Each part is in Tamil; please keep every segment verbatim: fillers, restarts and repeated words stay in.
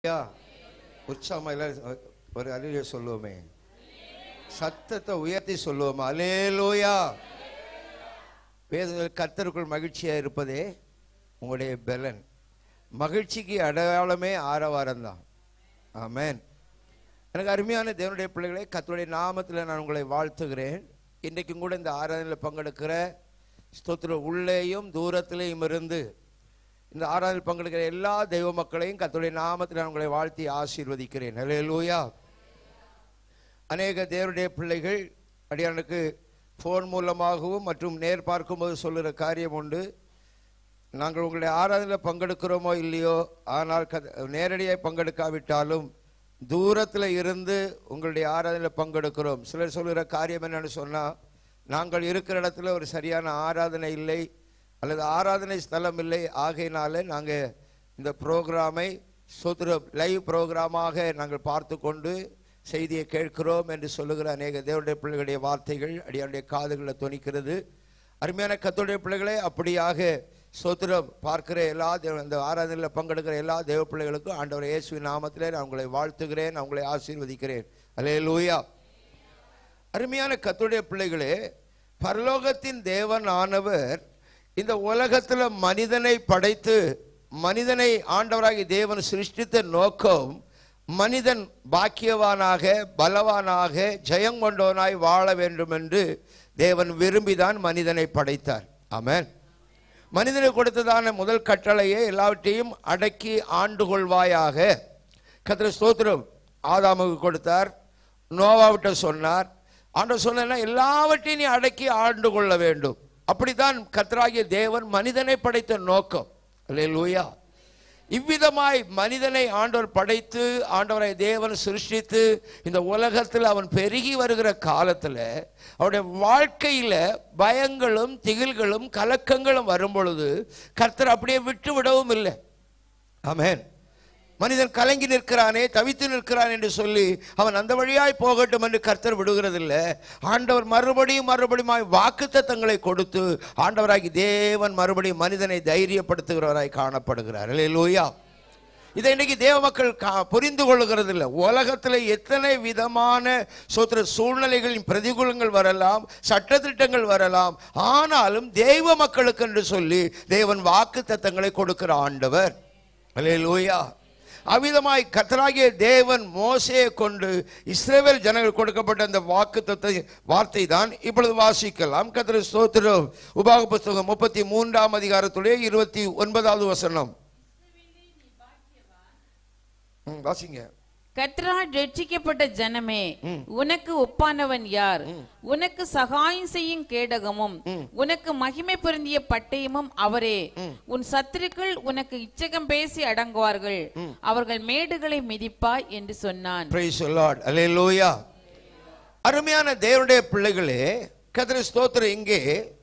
உற்சாகமா எல்லாரும் ஒரு அல்லேலூயா சொல்லுவோமே, சத்தத்தை உயர்த்தி சொல்லுவோமா, அல்லேலூயா. வேதத்தில் கர்த்தருக்குள் மகிழ்ச்சியா இருப்பதே உங்களுடைய பலன். மகிழ்ச்சிக்கு அடையாளமே ஆரவாரம் தான். ஆமென். எனக்கு அருமையான தேவனுடைய பிள்ளைகளை, கர்த்தருடைய நாமத்தில் நான் உங்களை வாழ்த்துகிறேன். இன்றைக்கும் கூட இந்த ஆராதனையில் பங்கெடுக்கிற ஸ்தோத்திர உள்ளேயும் தூரத்திலேயும் இருந்து இந்த ஆராதனையில் பங்கெடுக்கிற எல்லா தெய்வ மக்களையும் கர்த்தருடைய நாமத்தில் நான் உங்களை வாழ்த்தி ஆசீர்வதிக்கிறேன். அல்லேலூயா. அநேக தேவனுடைய பிள்ளைகள் அடியானுக்கு ஃபோன் மூலமாகவும் மற்றும் நேர் பார்க்கும்போது சொல்லுகிற காரியம் உண்டு. நாங்கள் உங்களுடைய ஆராதனையில் பங்கெடுக்கிறோமோ இல்லையோ, ஆனால் நேரடியாக பங்கெடுக்காவிட்டாலும் தூரத்தில் இருந்து உங்களுடைய ஆராதனையில் பங்கெடுக்கிறோம். சிலர் சொல்லுகிற காரியம் என்னன்னு சொன்னால், நாங்கள் இருக்கிற இடத்துல ஒரு சரியான ஆராதனை இல்லை அல்லது ஆராதனை ஸ்தலம் இல்லை, ஆகையினால நாங்கள் இந்த ப்ரோக்ராமை சோத்திர லைவ் ப்ரோக்ராமாக நாங்கள் பார்த்து கொண்டு செய்தியை கேட்கிறோம் என்று சொல்லுகிற அநேக தேவனுடைய பிள்ளைகளுடைய வார்த்தைகள் அடியாருடைய காதுகளில் தொனிக்கிறது. அருமையான கர்த்தருடைய பிள்ளைகளே, அப்படியாக சோத்திரம் பார்க்கிற எல்லா தேவ இந்த ஆராதனையில் பங்கெடுக்கிற எல்லா தேவ பிள்ளைகளுக்கும் ஆண்டவர் இயேசுவின் நாமத்திலே நான் உங்களை வாழ்த்துகிறேன், நான் உங்களை ஆசீர்வதிக்கிறேன். அல்லேலூயா. அருமையான கர்த்தருடைய பிள்ளைகளே, பரலோகத்தின் தேவன் ஆனவர் இந்த உலகத்தில் மனிதனை படைத்து மனிதனை ஆண்டவராகி தேவன் சிருஷ்டித்த நோக்கம் மனிதன் பாக்கியவானாக பலவானாக ஜெயம் கொண்டவனாய் வாழ வேண்டும் என்று தேவன் விரும்பிதான் மனிதனை படைத்தார். ஆமென். மனிதனை கொடுத்ததான முதல் கட்டளையே எல்லாவற்றையும் அடக்கி ஆண்டு கொள்வாயாக. கர்த்தர் ஸ்தோத்திரம் ஆதாமுக்கு கொடுத்தார், நோவாவிட்ட சொன்னார். ஆண்டவர் சொன்னா எல்லாவற்றையும் நீ அடக்கி ஆண்டு கொள்ள வேண்டும். அப்படித்தான் கர்த்தராகிய தேவன் மனிதனை படைத்த நோக்கம். அல்லேலூயா. இவ்விதமாய் மனிதனை ஆண்டவர் படைத்து ஆண்டவரை தேவன் சிருஷ்டித்து இந்த உலகத்தில் அவன் பெருகி வருகிற காலத்தில் அவருடைய வாழ்க்கையில் பயங்களும் திகில்களும் கலக்கங்களும் வரும் பொழுது கர்த்தர் அப்படியே விட்டு விடவும் இல்லை. ஆமென். மனிதன் கலங்கி நிற்கிறானே, தவித்து நிற்கிறான் என்று சொல்லி அவன் அந்த வழியாய் போகட்டும் என்று கர்த்தர் விடுகிறதில்லை. ஆண்டவர் மறுபடியும் மறுபடியும் வாக்குத்தத்தங்களை கொடுத்து ஆண்டவராகி தேவன் மறுபடியும் மனிதனை தைரியப்படுத்துகிறவராய் காணப்படுகிறார். அல்லேலூயா. இதை இன்னைக்கு தேவ மக்கள் புரிந்து கொள்ளுகிறது இல்லை. உலகத்தில் எத்தனை விதமான சோத்திர சூழ்நிலைகளின் பிரதிகூலங்கள் வரலாம், சட்டத்திட்டங்கள் வரலாம், ஆனாலும் தெய்வ மக்களுக்கு என்று சொல்லி தேவன் வாக்குத்தத்தங்களை கொடுக்கிற ஆண்டவர். அல்லேலூயா. அவ்விதமாய் கர்த்தராகிய தேவன் மோசேயை கொண்டு இஸ்ரவேல் ஜனங்கள் கொடுக்கப்பட்ட அந்த வாக்குத்தத்த வார்த்தை தான் இப்பொழுது வாசிக்கலாம். கர்த்தர் ஸ்தோத்திரம். உபாக புத்தகம் முப்பத்தி மூன்றாம் அதிகாரத்துடைய இருபத்தி ஒன்பதாவது வசனம் வாசிங்க. கர்த்தரால் ரட்சிக்கப்பட்ட ஜனமே, உனக்கு ஒப்பானவன் யார்? உனக்கு சகாயம் செய்யும் கேடகமும் உனக்கு மகிமை பொருந்திய பட்டயமும் அவரே. உன் சத்துருக்கள் உனக்கு இச்சகம் பேசி அடங்குவார்கள், அவர்கள் மேடுகளை மிதிப்பாய் என்று சொன்னான். Praise the Lord. Hallelujah. அருமையான தேவனுடைய பிள்ளைகளே, கர்த்தர் ஸ்தோத்திரம். இங்கே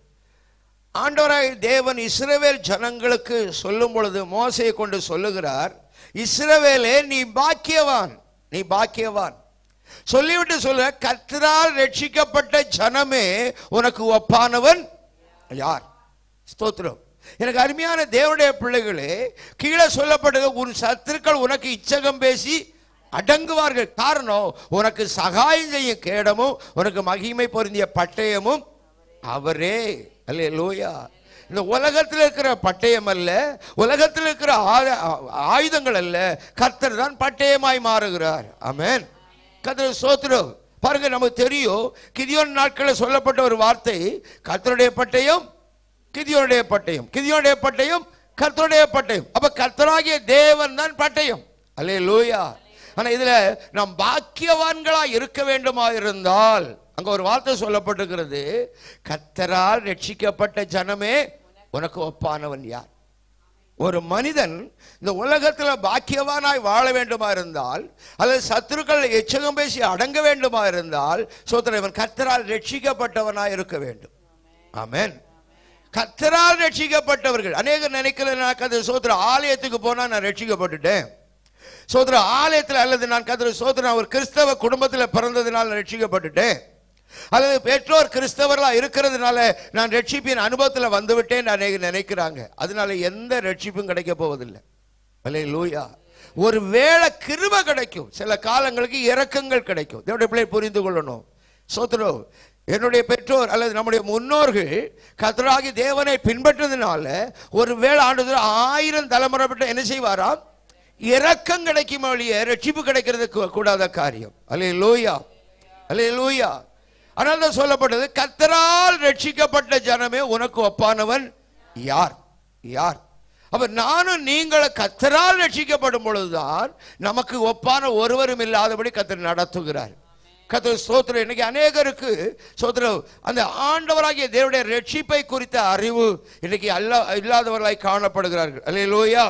ஆண்டவராய் தேவன் இஸ்ரவேல் ஜனங்களுக்கு சொல்லும் பொழுது மோசேயை கொண்டு சொல்லுகிறார், இஸ்ரவேலே நீ பாக்கியவான், நீ பாக்கியவான் சொல்லிவிட்டு சொல்ல, கர்த்தரால் ரட்சிக்கப்பட்ட ஜனமே உனக்கு ஒப்பானவன் யார்? ஸ்தோத்திரம். எனக்கு அருமையான தேவனுடைய பிள்ளைகளே, கீழே சொல்லப்பட்டது உன் சத்துருக்கள் உனக்கு இச்சகம் பேசி அடங்குவார்கள். காரணம், உனக்கு சகாயம் செய்யும் கேடமும் உனக்கு மகிமை பொருந்திய பட்டயமும் அவரே. அல்லேலூயா. இந்த உலகத்தில் இருக்கிற பட்டயம் அல்ல, உலகத்தில் இருக்கிற ஆயுதங்கள் அல்ல, கர்த்தர் தான் பட்டயமாய் மாறுகிறார். ஆமென். கர்த்தர் ஸ்தோத்திரம். பாருங்க, நமக்கு தெரியும் கிதியோன் நாட்களில் சொல்லப்பட்ட ஒரு வார்த்தை, கர்த்தருடைய பட்டயம் கிதியோனுடைய பட்டயம், கிதியோனுடைய பட்டயம் கர்த்தருடைய பட்டயம். அப்ப கர்த்தராகிய தேவன் தான் பட்டயம். அல்லேலூயா. ஆனா இதுல நாம் பாக்கியவான்களா இருக்க வேண்டுமா இருந்தால் அங்க ஒரு வார்த்தை சொல்லப்பட்டிருக்கிறது, கர்த்தரால் ரட்சிக்கப்பட்ட ஜனமே உனக்கு ஒப்பானவன் யார்? ஒரு மனிதன் இந்த உலகத்தில் பாக்கியவானாய் வாழ வேண்டுமா இருந்தால் அல்லது சத்துருக்கள் எச்சகம் பேசி அடங்க வேண்டுமா இருந்தால் சோதரவன் கர்த்தரால் ரட்சிக்கப்பட்டவனாய் இருக்க வேண்டும். ஆமென். கர்த்தரால் ரட்சிக்கப்பட்டவர்கள் அநேகர் நினைக்கிறேன், சோதர ஆலயத்துக்கு போனா நான் ரட்சிக்கப்பட்டுட்டேன், சோதர ஆலயத்தில் அல்லது நான் கர்த்தர் சோதர ஒரு கிறிஸ்தவ குடும்பத்தில் பிறந்ததுனால ரட்சிக்கப்பட்டுட்டேன், அல்லது பெற்றோர் கிறிஸ்தவர்களா இருக்கிறதுனால நான் ரட்சிப்பின் அனுபவத்தில் வந்துவிட்டேன் அநேகர் நினைக்கிறாங்க. அதனால எந்த ரட்சிப்பும் கிடைக்க போவதில்லை. அல்லேலூயா. ஒரு வேளை கிருபை கிடைக்கும், சில காலங்களுக்கு இரக்கங்கள் கிடைக்கும். தேவனுடைய பிள்ளை புரிந்து கொள்ளணும். சோத்ரோ, என்னுடைய பெற்றோர் அல்லது நம்முடைய முன்னோர்கள் கர்த்தராகிய தேவனை பின்பற்றதுனால ஒரு வேளை ஆண்டு ஆயிரம் தலைமுறை பெற்ற என்ன செய்வாராம்? இரக்கம் கிடைக்கும் வழியே ரட்சிப்பு கிடைக்கிறது கூடாத காரியம். அல்லேலூயா, அல்லேலூயா. ஆனால் தான் சொல்லப்பட்டது, கர்த்தரால் ரட்சிக்கப்பட்ட ஜனமே உனக்கு ஒப்பானவன் யார்? யார்? அப்ப நானும் நீங்களும் கர்த்தரால் ரட்சிக்கப்படும் பொழுதுதான் நமக்கு ஒப்பான ஒருவரும் இல்லாதபடி கர்த்தர் நடத்துகிறார். கர்த்தர் ஸ்தோத்திரம். இன்னைக்கு அநேகருக்கு ஸ்தோத்திரம் அந்த ஆண்டவராகிய தேவனுடைய ரட்சிப்பை குறித்த அறிவு இன்னைக்கு அல்ல இல்லாதவர்களாய் காணப்படுகிறார்கள். அல்லேலூயா.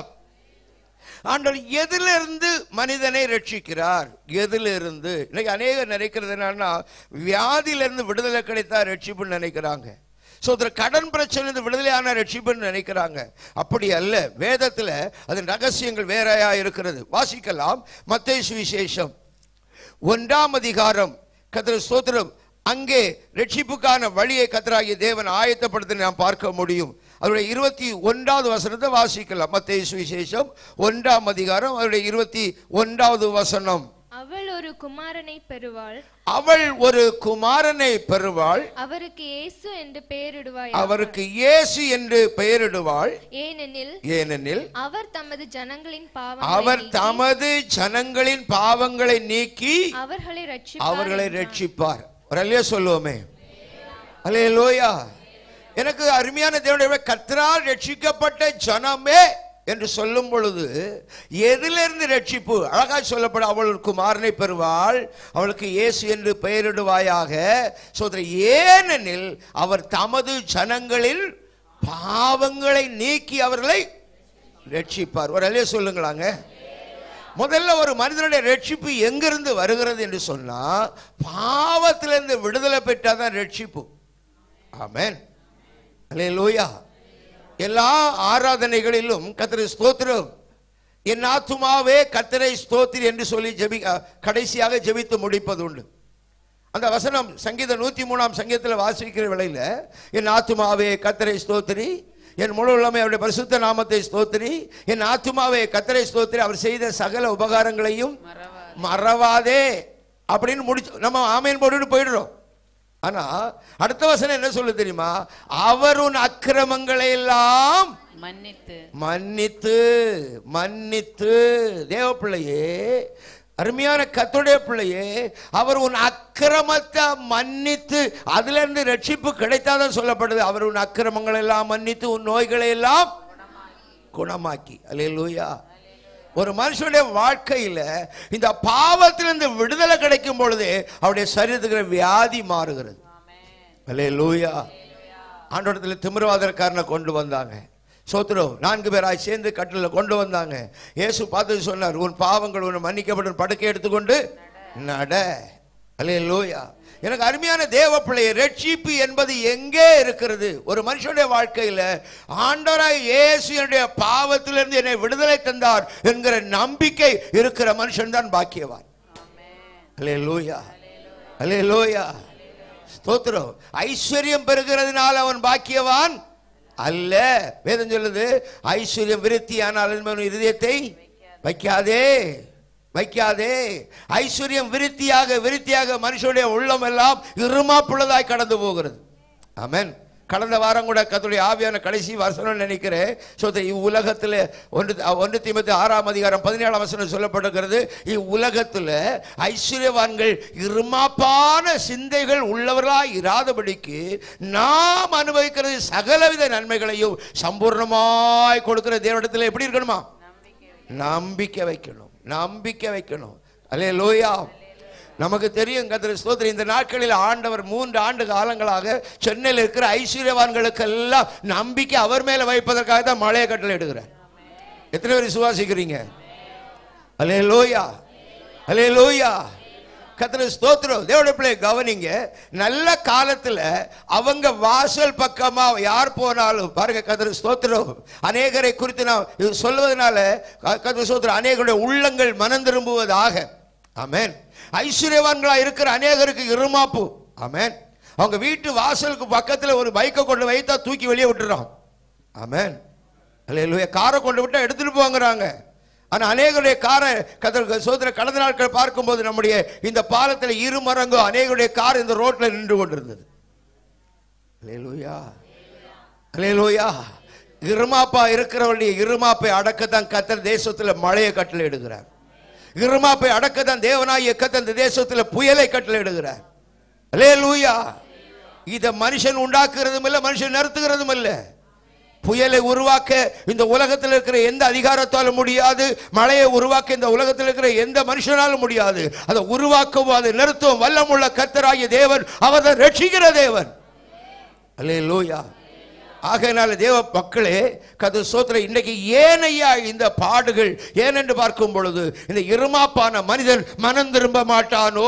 ஆண்டவர் எதிலிருந்து மனிதனை ரட்சிக்கிறார்? எதிலிருந்து? இன்னைக்கு அநேகர் நினைக்கிறது என்னன்னா, வியாதியிலிருந்து விடுதலை கிடைத்தா ரட்சிப்புன்னு நினைக்கிறாங்க. சோதர கடன் பிரச்சனை விடுதலையான ரட்சிப்புன்னு நினைக்கிறாங்க. அப்படி அல்ல. வேதத்துல அதன் ரகசியங்கள் வேறையா இருக்கிறது. வாசிக்கலாம். மத்தேயு சுவிசேஷம் ஒன்றாம் அதிகாரம். கர்த்தர் ஸ்தோத்திரம். அங்கே ரட்சிப்புக்கான வழியை கர்த்தராகிய தேவன் ஆயத்தப்படுத்த நாம் பார்க்க முடியும். அவருடைய இருபத்தி ஒன்றாவது வசனத்தை வாசிக்கலாம். மத்தேயு சுவிசேஷம் ஒன்றாம் அதிகாரம் அவருடைய இருபத்தி ஒன்றாவது வசனம். அவள் ஒரு குமாரனை பெறுவாள். அவள் ஒரு குமாரனை பெறுவாள். அவருக்கு இயேசு என்று பெயரிடுவாள். அவருக்கு இயேசு என்று பெயரிடுவாள். ஏனெனில் ஏனெனில் அவர் தமது ஜனங்களின் அவர் தமது ஜனங்களின் பாவங்களை நீக்கி அவர்களை அவர்களை ரட்சிப்பார். ஒரு அல்லேலூயா சொல்லுவோமே. அல்லேலூயா. எனக்கு அருமையான தேவனுடைய கர்த்தரால் ரட்சிக்கப்பட்ட ஜனமே என்று சொல்லும் பொழுது எதிலிருந்து ரட்சிப்பு? அழகாய் சொல்லப்படும். அவள் ஒரு குமாரனை பெறுவாள். அவளுக்கு இயேசு என்று பெயரிடுவாயாக. சோதரி, ஏனெனில் அவர் தமது ஜனங்களில் பாவங்களை நீக்கி அவர்களை ரட்சிப்பார். ஒரு அல்லேலூயா சொல்லுங்களாங்க. முதல்ல ஒரு மனிதனுடைய ரட்சிப்பு எங்கிருந்து வருகிறது என்று சொன்னா, பாவத்திலிருந்து விடுதலை பெற்றாதான் ரட்சிப்பு. ஆமென். அல்லேலூயா. எல்லா ஆராதனைகளிலும் கர்த்தரை ஸ்தோத்திரம், என் ஆத்துமாவே கர்த்தரை ஸ்தோத்திரி என்று சொல்லி ஜெபி கடைசியாக ஜெபித்து முடிப்பது உண்டு. அந்த வசனம் சங்கீதம் நூத்தி மூணாம் சங்கீதத்தில் வாசிக்கிற வேளையில, என் ஆத்துமாவே கர்த்தரை ஸ்தோத்திரி, என் முழு உள்ளமே அவருடைய பரிசுத்த நாமத்தை ஸ்தோத்திரி, என் ஆத்துமாவே கர்த்தரை ஸ்தோத்திரி, அவர் செய்த சகல உபகாரங்களையும் மறவாதே அப்படின்னு முடிச்சு நம்ம ஆமேன் போட்டுட்டு போயிடுறோம். ஆனா அடுத்த வசனம் என்ன சொல்லு தெரியுமா? அவர் உன் அக்கிரமங்களை எல்லாம் மன்னித்து மன்னித்து மன்னித்து. தேவ பிள்ளையே, அருமையான கர்த்தருடைய பிள்ளையே, அவர் உன் அக்கிரமத்தை மன்னித்து அதுல இருந்து ரட்சிப்பு கிடைத்தாதான் சொல்லப்படுது. அவர் உன் அக்கிரமங்களை எல்லாம் மன்னித்து உன் நோய்களை எல்லாம் குணமாக்கி. அல்லேலூயா. ஒரு மனுஷனுடைய வாழ்க்கையில இந்த பாவத்திலிருந்து விடுதலை கிடைக்கும் பொழுது அவருடைய சரீரத்துக்கு வியாதி மாறுகிறது. அல்லேலூயா. ஆண்டவரத்தில் திமிர்வாதக்காரனை கொண்டு வந்தாங்க. சோத்ரம் நான்கு பேராய் சேர்ந்து கட்டில கொண்டு வந்தாங்க. இயேசு பார்த்து சொன்னார், உன் பாவங்கள் உன்னை மன்னிக்கப்படும், படுக்கை எடுத்துக்கொண்டு நட. அல்லேலூயா. எனக்கு அருமையான தேவ பிள்ளையை, ரட்சிப்பு என்பது எங்கே இருக்கிறது? ஒரு மனுஷனுடைய வாழ்க்கையில ஆண்டவராய் இயேசு என்னுடைய பாவத்திலிருந்து என்னை விடுதலை தந்தார் என்கிற நம்பிக்கை இருக்கிற மனுஷன் தான் பாக்கியவான். அல்லேலூயா, அல்லேலூயா, ஸ்தோத்திரம். ஐஸ்வர்யம் பெறுகிறதுனால அவன் பாக்கியவான் அல்ல. வேதம் சொல்லுது, ஐஸ்வர்யம் விருத்தியானால் இதயத்தை வைக்காதே வைக்காதே. ஐஸ்வர்யம் விருத்தியாக விருத்தியாக மனுஷனுடைய உள்ளம் எல்லாம் இருமாப்புள்ளதாய் கடந்து போகிறது. ஆமென். கடந்த வாரம் கூட கர்த்தருடைய ஆவியான கடைசி வசனம் நினைக்கிறேன். இவ்வுலகத்தில் ஒன்று ஒன்று தீமோத்தேயு ஆறாம் அதிகாரம் பதினேழாம் வசனம் சொல்லப்பட்டிருக்கிறது, இவ்வுலகத்தில் ஐஸ்வர்யவான்கள் இருமாப்பான சிந்தைகள் உள்ளவர்களாய் இராதபடிக்கு நாம் அனுபவிக்கிறது சகலவித நன்மைகளையும் சம்பூர்ணமாய் கொடுக்கிற தேவனிடத்தில் எப்படி இருக்கணுமா? நம்பிக்கை வைக்கணும், நம்பிக்கை வைக்கணும். அல்லேலூயா. நமக்கு தெரியும் கர்த்தர் ஸ்தோத்திரம், இந்த நாட்களில் ஆண்டவர் மூன்று ஆண்டு காலங்களாக சென்னையில் இருக்கிற ஐஸ்வர்யவான்களுக்கு எல்லாம் நம்பிக்கை அவர் மேல வைப்பதற்காக தான் மழையை கட்டளை எடுக்கிறார். எத்தனை பேர் விசுவாசிக்கிறீங்க? அல்லேலூயா, அல்லேலூயா. கர்த்தர் ஸ்தோத்திரம். தேவனுடைய பிள்ளை கவனிங்க, நல்ல காலத்துல அவங்க வாசல் பக்கமா யார் போனாலும் பாருங்க, கர்த்தர் ஸ்தோத்திரம். அநேகரை குறித்து நான் சொல்வதனால கர்த்தர் ஸ்தோத்திரம், அநேகருடைய உள்ளங்கள் மனம் திரும்புவதாக. ஆமென். ஐஸ்வர்யவான்களா இருக்கிற அநேகருக்கு இருமாப்பு. ஆமென். அவங்க வீட்டு வாசலுக்கு பக்கத்துல ஒரு பைக்கை கொண்டு வைத்தா தூக்கி வெளியே விட்டுறான். ஆமென். அல்லேலூயா. காரை கொண்டு விட்டா எடுத்துட்டு போங்கறாங்க. ஆனா அநேகருடைய காரை கத்தருக்கு சோதர கடந்த நாட்கள் பார்க்கும்போது நம்முடைய இந்த பாலத்தில் இரு மரங்கோ அநேகருடைய கார் இந்த ரோட்ல நின்று கொண்டிருந்தது. அல்லேலூயா, அல்லேலூயா. இருமாப்பா இருக்கிறவருடைய இருமாப்பை அடக்கத்தான் கத்தர் தேசத்துல மழையை கட்டளை இடுகிறார். இருமாப்பை அடக்கத்தான் தேவனாகிய கத்தர் இந்த தேசத்துல புயலை கட்டளை இடுகிறார். அல்லேலூயா. இத மனுஷன் உண்டாக்குறதும் இல்ல, மனுஷன் நிறுத்துகிறதும் இல்ல. புயலை உருவாக்க இந்த உலகத்தில் இருக்கிற எந்த அதிகாரத்தாலும் முடியாது. மழையை உருவாக்க இந்த உலகத்தில் இருக்கிற எந்த மனுஷனாலும் முடியாது. அதை உருவாக்கவும் அதை நிறுத்தவும் வல்லமுள்ள கர்த்தராகிய தேவன், அவர் தான் ரட்சிக்கிற தேவன். அல்லேலூயா. ஆகையினால தேவ மக்களே, கர்த்தர் ஸ்தோத்திரம். இன்னைக்கு ஏனையா இந்த பாடுகள் ஏனென்று பார்க்கும் பொழுது இந்த இருமாப்பான மனிதன் மனம் திரும்ப மாட்டானோ?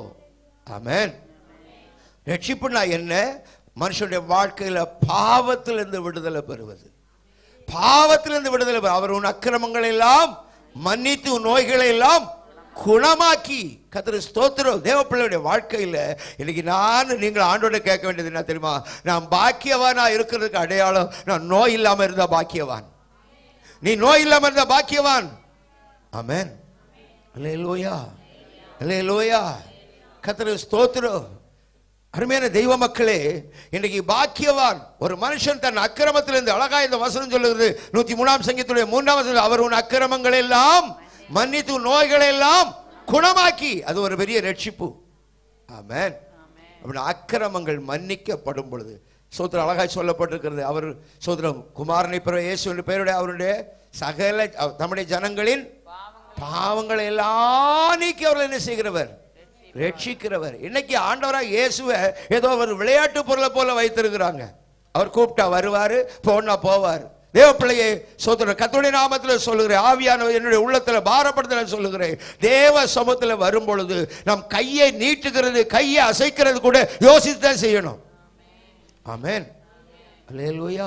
ஆமென். ரட்சிப்புனா என்ன? மனுஷனுடைய வாழ்க்கையில பாவத்திலிருந்து விடுதலை பெறுவது. பாவத்திலிருந்து விடுதலை பெறுவது. அவர் உன் அக்கிரமங்களை எல்லாம் மன்னித்து உன் நோய்களை எல்லாம் குணமாக்கி. கர்த்தர் ஸ்தோத்திரம். தேவ பிள்ளையுடைய வாழ்க்கையில இன்னைக்கு நான் நீங்கள் ஆண்டோட கேட்க வேண்டியது என்ன தெரியுமா? நான் பாக்கியவானா இருக்கிறதுக்கு அடையாளம் நான் நோய் இல்லாம இருந்தா பாக்கியவான். நீ நோய் இல்லாம இருந்தா பாக்கியவான். ஆமென். அல்லேலூயா, அல்லேலூயா. கர்த்தர் ஸ்தோத்திரம். அருமையான தெய்வ மக்களே, இன்னைக்கு பாக்கியவான் ஒரு மனுஷன் தன் அக்கிரமத்திலிருந்து, அழகா இந்த வசனம் சொல்லுகிறது நூத்தி மூணாம் சங்கீதத்துடைய மூன்றாம் வசனம், அவர் உன் அக்கிரமங்களை எல்லாம் மன்னித்து நோய்களை எல்லாம் குணமாக்கி. அது ஒரு பெரிய ரட்சிப்பு. ஆமென். அப்படி அக்கிரமங்கள் மன்னிக்கப்படும் பொழுது சோத்திரம் அழகாய் சொல்லப்பட்டிருக்கிறது. அவர் சோத்திரம் குமாரனை பெற இயேசு என்ற பெயருடைய அவருடைய சகல நம்முடைய ஜனங்களின் பாவங்களை எல்லாம் நீக்கி அவர்கள் என்ன செய்கிறவர்? ரட்சிக்கிறவர். இன்னைக்கு ஆண்டவராக இயேசுவை ஏதோ ஒரு விளையாட்டு பொருளை போல வைத்திருக்கிறாங்க. அவர் கூப்பிட்டா வருவாரு, போனா போவார். தேவ பிள்ளையை சோதனை கர்த்தருடைய நாமத்தில் சொல்லுகிறேன், ஆவியானவர் என்னுடைய உள்ளத்துல பாரப்படுத்த சொல்லுகிறேன். தேவ சமூகத்தில் வரும் பொழுது நம் கையை நீட்டுகிறது, கையை அசைக்கிறது கூட யோசித்துதான் செய்யணும். ஆமென். அல்லேலூயா.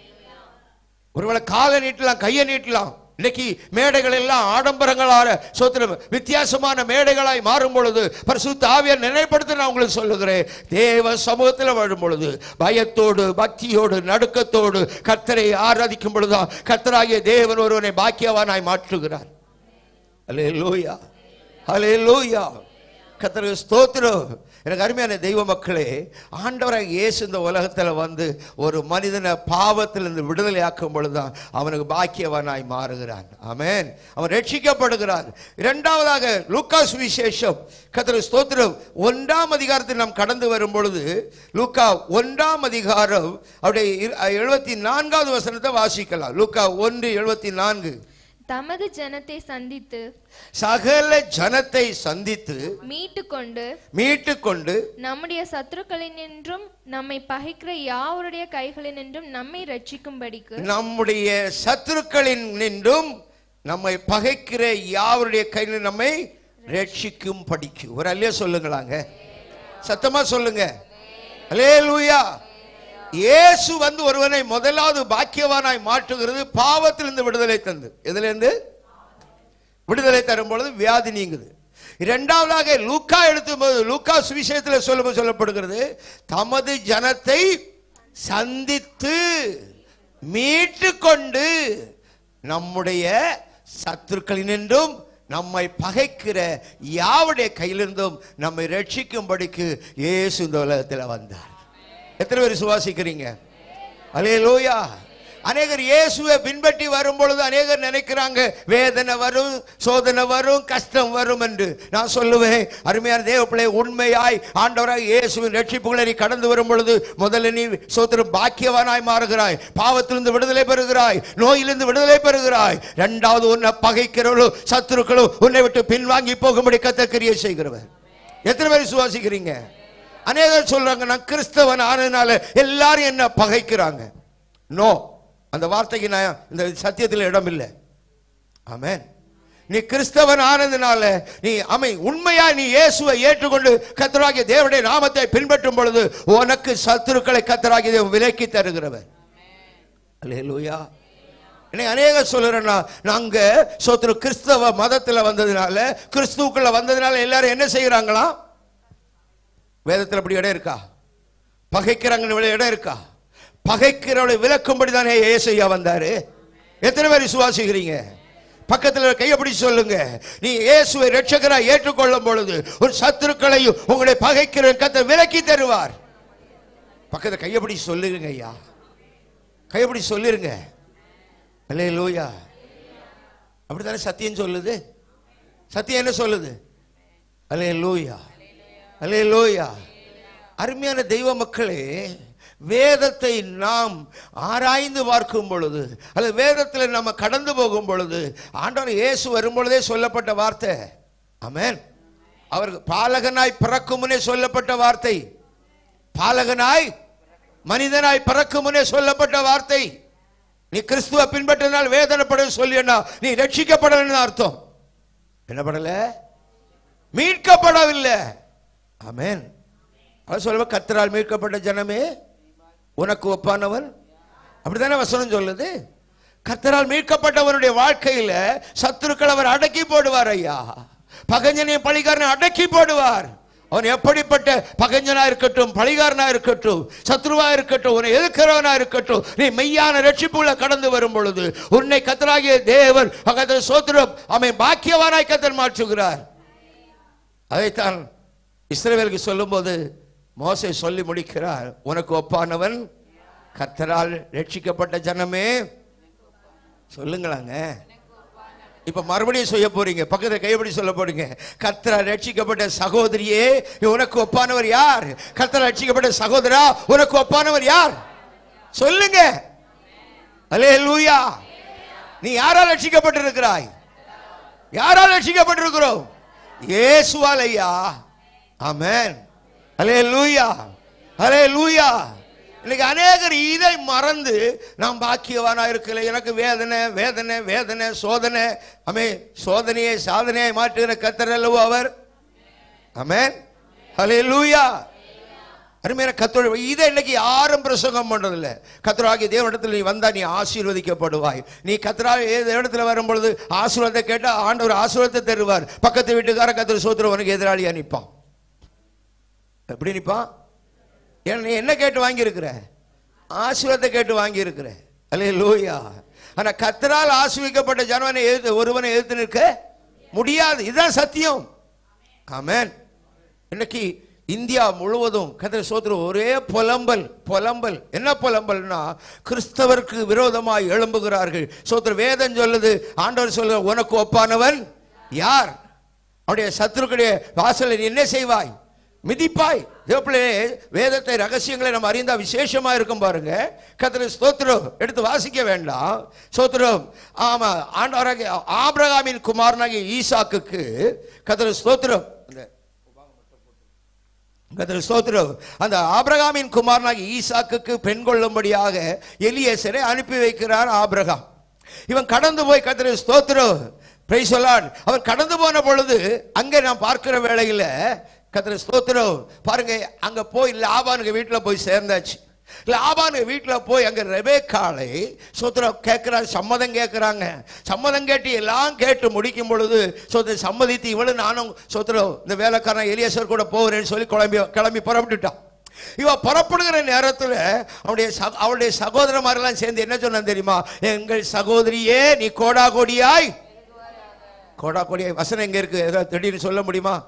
ஒருவேளை காலை நீட்டலாம், கையை நீட்டலாம். இன்னைக்கு மேடைகள் எல்லாம் ஆடம்பரங்களான சோத்திரம் வித்தியாசமான மேடைகளாய் மாறும் பொழுது பரிசுத்த ஆவியார் நினைப்படுத்த நான் உங்களுக்கு சொல்லுகிறேன், தேவ சமூகத்தில் வாழும் பொழுது பயத்தோடு பக்தியோடு நடுக்கத்தோடு கர்த்தரை ஆராதிக்கும் பொழுதுதான் கர்த்தராகிய தேவன் ஒருவனை பாக்கியவானாய் மாற்றுகிறார். அல்லேலூயா, அல்லேலூயா. கர்த்தருக்கு ஸ்தோத்திரம். எனக்கு அருமையான தெய்வ மக்களே, ஆண்டவராக இயேசு இந்த உலகத்தில் வந்து ஒரு மனிதனை பாவத்திலிருந்து விடுதலை ஆக்கும் பொழுதுதான் அவனுக்கு பாக்கியவனாய் மாறுகிறான். ஆமென். அவன் ரட்சிக்கப்படுகிறான். இரண்டாவதாக லூக்கா சுவிசேஷம் கர்த்தருக்கு ஸ்தோத்திரம் ஒன்றாம் அதிகாரத்தில் நாம் கடந்து வரும் பொழுது லூக்கா ஒன்றாம் அதிகாரம் அவருடைய எழுபத்தி நான்காவது வசனத்தை வாசிக்கலாம். லூக்கா ஒன்று எழுபத்தி நான்கு. தமது ஜனத்தை சந்தித்து சகல ஜனத்தை சந்தித்து மீட்டு கொண்டு மீட்டு கொண்டு நம்முடைய சத்துருக்களினின்றும் நம்மை பகைக்கிற யாவருடைய கைகளினின்றும் நம்மை ரட்சிக்கும்படிக்கு நம்முடைய சத்துருக்களின் நின்றும் நம்மை பகைக்கிற யாவருடைய கையில் நம்மை ரட்சிக்கும் படிக்கு. ஒரு அல்லே சொல்லுங்களாங்க, சத்தமா சொல்லுங்க. அல்லேலூயா. இயேசு வந்து ஒருவனை முதலாவது பாக்கியவானாய் மாற்றுகிறது பாவத்திலிருந்து விடுதலை தந்து. எதிலிருந்து விடுதலை தரும் பொழுது வியாதி நீங்குது. இரண்டாவதாக லூக்கா எழுத்தும்போது லூக்கா சுவிசேஷத்தில் சொல்ல சொல்லப்படுகிறது, தமது ஜனத்தை சந்தித்து மீட்டு கொண்டு நம்முடைய சத்துருக்களினின்றும் நம்மை பகைக்கிற யாவுடைய கையிலிருந்தும் நம்மை ரட்சிக்கும்படிக்கு இயேசு இந்த உலகத்தில் வந்தார். எத்தனை பேர் சுவாசிக்கிறீங்க? அல்லேலூயா. அநேகர் இயேசுவை பின்பற்றி வரும் பொழுது அநேகர் நினைக்கிறாங்க வேதனை வரும், சோதனை வரும், கஷ்டம் வரும் என்று. நான் சொல்லுவேன், அருமையான தேவ பிள்ளை, உண்மையாய் ஆண்டவராய் இயேசுவின் ரட்சிப்புகளை நீ கடந்து வரும் பொழுது முதல்ல நீ சோதரம் பாக்கியவானாய் மாறுகிறாய், பாவத்திலிருந்து விடுதலை பெறுகிறாய், நோயிலிருந்து விடுதலை பெறுகிறாய். இரண்டாவது, உன்னை பகைக்கிறவளோ சத்துருக்களோ உன்னை விட்டு பின்வாங்கி போகும்படி கர்த்தர் கிரியை செய்கிறவர். எத்தனை பேர் சுவாசிக்கிறீங்க? அநேகர் சொல்றாங்க, நான் கிறிஸ்தவன் ஆனதுனால எல்லாரும் என்ன பகைக்கிறாங்க. நோ, அந்த வார்த்தைக்கு நான் இந்த சத்தியத்தில் இடம் இல்லை. ஆமென். நீ கிறிஸ்தவன் ஆனதுனால நீ அமை உண்மையா நீ இயேசுவை ஏற்றுக்கொண்டு கர்த்தராகிய தேவனுடைய நாமத்தை பின்பற்றும் பொழுது உனக்கு சத்துருக்களை கர்த்தராகிய தேவன் விலக்கி தருகிறவர். அல்லேலூயா. இன்னைக்கு அநேகர் சொல்லுறேன்னா, நாங்க சோத்திர கிறிஸ்தவ மதத்துல வந்ததுனால கிறிஸ்துவுக்குள்ள வந்ததுனால எல்லாரும் என்ன செய்யறாங்களா? வேதத்தில் அப்படி இடம் இருக்கா? பகைக்கிறாங்கன்னு இடம் இருக்கா? பகைக்கிறவளை விலக்கும்படி தானே ஏசையா வந்தாரு. எத்தனை பேர் விசுவாசிக்கிறீங்க? பக்கத்தில் கையப்படி சொல்லுங்க. நீ இயேசுவை இரட்சகராய் ஏற்றுக்கொள்ளும் பொழுது ஒரு சத்துருக்களையும் உங்களை பகைக்கிற கர்த்தர் விலக்கி தருவார். பக்கத்தில் கையப்படி சொல்லுங்க ஐயா, கையப்படி சொல்லிருங்க. அல்லேலூயா. அப்படித்தானே சத்தியம் சொல்லுது. சத்தியம் என்ன சொல்லுது? அல்லேலூயா, அல்லேலூயா. அருமையான தெய்வ மக்களே, வேதத்தை நாம் ஆராய்ந்து பார்க்கும் பொழுது அல்லது வேதத்தில் நம்ம கடந்து போகும் பொழுது ஆண்டவர் இயேசு வரும் பொழுதே சொல்லப்பட்ட வார்த்தை. ஆமென். அவர் பாலகனாய் பிறக்கும் முன்னே சொல்லப்பட்ட வார்த்தை. பாலகனாய் மனிதனாய் பிறக்கும் முன்னே சொல்லப்பட்ட வார்த்தை. நீ கிறிஸ்துவ பின்பற்றினால் வேதனைப்பட சொல்லினா நீ ரட்சிக்கப்படலன்னு அர்த்தம். என்ன படல? மீட்கப்படவில்லை. ஆமென். அவர் சொல்லுவ கர்த்தரால் மீட்கப்பட்ட ஜனமே உனக்கு ஒப்பானவன். அப்படித்தானே வசனம் சொல்லுது. கர்த்தரால் மீட்கப்பட்டவனுடைய வாழ்க்கையில சத்துருக்கள் அவர் அடக்கி போடுவார் ஐயா. பகைஞனையும் பழிகாரனை அடக்கி போடுவார். அவன் எப்படிப்பட்ட பகைஞனா இருக்கட்டும், பழிகாரனா இருக்கட்டும், சத்ருவா இருக்கட்டும், உன்னை எதிர்க்கிறவனா இருக்கட்டும், நீ மெய்யான ரட்சிப்புல கடந்து வரும் பொழுது உன்னை கர்த்தராகிய தேவன் கர்த்தர் ஸ்தோத்திரம் அவன் பாக்கியவானாய் கர்த்தர் மாற்றுகிறார். அதைத்தான் இஸ்ரவேலுக்கு சொல்லும் போது மோசே சொல்லி முடிக்கிறார். உனக்கு ஒப்பானவன் கர்த்தரால் ரட்சிக்கப்பட்ட ஜனமே. சொல்லுங்களாங்க. இப்ப மறுபடியும் செய்ய போறீங்க. பக்கத்துல கைப்படி சொல்ல போறீங்க. கர்த்தரால் ரட்சிக்கப்பட்ட சகோதரியே உனக்கு ஒப்பானவர் யார்? கர்த்தரால் ரட்சிக்கப்பட்ட சகோதரா உனக்கு ஒப்பானவர் யார்? சொல்லுங்க. அல்லேலூயா. நீ யாரால் ரட்சிக்கப்பட்டிருக்கிறாய்? யாரால் ரட்சிக்கப்பட்டிருக்கிறோம்? இயேசுவால் ஐயா. ஆமென். அல்லேலூயா, அல்லேலூயா. இன்னைக்கு அநேகர் இதை மறந்து நாம் பாக்கியவானா இருக்கல, எனக்கு வேதனை வேதனை வேதனை சோதனை. ஆமே, சோதனையை சாதனையை மாற்றுகிற கர்த்தர் அல்லவோ அவர். ஆமென். அல்லேலூயா. அருமையான கர்த்தர் இதை இன்னைக்கு யாரும் பிரசங்கம் பண்றதில்லை. கர்த்தராகிய தேவனிடத்தில் நீ வந்தா நீ ஆசீர்வதிக்கப்படுவாய். நீ கர்த்தராகிய தேவனிடத்தில் வரும் பொழுது ஆசீர்வாதத்தை கேட்டா ஆண்டவர் ஆசீர்வாதத்தை தருவார். பக்கத்து வீட்டுக்கார கர்த்தர் ஸ்தோத்திரம் உனக்கு எதிராளியா நிற்பான். எப்படி நிற்பான்? நீ என்ன கேட்டு வாங்கி இருக்கிற? ஆசீர்வாதத்தை கேட்டு வாங்கி இருக்கிற. அல்லேலூயா. ஆனா கர்த்தரால் ஆசீர்வதிக்கப்பட்ட ஜனவனை எதிர்த்து ஒருவனை எதிர்த்து நிற்க முடியாது. இதுதான் சத்தியம். ஆமென். இன்னைக்கு இந்தியா முழுவதும் கர்த்தர் ஸ்தோத்திரம் ஒரே புலம்பல் புலம்பல். என்ன புலம்பல்னா கிறிஸ்தவருக்கு விரோதமாய் எழும்புகிறார்கள். ஸ்தோத்திரம் வேதம் சொல்லுது, ஆண்டவர் சொல்லுற உனக்கு ஒப்பானவன் யார்? அவருடைய சத்துருக்களுடைய வாசலை என்ன செய்வாய்? மிதிப்பாய். வேதத்தை ரகசியங்களை நம்ம அறிந்தா விசேஷமா இருக்கும் பாருங்க. கர்த்தர் ஸ்தோத்திரம் எடுத்து வாசிக்க வேண்டாம். ஸ்தோத்திரம். ஆமா, ஆண்டவராகிய ஆபிரகாமின் குமாரனாகிய ஈசாக்குக்கு கர்த்தர் ஸ்தோத்திரம் கர்த்தர் ஸ்தோத்திரம் அந்த ஆபிரகாமின் குமாரனாகிய ஈசாக்குக்கு பெண் கொள்ளும்படியாக எலியேசரை அனுப்பி வைக்கிறார் ஆபிரகாம். இவன் கடந்து போய் கர்த்தர் ஸ்தோத்திரம் பிரைஸ் தி லார்ட் அவன் கடந்து போன பொழுது அங்கே நான் பார்க்கிற வேளையில கர்த்தர் ஸ்தோத்திரம் பாருங்க, அங்க போய் லாபானுக்கு வீட்டுல போய் சேர்ந்தாச்சு. லாபானுக்கு வீட்டுல போய் அங்க ரெபேக்காளை ஸ்தோத்திரம் கேட்கிறார், சம்மதம் கேட்கிறாங்க. சம்மதம் கேட்டு எல்லாம் கேட்டு முடிக்கும் பொழுது ஸ்தோத்திரம் சம்மதித்து இவளும் நானும் ஸ்தோத்திரம் இந்த வேலைக்காரன் எலியேசர் கூட போகிறேன்னு சொல்லி கிளம்பி கிளம்பி புறப்பட்டுட்டான். இவ புறப்படுகிற நேரத்துல அவனுடைய அவளுடைய சகோதரமாரெல்லாம் சேர்ந்து என்ன சொன்னான் தெரியுமா? எங்கள் சகோதரியே நீ கோடா கோடியாய் கோடா கோடியாய். வசனம் எங்க இருக்கு? ஏதாவது திடீர்னு சொல்ல முடியுமா?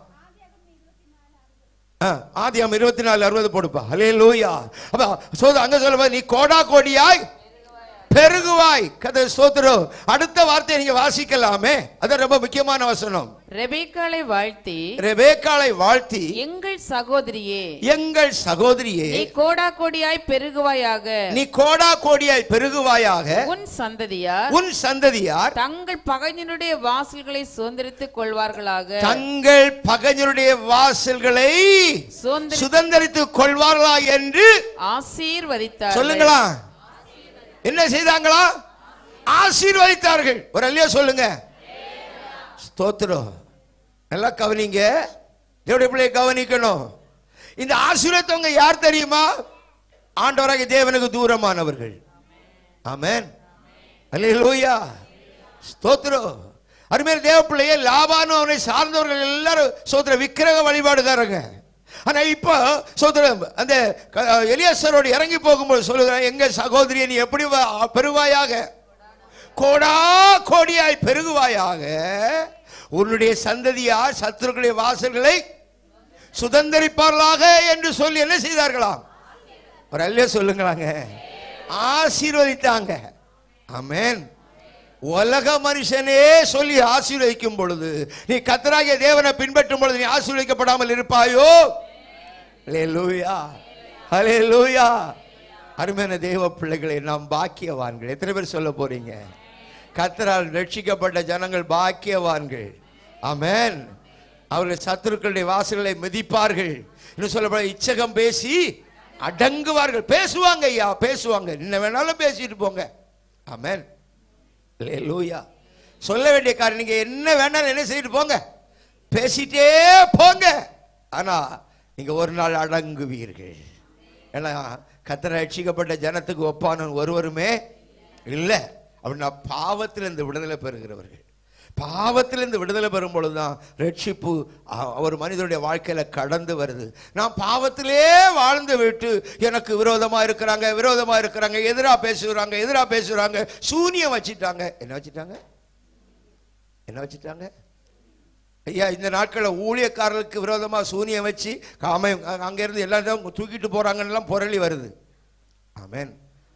ஆதியாம் இருபத்தி நாலு அறுபது போடுப்பா. அல்லேலூயா. அப்ப அங்க சொல்லும்போது நீ கோடா கோடியாய் பெருகுவாய். கர்த்தர் ஸ்தோத்திரம். அடுத்த வார்த்தையை நீங்க வாசிக்கலாமே, அது ரொம்ப முக்கியமான வசனம். ரெபேக்காளை வாழ்த்தி ரெபேக்காளை வாழ்த்தி எங்கள் சகோதரியே எங்கள் சகோதரியே நீ கோடா கோடியாய் பெருகுவாயாக நீ கோடா கோடியாய் பெருகுவாயாக உன் சந்ததியார் உன் சந்ததியார் தங்கள் பகைஞனுடைய வாசல்களை சுதந்திரித்துக் கொள்வார்களாக தங்கள் பகைஞருடைய வாசல்களை சுதந்திரித்துக் கொள்வார்களா என்று ஆசீர்வதித்தார். சொல்லுங்களா? என்ன செய்தாங்களா? ஆசீர்வதித்தார்கள். ஒரு அல்லையா சொல்லுங்க. ஸ்தோத்திரம். நல்லா கவனிங்க, தேவனுடைய பிள்ளையை கவனிக்கணும். இந்த ஆசீர்வாதவங்க யார் தெரியுமா? ஆண்டவராகிய தேவனுக்கு தூரமானவர்கள். ஆமென். அல்லேலூயா. ஸ்தோத்திரம். அருமையான தேவ பிள்ளையே, லாபானும் அவனை சார்ந்தவர்கள் எல்லாரும் ஸ்தோத்திர விக்கிரக வழிபாடுகாரங்க. ஆனா இப்ப சோதரம் அந்த எலியாசரோடு இறங்கி போகும்போது சொல்லுகிறான், எங்க சகோதரியை நீ எப்படி பெருவாயாக கோடா கோடியாய் பெருகுவாயாக, உன்னுடைய சந்ததியார் சத்துருக்களுடைய வாசல்களை சுதந்தரிப்பார்களாக என்று சொல்லி என்ன செய்தார்களாம்? ஒரு அல்ல சொல்லுங்களாங்க, ஆசீர்வதித்தாங்க. ஆமென். உலக மனுஷனே சொல்லி ஆசீர்வதிக்கும் பொழுது நீ கர்த்தராகிய தேவனை பின்பற்றும் பொழுது நீ ஆசீர்வதிக்கப்படாமல் இருப்பாயோ? ஹல்லேலூயா, ஹல்லேலூயா. அருமையான தேவ பிள்ளைகளை, நாம் பாக்கியவான்கள். எத்தனை பேர் சொல்ல போறீங்க? கர்த்தரால் ரட்சிக்கப்பட்ட ஜனங்கள் பாக்கியவான்கள். ஆமென். அவர்கள் சத்துருக்களுடைய வாசல்களை மிதிப்பார்கள். இன்னும் சொல்லப்பட இச்சகம் பேசி அடங்குவார்கள். பேசுவாங்க ஐயா, பேசுவாங்க. என்ன வேணாலும் பேசிட்டு போங்க. ஆமென். ஹல்லேலூயா. சொல்ல வேண்டிய காரணம், நீங்க என்ன வேணாலும் என்ன செய்துட்டு போங்க, பேசிட்டே போங்க. ஆனா நீங்க ஒரு நாள் அடங்குவீர்கள். ஏன்னா கர்த்தரை ரட்சிக்கப்பட்ட ஜனத்துக்கு ஒப்பானவன் ஒருவருமே இல்லை. அப்படின்னா பாவத்திலிருந்து விடுதலை பெறுகிறவர்கள். பாவத்திலிருந்து விடுதலை பெறும் பொழுதுதான் ரட்சிப்பு ஒரு மனிதனுடைய வாழ்க்கையில கடந்து வருது. நான் பாவத்திலே வாழ்ந்து விட்டு எனக்கு விரோதமா இருக்கிறாங்க, விரோதமா இருக்கிறாங்க, எதிரா பேசுறாங்க, எதிரா பேசுறாங்க, சூனியம் வச்சிட்டாங்க. என்ன வச்சிட்டாங்க? என்ன வச்சிட்டாங்க ஐயா? இந்த நாட்களில் ஊழியக்காரர்களுக்கு விரோதமா சூனியம் வச்சு காம அங்க இருந்து எல்லாரும் தூக்கிட்டு போறாங்கன்னு பொருளி வருது. ஆமென்.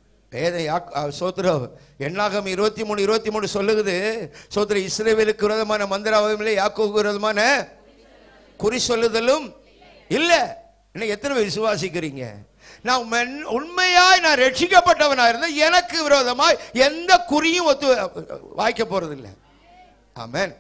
சோத்ரம் எண்ணாகம் இருபத்தி மூணு இருபத்தி மூணு சொல்லுகிறது. சோத்ர இஸ்ரவேலுக்கு விரோதமான மந்திராவும் இல்லை, யாக்கோவுக்கு விரோதமான குறி சொல்லுதலும் இல்லை. இன்னைக்கு எத்தனை பேர் விசுவாசிக்கிறீங்க? நான் உண்மையாய் நான் ரட்சிக்கப்பட்டவனா இருந்த எனக்கு விரோதமாய் எந்த குறியும் ஒத்து வாய்க்க போறது இல்லை. ஆமென்.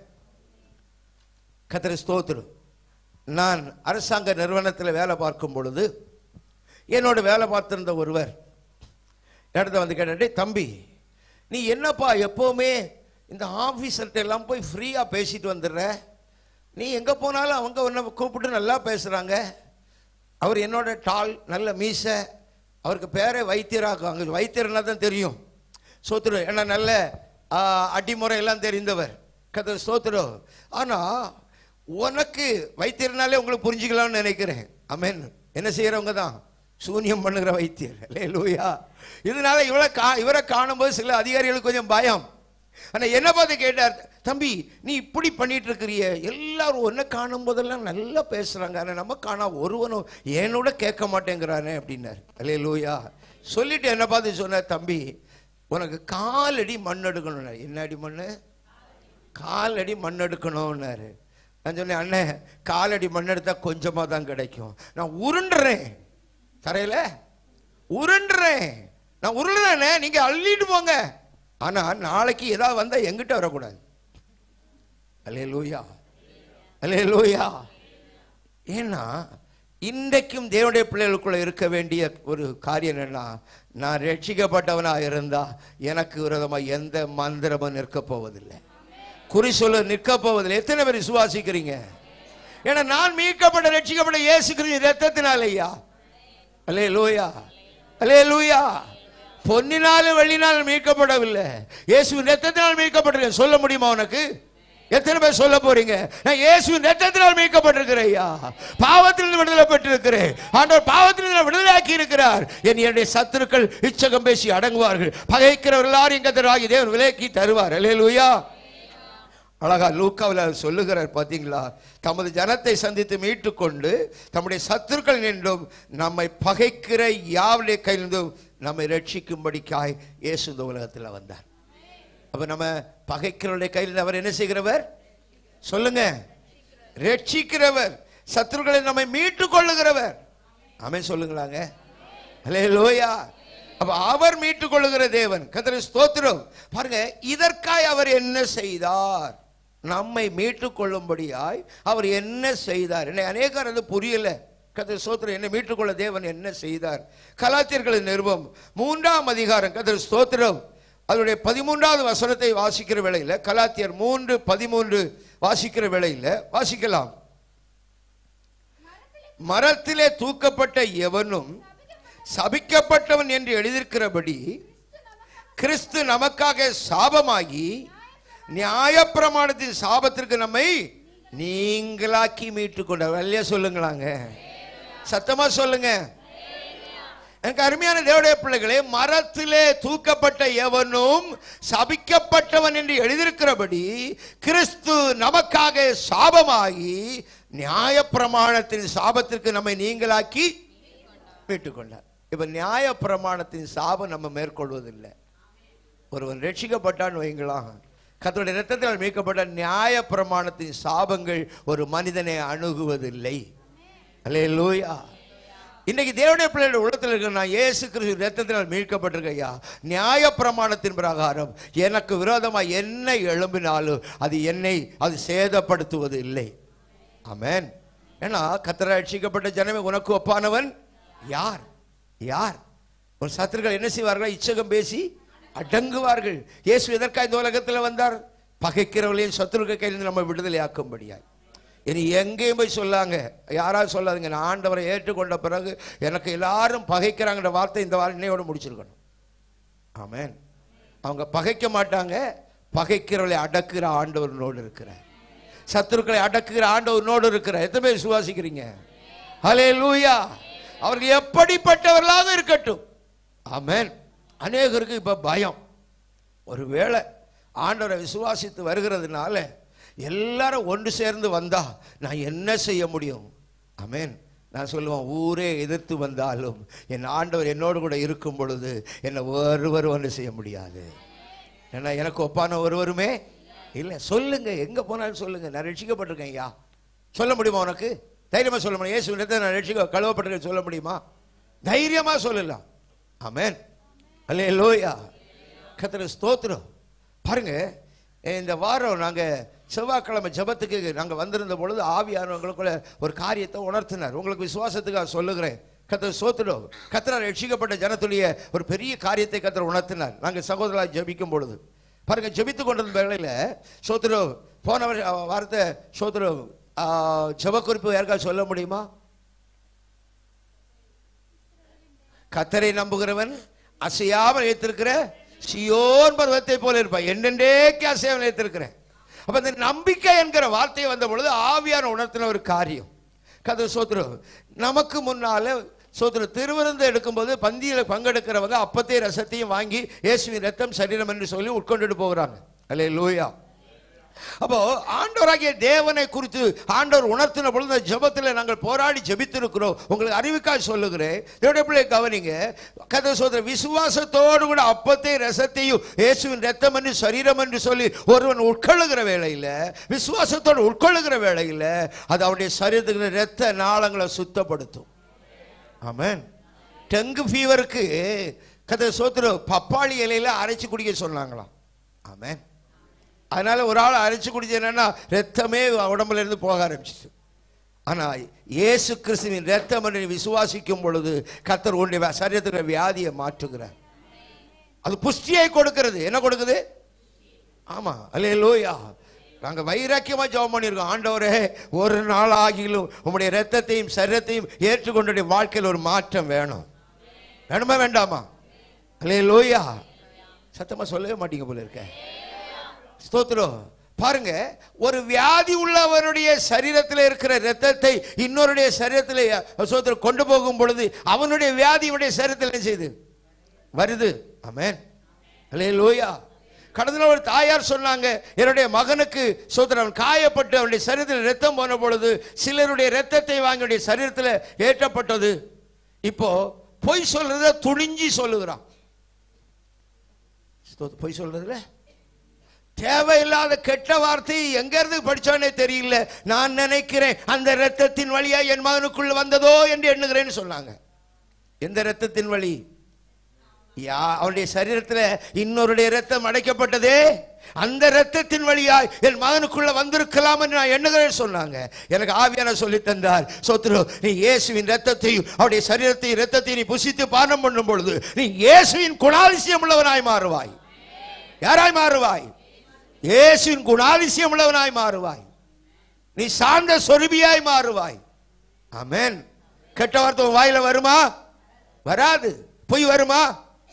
கர்த்தர் ஸ்தோத்திரம். நான் அரசாங்க நிறுவனத்தில் வேலை பார்க்கும் பொழுது என்னோட வேலை பார்த்திருந்த ஒருவர் இடத்த வந்து கேட்டே, தம்பி நீ என்னப்பா எப்போவுமே இந்த ஆஃபீஸர்கிட்ட எல்லாம் போய் ஃப்ரீயாக பேசிட்டு வந்துடுற, நீ எங்கே போனாலும் அவங்க ஒன்றை கூப்பிட்டு நல்லா பேசுகிறாங்க. அவர் என்னோட டால் நல்ல மீசை, அவருக்கு பேரே வைத்தியராக, அங்கே வைத்தியர்னா தான் தெரியும். சோத்துரு என்ன நல்ல அடிமுறை எல்லாம் தெரிந்தவர். கதை சோத்துரு. ஆனால் உனக்கு வைத்தியர்னாலே உங்களுக்கு புரிஞ்சுக்கலாம்னு நினைக்கிறேன். ஆமென். என்ன செய்கிறவங்க தான் சூனியம் பண்ணுகிற வைத்தியர். அல்லேலூயா. இதனால இவரை கா இவரை காணும்போது சில அதிகாரிகளுக்கு கொஞ்சம் பயம். ஆனால் என்ன பார்த்து கேட்டார், தம்பி நீ இப்படி பண்ணிட்டு இருக்கிறிய, எல்லாரும் ஒன்றை காணும் போதெல்லாம் நல்லா பேசுறாங்க, ஆனால் நம்ம காணா ஒருவனும் என்னோட கேட்க மாட்டேங்கிறானே அப்படின்னாரு. அல்லேலூயா. சொல்லிட்டு என்ன பார்த்து சொன்னார், தம்பி உனக்கு காலடி மண் எடுக்கணும். என்ன அடி மண்? காலடி மண் எடுக்கணும்னாரு. நான் சொன்னேன், அண்ணே காலடி மண் எடுத்தா கொஞ்சமாக தான் கிடைக்கும், நான் உருண்டுறேன் தரையில, உருண்டுறேன், நான் உருளுறேனே, நீங்க அள்ளிட்டு போங்க, ஆனா நாளைக்கு ஏதாவது வந்தா எங்கிட்ட வரக்கூடாது. அல்லேலூயா, அல்லேலூயா. ஏன்னா இன்றைக்கும் தேவனுடைய பிள்ளைகளுக்குள்ள இருக்க வேண்டிய ஒரு காரியம் என்னன்னா, நான் ரட்சிக்கப்பட்டவனா இருந்தா எனக்கு விரோதமா எந்த மந்திரமும் நிற்க போவதில்லை, குறி சொல்ல நிற்க போவதில்லை. எத்தனை பேர் விசுவாசிக்கிறீங்க? ஏன்னா நான் மீட்கப்பட்ட ரட்சிக்கப்பட்ட இயேசு கிறிஸ்து ரத்தத்தினாலயா. அல்லேலூயா, அல்லேலூயா. பொன்னினாலும் வெள்ளினாலும் மீட்கப்படவில்லை, இயேசுவின் ரத்தத்தினால் மீட்கப்பட்டிருக்கேன். சொல்ல முடியுமா உனக்கு? எத்தனை பேர் சொல்ல போறீங்க? நான் இயேசுவின் ரத்தத்தினால் மீட்கப்பட்டிருக்கிறேன் ஐயா, பாவத்திலிருந்து விடுதலை பெற்றிருக்கிறேன். ஆண்டவர் பாவத்திலிருந்து விடுதலையாக்கி இருக்கிறார். என்னுடைய சத்துருக்கள் இச்சகம் பேசி அடங்குவார்கள், பகைக்கிறவர் எல்லாரும் எங்க தருவாகி தேவன் விலைக்கு தருவார். அல்லேலூயா. அழகா லூக்காவில் சொல்லுகிறார் பார்த்தீங்களா, தமது ஜனத்தை சந்தித்து மீட்டு கொண்டு தம்முடைய சத்துருக்கள் நின்றும் நம்மை பகைக்கிற யாவுடைய கையிலிருந்தும் நம்மை ரட்சிக்கும்படிக்காய் இயேசு இந்த உலகத்தில் வந்தார். அப்ப நம்ம பகைக்கிறவருடைய கையில் அவர் என்ன செய்கிறவர்? சொல்லுங்க, ரட்சிக்கிறவர், சத்துருக்களை நம்மை மீட்டு கொள்ளுகிறவர். ஆமென் சொல்லுங்களாங்க. அல்லேலூயா. அப்ப அவர் மீட்டுக் கொள்ளுகிற தேவன். கர்த்தருக்கு ஸ்தோத்திரம். பாருங்க, இதற்காய் அவர் என்ன செய்தார்? நம்மை மீட்டுக் கொள்ளும்படியாய் அவர் என்ன செய்தார்? என்னை அநேகர் அது புரியல. கர்த்தருக்கு ஸ்தோத்திரம். என்னை மீட்டுக்கொள்ள தேவன் என்ன செய்தார்? கலாத்தியர்களின் நிருபம் மூன்றாம் அதிகாரம், கர்த்தருக்கு ஸ்தோத்திரம், அதனுடைய பதிமூன்றாவது வசனத்தை வாசிக்கிற வேளையில், கலாத்தியர் மூன்று பதிமூன்று வாசிக்கிற வேளையில் வாசிக்கலாம். மரத்திலே தூக்கப்பட்ட எவனும் சபிக்கப்பட்டவன் என்று எழுதியிருக்கிறபடி கிறிஸ்து நமக்காக சாபமாகி நியாயப்பிரமாணத்தின் சாபத்திற்கு நம்மை நீங்களாக்கி மீட்டுக் கொண்டார். சொல்லுங்களாங்க, சத்தமா சொல்லுங்க. எனக்கு அருமையான தேவனுடைய பிள்ளைகளே, மரத்திலே தூக்கப்பட்ட எவனும் சபிக்கப்பட்டவன் என்று எழுதியிருக்கிறபடி கிறிஸ்து நமக்காக சாபமாகி நியாயப்பிரமாணத்தின் சாபத்திற்கு நம்மை நீங்களாக்கி மீட்டுக்கொண்டார். இப்ப நியாயப்பிரமாணத்தின் சாபம் நம்ம மேற்கொள்வதில்லை. ஒருவன் ரட்சிக்கப்பட்டான்னு வைங்களாம், கர்த்தருடைய இரத்தத்தால் மீட்கப்பட்ட நியாயப்பிரமாணத்தின் சாபங்கள் ஒரு மனிதனை அணுகுவதில்லை. அல்லேலூயா. இன்னைக்கு தேவனுடைய பிள்ளைகளுடைய உள்ளத்தில் இருக்க, நான் இயேசு கிறிஸ்து இரத்தத்தினால் மீட்கப்பட்டிருக்கையா, நியாய பிரமாணத்தின் பிரகாரம் எனக்கு விரோதமாக என்ன எழும்பினாலும் அது என்னை அது சேதப்படுத்துவது இல்லை. ஆமென். ஏன்னா கர்த்தரால் ரட்சிக்கப்பட்ட ஜனமே உனக்கு ஒப்பானவன் யார்? யார்? ஒரு சத்துருக்கள் என்ன செய்வார்கள்? இச்சகம் பேசி அடங்குவார்கள். இயேசு எதற்காக இந்த உலகத்தில் வந்தார்? பகைக்கிறவர்களையும் சத்துருக்கள் கையிலிருந்து நம்ம விடுதலை ஆக்கும்படியாய். இனி எங்கேயும் போய் சொல்லாங்க, யாராவது சொல்லாதுங்க, நான் ஆண்டவரை ஏற்றுக்கொண்ட பிறகு எனக்கு எல்லாரும் பகைக்கிறாங்கிற வார்த்தை இந்த வாரம் இன்னையோடு முடிச்சிருக்கணும். ஆமென். அவங்க பகைக்க மாட்டாங்க, பகைக்கிறவர்களை அடக்குகிற ஆண்டவரோடு இருக்கிற, சத்துருக்களை அடக்குகிற ஆண்டவரோடு இருக்கிற. எத்தனை பேர் விசுவாசிக்கிறீங்க? ஹல்லேலூயா. அவர்கள் எப்படிப்பட்டவர்களாக இருக்கட்டும். ஆமென். அநேகருக்கு இப்ப பயம். ஒருவேளை ஆண்டவரை விசுவாசித்து வருகிறதுனால எல்லாரும் ஒன்று சேர்ந்து வந்தா நான் என்ன செய்ய முடியும்? ஆமென். நான் சொல்லுவேன், ஊரே எதிர்த்து வந்தாலும் என் ஆண்டவர் என்னோடு கூட இருக்கும் பொழுது என்னை ஒருவர் ஒன்று செய்ய முடியாது. ஏன்னா எனக்கு ஒப்பான ஒருவருமே இல்லை. சொல்லுங்க, எங்க போனாலும் சொல்லுங்க, நான் ரட்சிக்கப்பட்டிருக்கேன் ஐயா. சொல்ல முடியுமா? உனக்கு தைரியமா சொல்ல முடியும்? இயேசு நான் ரட்சிக்க கழுவப்பட்டிருக்கேன் சொல்ல முடியுமா? தைரியமா சொல்லலாம். ஆமென். அல்லேலூயா. கர்த்தருக்கு ஸ்தோத்திரம். பாருங்க, இந்த வாரம் நாங்கள் செவ்வாய்க்கிழமை ஜபத்துக்கு நாங்கள் வந்திருந்த பொழுது ஆவியானவங்களுக்குள்ள ஒரு காரியத்தை உணர்த்தினார். உங்களுக்கு விசுவாசத்துக்காக சொல்லுகிறேன். கர்த்தர் ஸ்தோத்திரம். கர்த்தரால் ரட்சிக்கப்பட்ட ஜனத்துடைய ஒரு பெரிய காரியத்தை கர்த்தர் உணர்த்தினார். நாங்கள் சகோதரராக ஜபிக்கும் பொழுது பாருங்க, ஜபித்து கொண்டிருந்த வேளையில் ஸ்தோத்திரம் போன வாரத்தை ஸ்தோத்திரம் ஜப குறிப்பு யாருக்காவது சொல்ல முடியுமா? கர்த்தரை நம்புகிறவன் அசையாமல் ஏற்றிருக்கிற சியோன் பர்வத்தை போல இருப்பான். என்னென்றேக்கு அசையாமல் ஏற்றிருக்கிறேன். அப்ப இந்த நம்பிக்கை என்கிற வார்த்தை வந்த பொழுது ஆவியான உணர்த்தின ஒரு காரியம். கர்த்தர் ஸ்தோத்திரம். நமக்கு முன்னால ஸ்தோத்திரம் திருவிருந்து எடுக்கும்போது பந்தியில் பங்கெடுக்கிறவங்க அப்பத்தையும் ரசத்தையும் வாங்கி இயேசுவின் ரத்தம் சரீரம் என்று சொல்லி உட்கொண்டுட்டு போகிறாங்க. அல்லேலூயா. அப்போ ஆண்டவராகிய தேவனை குறித்து ஆண்டவர் உணர்த்தின பொழுது ஜெபத்தில் நாங்கள் போராடி ஜெபித்திருக்கிறோம். உங்களுக்கு அறிவிக்காக சொல்லுகிறேன், தேவனுடைய பிள்ளை கவனிங்க. கர்த்தர் ஸ்தோத்திரம். விசுவாசத்தோடு கூட அப்பத்தையும் ரசத்தையும் இயேசுவின் ரத்தம் என்று சரீரம் என்று சொல்லி ஒருவன் உட்கொள்ளுகிற வேளையில், விசுவாசத்தோடு உட்கொள்ளுகிற வேளையில் அது அவருடைய சரீரத்துக்கு ரத்த நாளங்களை சுத்தப்படுத்தும். ஆமென். டெங்கு ஃபீவருக்கு கர்த்தர் ஸ்தோத்திரம் பப்பாளி இலையில அரைச்சு குடிக்க சொன்னாங்களாம். ஆமென். அதனால ஒரு ஆள் அரைச்சு குடிச்சு என்னன்னா ரத்தமே உடம்புல இருந்து போக ஆரம்பிச்சிச்சு. ஆனா இயேசு கிறிஸ்துவின் ரத்தம் என்று விசுவாசிக்கும் பொழுது கர்த்தர் உன்னுடைய சரீரத்தில் வியாதியை மாற்றுகிறார். அது புஷ்டியை கொடுக்கிறது. என்ன கொடுக்குது? ஆமா. அல்லேலூயா. நாங்க வைராக்கியமா ஜெபம் பண்ணியிருக்கோம். ஆண்டவரே, ஒரு நாள் ஆகிலும் உங்களுடைய ரத்தத்தையும் சரீரத்தையும் ஏற்றுக்கொண்ட வாழ்க்கையில் ஒரு மாற்றம் வேணும். வேணுமா வேண்டாமா? அல்லேலூயா. சத்தமா சொல்லவே மாட்டீங்க போல இருக்க. ஸ்தோத்திரம். பாருங்க, ஒரு வியாதி உள்ளவனுடைய சரீரத்தில் இருக்கிற ரத்தத்தை இன்னொருடைய சரீரத்தில் ஸ்தோத்திரம் கொண்டு போகும் பொழுது அவனுடைய வியாதியுடைய சரீரத்தில் என்ன செய்து வருது. ஆமென். அல்லேலூயா. கடந்த ஒரு தாயார் சொன்னாங்க, என்னுடைய மகனுக்கு ஸ்தோத்திரம் காயப்பட்டு அவனுடைய சரீரத்தில் ரத்தம் போன பொழுது சிலருடைய ரத்தத்தை வாங்கிய சரீரத்தில் ஏற்றப்பட்டது. இப்போ பொய் சொல்றத துணிஞ்சி சொல்லுகிறான். பொய் சொல்றதுல தேவையில்லாத கெட்ட வார்த்தை எங்க இருந்து படிச்சோன்னே தெரியல. நான் நினைக்கிறேன் அந்த ரத்தத்தின் வழியா என் மகனுக்குள்ள வந்ததோ என்று எண்ணுகிறேன்னு சொன்னாங்க. எந்த ரத்தத்தின் வழி? யா அவருடைய சரீரத்தில் இன்னொருடைய ரத்தம் அடைக்கப்பட்டதே, அந்த ரத்தத்தின் வழியாய் என் மகனுக்குள்ள வந்திருக்கலாம் என்று நான் எண்ணுகிறேன் சொன்னாங்க. எனக்கு ஆவியான சொல்லி தந்தார். சோத்ரு, நீ இயேசுவின் ரத்தத்தையும் அவருடைய சரீரத்தையும் ரத்தத்தையும் நீ புசித்து பானம் பண்ணும் பொழுது நீ இயேசுவின் குணாதிசயம் உள்ளவனாய் மாறுவாய். யாராய் மாறுவாய்? இயேசுவின் குணாதிசயம் உள்ளவனாய் மாறுவாய். நீ சார்ந்த சொருபியாய் மாறுவாய். ஆமென். கெட்ட வார்த்தை வாயில வருமா? வராது. பொய் வருமா?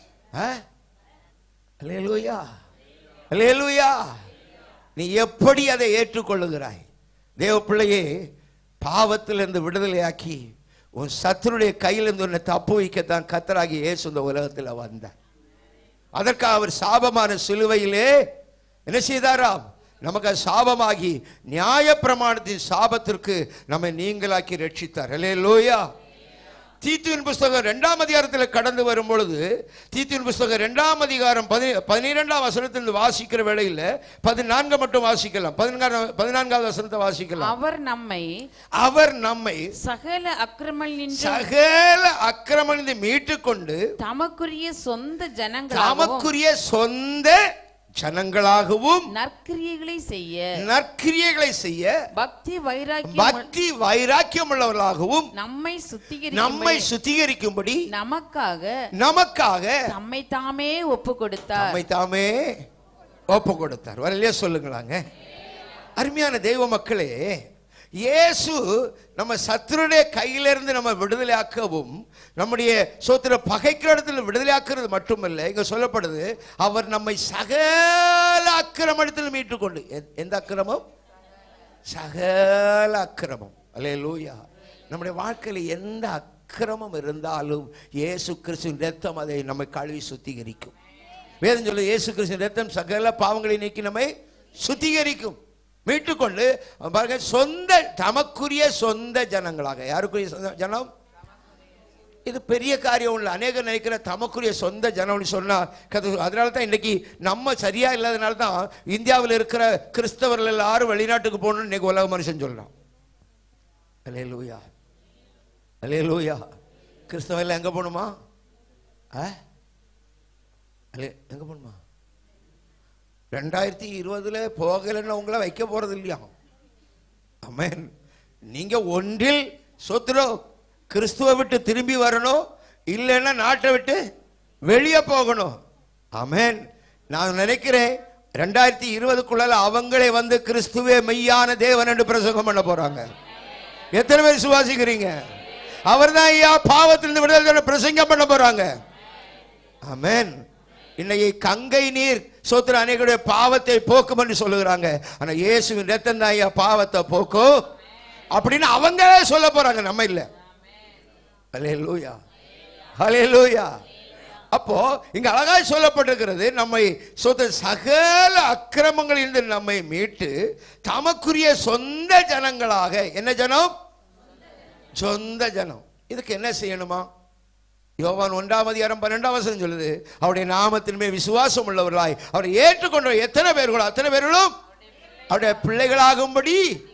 அல்லேலூயா. அல்லேலூயா. நீ எப்படி அதை ஏற்றுக்கொள்ளுகிறாய்? தேவ பிள்ளையே, பாவத்திலிருந்து விடுதலையாக்கி உன் சத்துருடைய கையிலிருந்து உன்னை தப்பு வைக்கத்தான் கர்த்தராகி இயேசு இந்த உலகத்தில் வந்தார். அதற்காக அவர் சாபமான சிலுவையிலே என்ன செய்தாராம்? நமக்கு சாபமாகி நியாய பிரமாணத்தின் சாபத்திற்கு நம்மை நீங்களாக்கி ரட்சித்தார். அல்லேலூயா. தீத்துவின் புஸ்தகம் இரண்டாம் அதிகாரத்தில் கடந்து வரும் பொழுது, தீத்துவின் புஸ்தகம் இரண்டாம் அதிகாரம் பதினிரெண்டாம் வசனத்தில் வாசிக்கிற வேளையில் பதினான்கு மட்டும் வாசிக்கலாம். பதினான்காவது பதினான்காவது வசனத்தை வாசிக்கலாம். அவர் நம்மை அவர் நம்மை சகல அக்கிரமங்களினின்று சகல அக்கிரமங்களிலிருந்து மீட்டுக் கொண்டு தமக்குரிய சொந்த ஜனங்களாகவும் தமக்குரிய சொந்த ஜனங்களாகவும் நற்கிரியைகளை செய்ய நற்கிரியைகளை செய்ய பக்தி வைராக்கியம் பக்தி வைராக்கியம் உள்ளவர்களாகவும் நம்மை சுத்திகரி நம்மை சுத்திகரிக்கும்படி நமக்காக நமக்காக தம்மை தாமே ஒப்பு கொடுத்தார். தம்மை தாமே ஒப்பு கொடுத்தார். வரலையா சொல்லுங்களாங்க. அருமையான தெய்வ மக்களே, இயேசு நம்ம சத்துருடைய கையிலிருந்து நம்ம விடுதலையாக்கவும் நம்முடைய சோத்திர பகைக்கிற இடத்துல விடுதலையாக்குறது மட்டுமல்ல, இங்க சொல்லப்படுது அவர் நம்மை சகல அக்கிரமத்தில் மீட்டுக்கொண்டு. எந்த அக்கிரமம்? சகல அக்கிரமம். அல்லேலூயா. நம்முடைய வாழ்க்கையில் எந்த அக்கிரமம் இருந்தாலும் இயேசு கிறிஸ்துவின் இரத்தம் அதை நம்மை கழுவி சுத்திகரிக்கும். வேதம் சொல்லுது இயேசு கிறிஸ்துவின் இரத்தம் சகல பாவங்களை நீக்கி நம்மை சுத்திகரிக்கும், மீட்டுக்கொண்டு பாருங்க சொந்த தமக்குரிய சொந்த ஜனங்களாக. யாருக்குரிய சொந்த ஜனம்? இது பெரிய காரியம் இல்லை. அநேகர் நினைக்கிற தமக்குரிய சொந்த ஜனம்னு சொன்னா, அதனால தான் இன்னைக்கு நம்ம சரியா இல்லாதனால தான் இந்தியாவில் இருக்கிற கிறிஸ்தவர்கள் எல்லாரும் வெளிநாட்டுக்கு போகணும்னு இன்னைக்கு உலக மனுஷன் சொல்றான். அல்லேலூயா, அல்லேலூயா. கிறிஸ்தவ எல்லாம் எங்க போகணுமா? எங்க போகணுமா? ரெண்டாயிரத்தி இருபதுல போகலன்னு உங்களை வைக்க போறது இல்லையா? ஆமென். நீங்க ஒன்றில் சொத்துறோம் கிறிஸ்துவ விட்டு திரும்பி வரணும், இல்லைன்னா நாட்டை விட்டு வெளியே போகணும். ஆமென். நான் நினைக்கிறேன் ரெண்டாயிரத்தி இருபதுக்குள்ள அவங்களே வந்து கிறிஸ்துவே மெய்யான தேவன் என்று பிரசங்கம் பண்ண போறாங்க. எத்தனை பேர் சுவாசிக்கிறீங்க? அவர் தான் ஐயா பாவத்திலிருந்து விடுதலை பிரசங்கம் பண்ண போறாங்க. ஆமென். இன்னைக்கு கங்கை நீர் சோத்திர அநேகருடைய பாவத்தை போக்கும் என்று சொல்லுகிறாங்க. ஆனா இயேசுவின் இரத்தம் தான் ஐயா பாவத்தை போக்கும் அப்படின்னு அவங்க சொல்ல போறாங்க, நம்ம இல்ல. ஹல்லேலூயா, ஹல்லேலூயா. அப்போ இங்க அழகாய் சொல்லப்பட்டிருக்கிறது, நம்மை சோத்திர சகல அக்கிரமங்களிலிருந்து நம்மை மீட்டு தமக்குரிய சொந்த ஜனங்களாக. என்ன ஜனம்? சொந்த ஜனம். இதுக்கு என்ன செய்யணுமா? யோவான் ஒன்றாம் அதிகாரம் பன்னெண்டாம் வசனம் சொல்லுது, அவருடைய நாமத்தின் மேல் விசுவாசம் உள்ளவர்களாய் அவரை ஏற்றுக்கொண்ட எத்தனை பேர்களோ அத்தனை பேர்களும் அவருடைய பிள்ளைகளாகும்படி.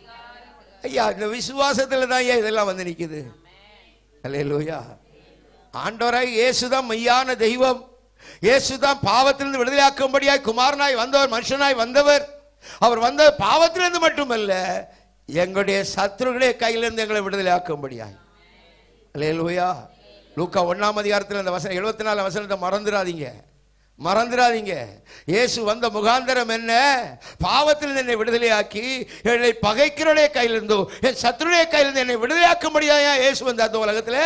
ஐயா இந்த விசுவாசத்துல தான் ஐயா இதெல்லாம் வந்து நிக்குது. அல்லேலூயா. ஆண்டவராய் இயேசுதான் மெய்யான தெய்வம். இயேசுதான் பாவத்திலிருந்து விடுதலையாக்கும்படியாய் குமாரனாய் வந்தவர், மனுஷனாய் வந்தவர். அவர் வந்த பாவத்திலிருந்து மட்டுமல்ல, எங்களுடைய சத்துருடைய கையிலிருந்து எங்களை விடுதலையாக்கும்படியாய். அல்லேலூயா. லூக்கா ஒன்னாம் அதிகாரத்தில் அந்த வசனம் எழுபத்தி நாலு வசனத்தை மறந்துடாதீங்க, மறந்துடாதீங்க. இயேசு வந்த முகாந்தரம் என்ன? பாவத்தில் என்னை விடுதலையாக்கி என்னை பகைக்கிறோடைய கையிலிருந்தோ என் சத்துருடைய கையிலிருந்து என்னை விடுதலையாக்கும்படியா இயேசு வந்தார் அந்த உலகத்தில்.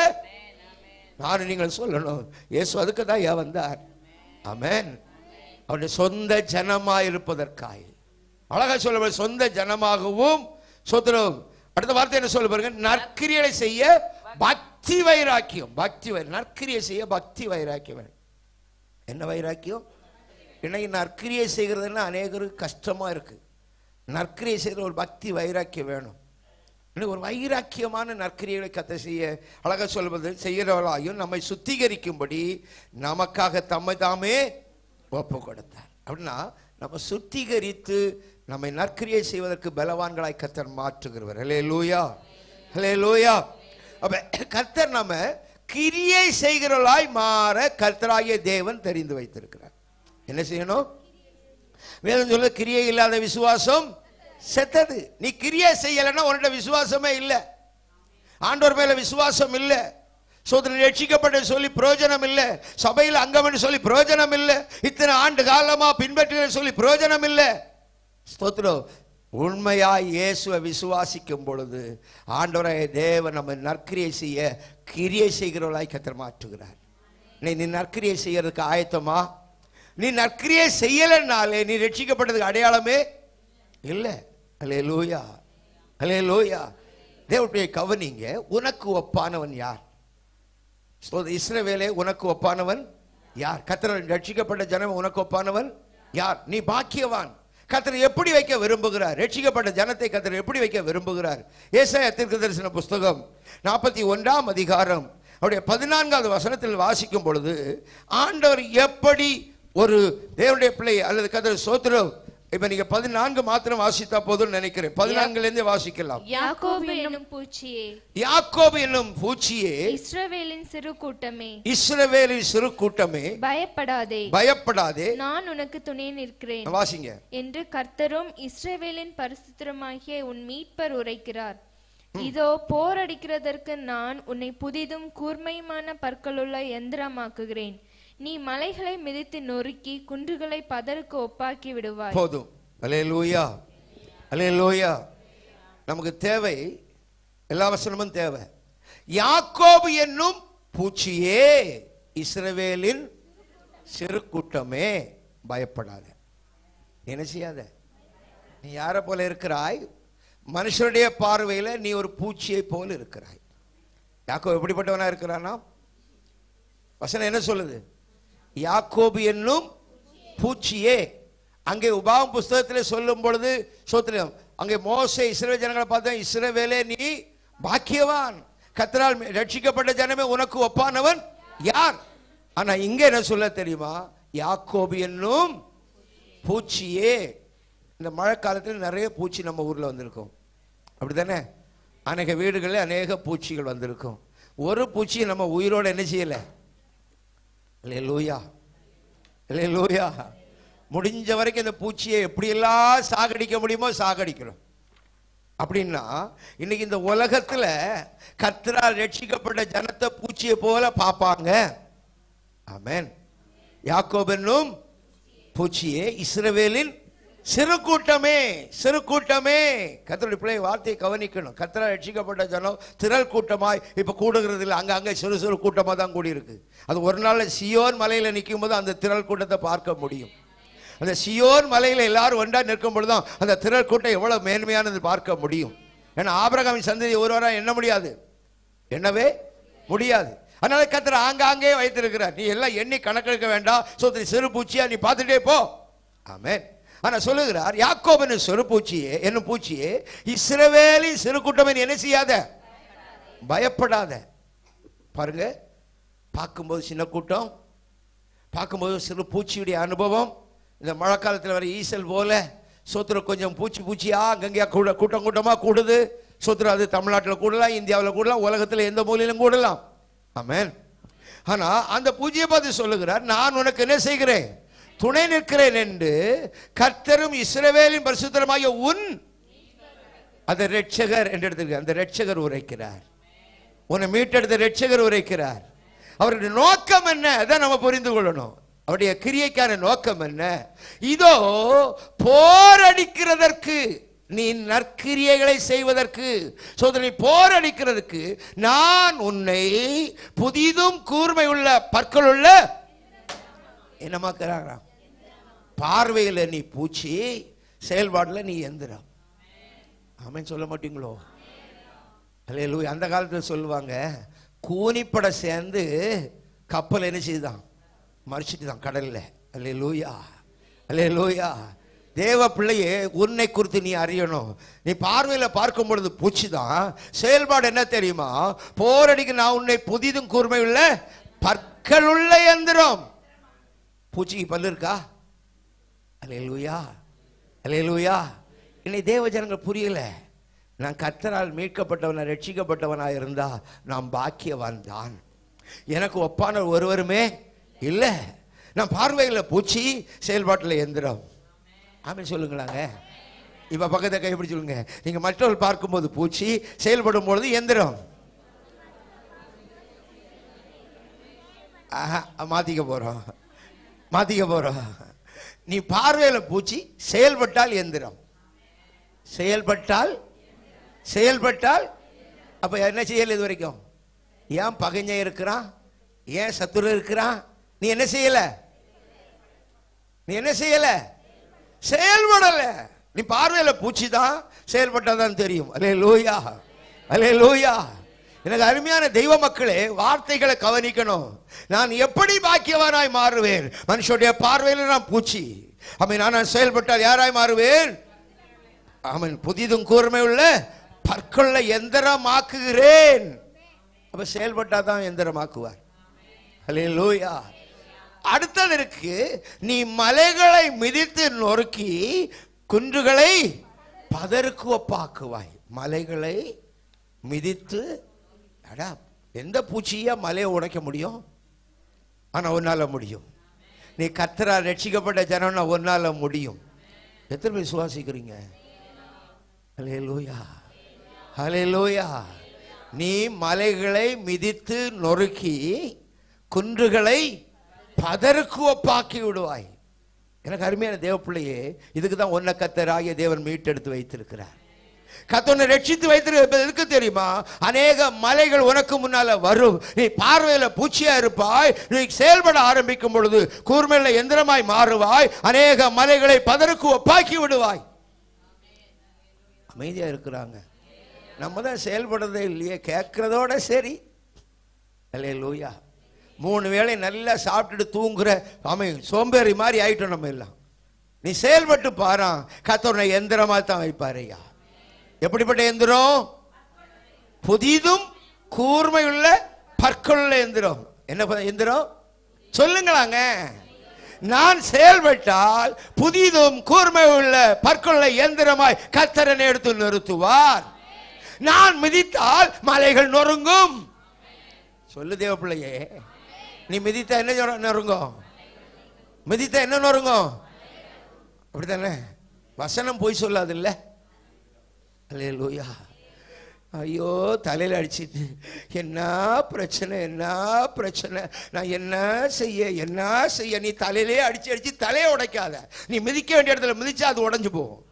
நானும் நீங்கள் சொல்லணும், இயேசு அதுக்கு தான் ஏன் வந்தார்? ஆமென். அவருடைய சொந்த ஜனமாய் இருப்பதற்காய். அழகா சொல்ல சொந்த ஜனமாகவும் சொத்துரும். அடுத்த வார்த்தை என்ன சொல்ல பாருங்க, நற்கிரியலை செய்ய பக்தி வைராக்கியம். பக்தி நற்கிரியை செய்ய பக்தி வைராக்கியம். என்ன வைராக்கியம்? இன்னைக்கு நற்கிரியை செய்கிறதுன்னா அநேகருக்கு கஷ்டமா இருக்கு. நற்கிரியை செய்கிற ஒரு பக்தி வைராக்கியம் வேணும். இன்னைக்கு ஒரு வைராக்கியமான நற்கிரியை கத்த செய்ய அழகா சொல்வது, செய்கிறவர்களாயும் நம்மை சுத்திகரிக்கும்படி நமக்காக தம்மை தாமே ஒப்பு கொடுத்தார். அப்படின்னா நம்ம சுத்திகரித்து நம்மை நற்கிரியை செய்வதற்கு பலவான்களாய் கர்த்தர் மாற்றுகிறவர். ஹல்லேலூயா, ஹல்லேலூயா. அப்ப கர்த்தர் நம்ம கிரியை செய்கிறவர்களாய் மாற கர்த்தராகிய தேவன் தெரிந்து வைத்திருக்கிறார். என்ன செய்யணும்? வேதம் சொல்ல கிரியை இல்லாத விசுவாசம் செத்தது. நீ கிரியை செய்யலைன்னா உன்கிட்ட விசுவாசமே இல்லை. ஆண்டவர் மேல விசுவாசம் இல்லை. சோதனை ரட்சிக்கப்பட்ட சொல்லி பிரயோஜனம் இல்லை. சபையில் அங்கம் சொல்லி பிரயோஜனம் இல்லை. இத்தனை ஆண்டு காலமா பின்பற்ற சொல்லி பிரயோஜனம் இல்லை. ஸ்தோத்திரம். உண்மையாய் இயேசுவை விசுவாசிக்கும் பொழுது ஆண்டவராகிய தேவன் நம்ம நற்கிரியை செய்ய கிரியை செய்கிறவர்களாய் கர்த்தர் மாற்றுகிறார். நீ நீ நற்கிரியை செய்யறதுக்கு ஆயத்தமா? நீ நற்கிரியை செய்யலைன்னாலே நீ ரட்சிக்கப்பட்டதுக்கு அடையாளமே இல்லை. அல்லேலூயா, அல்லேலூயா. தேவனுடைய கவனிங்க, உனக்கு ஒப்பானவன் யார்? இஸ்ரவேலே உனக்கு ஒப்பானவன் யார்? கர்த்தரால் ரட்சிக்கப்பட்ட ஜனம் உனக்கு ஒப்பானவன் யார்? நீ பாக்கியவான். கர்த்தர் எப்படி வைக்க விரும்புகிறார்? ரட்சிக்கப்பட்ட ஜனத்தை கர்த்தர் எப்படி வைக்க விரும்புகிறார்? ஏசாயா தீர்க்கதரிசன புஸ்தகம் நாற்பத்தி ஒன்றாம் அதிகாரம் அவருடைய பதினான்காவது வசனத்தில் வாசிக்கும் பொழுது ஆண்டவர் எப்படி ஒரு தேவனுடைய பிள்ளை அல்லது கர்த்தர் ஸ்தோத்திரம். இப்ப நீங்க பதினான்கு மாத்திரம் வாசித்தா போதும் நினைக்கிறேன். பதினான்குல இருந்து வாசிக்கலாம். யாக்கோபு என்னும் பூச்சியே, யாக்கோபு என்னும் பூச்சியே, இஸ்ரவேலின் சிறு கூட்டமே, இஸ்ரவேலின் சிறு கூட்டமே, பயப்படாதே, பயப்படாதே, நான் உனக்கு துணை நிற்கிறேன் வாசிங்க என்று கர்த்தரும் இஸ்ரவேலின் பரிசுத்தருமாகிய உன் மீட்பர் உரைக்கிறார். இதோ போரடிக்கிறதற்கு நான் உன்னை புதிதும் கூர்மையுமான பற்களுள்ள எந்திரமாக்குகிறேன். நீ மலைகளை மிதித்து நொறுக்கி குன்றுகளை பதருக்கு ஒப்பாக்கி விடுவாய். போதும். அல்லேலூயா, அல்லேலூயா. நமக்கு தேவை, எல்லா வசனமும் தேவை. யாக்கோபு என்னும் பூச்சியே, இஸ்ரவேலின் சிறு கூட்டமே, பயப்படாத. என்ன செய்யாத? நீ யார போல இருக்கிறாய்? மனுஷனுடைய பார்வையில நீ ஒரு பூச்சியை போல இருக்கிறாய். யாக்கோபு எப்படிப்பட்டவனா இருக்கிறானா? வசனம் என்ன சொல்லுது? யாக்கோபு என்னும் பூச்சியே. அங்கே உபாகம புஸ்தகத்தில் சொல்லும் பொழுது சோத்திரம், அங்கே மோசே இஸ்ரவேல் ஜனங்களை பார்த்தா, இஸ்ரவேலே நீ பாக்கியவான், கர்த்தரால் ரட்சிக்கப்பட்ட ஜனமே உனக்கு ஒப்பானவன் யார்? ஆனா இங்க என்ன சொல்ல தெரியுமா? யாக்கோபு என்னும் பூச்சியே. இந்த மழை காலத்தில் நிறைய பூச்சி நம்ம ஊர்ல வந்திருக்கும், அப்படித்தானே? அநேக வீடுகளில் அநேக பூச்சிகள் வந்திருக்கும். ஒரு பூச்சியை நம்ம உயிரோட என்ன செய்யல? அல்லேலூயா, அல்லேலூயா. முடிஞ்ச வரைக்கும் இந்த பூச்சியை எப்படியெல்லாம் சாகடிக்க முடியுமோ சாகடிக்கிறோம். அப்படின்னா இன்னைக்கு இந்த உலகத்துல கர்த்தரால் ரட்சிக்கப்பட்ட ஜனத்தை பூச்சியை போல பார்ப்பாங்க. ஆமென். யாக்கோபு என்னும் பூச்சியே, இஸ்ரவேலின் சிறு கூட்டமே, சிறு கூட்டமே. கர்த்தருடைய பிள்ளை வார்த்தையை கவனிக்கணும். கர்த்தரால் ரட்சிக்கப்பட்ட ஜனம் திரள் கூட்டமாய் இப்ப கூடுகிறது இல்லை. அங்க அங்க சிறு சிறு கூட்டமா தான் கூடி இருக்கு. அது ஒரு நாள் சியோன் மலையில நிற்கும் போது அந்த திரள் கூட்டத்தை பார்க்க முடியும். அந்த சியோன் மலையில எல்லாரும் ஒன்றா நிற்கும் பொழுதுதான் அந்த திரள் கூட்டம் எவ்வளவு மேன்மையானது பார்க்க முடியும். ஏன்னா ஆபிரகாமின் சந்ததி ஒருவரா எண்ண முடியாது, எண்ணவே முடியாது. அதனால கர்த்தர் ஆங்காங்கே வைத்திருக்கிறார். நீ எல்லாம் எண்ணி கணக்கெடுக்க வேண்டாம். சோதரி சிறு பூச்சியா நீ பார்த்துட்டே போ. ஆமென். ஆனா சொல்லுகிறார், யாக்கோபு சிறு பூச்சியே என்னும் பூச்சியே, இஸ்ரவேலின் சிறு கூட்டமே என்ன செய்யாத? பயப்படாத. பாருங்க, பார்க்கும்போது சின்ன கூட்டம், பார்க்கும்போது சிறு பூச்சியுடைய அனுபவம். இந்த மழை காலத்தில் வர ஈசல் போல சோத்திரம் கொஞ்சம் பூச்சி பூச்சியா அங்கங்கேயா கூட கூட்டம் கூட்டமா கூடுது. சோத்திரம் அது தமிழ்நாட்டில் கூடலாம், இந்தியாவில் கூடலாம், உலகத்தில் எந்த மூலையிலும் கூடலாம். ஆமென். ஆனா அந்த பூச்சியை பார்த்து சொல்லுகிறார், நான் உனக்கு என்ன செய்கிறேன்? துணை நிற்கிறேன் என்று கர்த்தரும் இஸ்ரவேலின் பரிசுத்தருமாகிய உன் அந்த ரட்சகர் என்று எடுத்திருக்கிறார். அந்த ரட்சகர் உரைக்கிறார். உன்னை மீட்டெடுத்த ரட்சகர் உரைக்கிறார். அவருடைய நோக்கம் என்ன? அதான் நம்ம புரிந்து கொள்ளணும். அவருடைய கிரியைக்கான நோக்கம் என்ன? இதோ போரடிக்கிறதற்கு, நீ நற்கிரியைகளை செய்வதற்கு, சோதனை போரடிக்கிறதுக்கு நான் உன்னை புதிதும் கூர்மை உள்ள பற்களுள்ள என்னமாக்குறாங்க. பார்வையில் நீ பூச்சி, செயல்பாடுல நீ எந்திரம். ஆமென் சொல்ல மாட்டீங்களோ? அல்லேலூயா. அந்த காலத்தில் சொல்லுவாங்க, கூனிப்பட சேர்ந்து கப்பல் என்ன செய்துதான்? மறிச்சிட்டு தான் கடல்ல. அல்லேலூயா, அல்லேலூயா. தேவ பிள்ளையே, உன்னை குறித்து நீ அறியணும். நீ பார்வையில பார்க்கும் பொழுது பூச்சி தான், செயல்பாடு என்ன தெரியுமா? போரடிக்க நான் உன்னை புதிதும் கூர்மை உள்ள பற்களுள்ள எந்திரம். பூச்சிக்கு பல்லு இருக்கா? அல்லேலூயா, அல்லேலூயா. இன்னைக்கு தேவ ஜனங்கள் புரியல. நான் கர்த்தரால் மீட்கப்பட்டவனா ரட்சிக்கப்பட்டவனா இருந்தா நான் பாக்கியவான் தான். எனக்கு ஒப்பான ஒருவருமே இல்லை. நான் பார்வையில் பூச்சி, செயல்பாட்டில் எந்திரம். ஆமென் சொல்லுங்களாங்க. இப்ப பக்கத்தை கைப்பிடி சொல்லுங்க. நீங்க மற்றவர்கள் பார்க்கும்போது பூச்சி, செயல்படும் பொழுது எந்திரம். ஆஹா, மாத்திக்க போறோம், மாத்திக்க போறோம். நீ பார்வையில பூச்சி, செயல்பட்டால் எந்திரம். செயல்பட்டால் செயல்பட்டால் அப்ப என்ன செய்யல? இது வரைக்கும் ஏன் பகைஞ இருக்கிறான்? ஏன் சத்துரு இருக்கிறான்? நீ என்ன செய்யல? நீ என்ன செய்யல? செயல்படல. நீ பார்வையில பூச்சி தான், செயல்பட்டாதான் தெரியும். அல்லேலூயா, அல்லேலூயா. எனக்கு அருமையான தெய்வ மக்களே, வார்த்தைகளை கவனிக்கணும். நான் எப்படி பாக்கியவானாய் மாறுவேன்? மனுஷனுடைய பார்வையில் நான் பூச்சி. ஆமென். நான் செயல்பட்டால் யாராய் மாறுவேன்? ஆமென். புதிதும் கூர்மை உள்ள பற்கொள்ள எந்திரமாக்குகிறேன். அப்ப செயல்பட்டா தான் எந்திரமாக்குவார். அல்லேலூயா. அடுத்தது இருக்கு, நீ மலைகளை மிதித்து நொறுக்கி குன்றுகளை பதருக்கு ஒப்பாக்குவாய். மலைகளை மிதித்து, அடா எந்த பூச்சியா மலையை உடைக்க முடியும்? ஆனா ஒன்னால முடியும். நீ கர்த்தரால் ரட்சிக்கப்பட்ட ஜனம்னா ஒன்னால முடியும். எத்தனை பேர் சுவாசிக்கிறீங்க? ஹல்லேலூயா, ஹல்லேலூயா. நீ மலைகளை மிதித்து நொறுக்கி குன்றுகளை பதருக்கு ஒப்பாக்கி விடுவாய். எனக்கு அருமையான தேவ பிள்ளையே, இதுக்கு தான் ஒன்ன கர்த்தராகிய தேவன் மீட்டெடுத்து வைத்திருக்கிறார். கர்த்தனை ரட்சித்து வைத்திருக்கிறது எதுக்கு தெரியுமா? அநேக மலைகள் உனக்கு முன்னால வரும். நீ பார்வையில பூச்சியா இருப்பாய். நீ செயல்பட ஆரம்பிக்கும் பொழுது கூர்மையில எந்திரமாய் மாறுவாய். அநேக மலைகளை பதருக்கு ஒப்பாக்கி விடுவாய். அமைதியா இருக்கிறாங்க. நம்ம தான் செயல்படுறதே இல்லையே, கேட்கறதோட சரி. அல்லேலூயா. மூணு வேளை நல்லா சாப்பிட்டுட்டு தூங்குற அமை சோம்பேறி மாதிரி ஆயிட்டோம் நம்ம எல்லாம். நீ செயல்பட்டு பாரா, கர்த்தனை எந்திரமா தான் வைப்பாரையா. எப்படிப்பட்ட எந்திரம்? புதிதும் கூர்மை உள்ள பற்களுள்ள எந்திரம். என்ன எந்திரம் சொல்லுங்களாங்க? நான் செயல்பட்டால் புதிதும் கூர்மை உள்ள பற்களுள்ள எந்திரமாய் கர்த்தரனை எடுத்து நிறுத்துவார். நான் மிதித்தால் மலைகள் நொறுங்கும். சொல்லு தேவ பிள்ளையே, நீ மிதித்தா என்ன நொறுங்கும்? மிதித்தா என்ன நொறுங்கும்? அப்படித்தானே? வசனம் போய் சொல்லாது இல்ல? அல்லேலூயா. ஐயோ தலையில அடிச்சிட்டு என்ன பிரச்சனை, என்ன பிரச்சனை, நான் என்ன செய்ய என்ன செய்ய? நீ தலையிலே அடிச்சு அடிச்சு தலையை உடைக்காத. நீ மிதிக்க வேண்டிய இடத்துல மிதிச்சா அது உடைஞ்சு போகும்.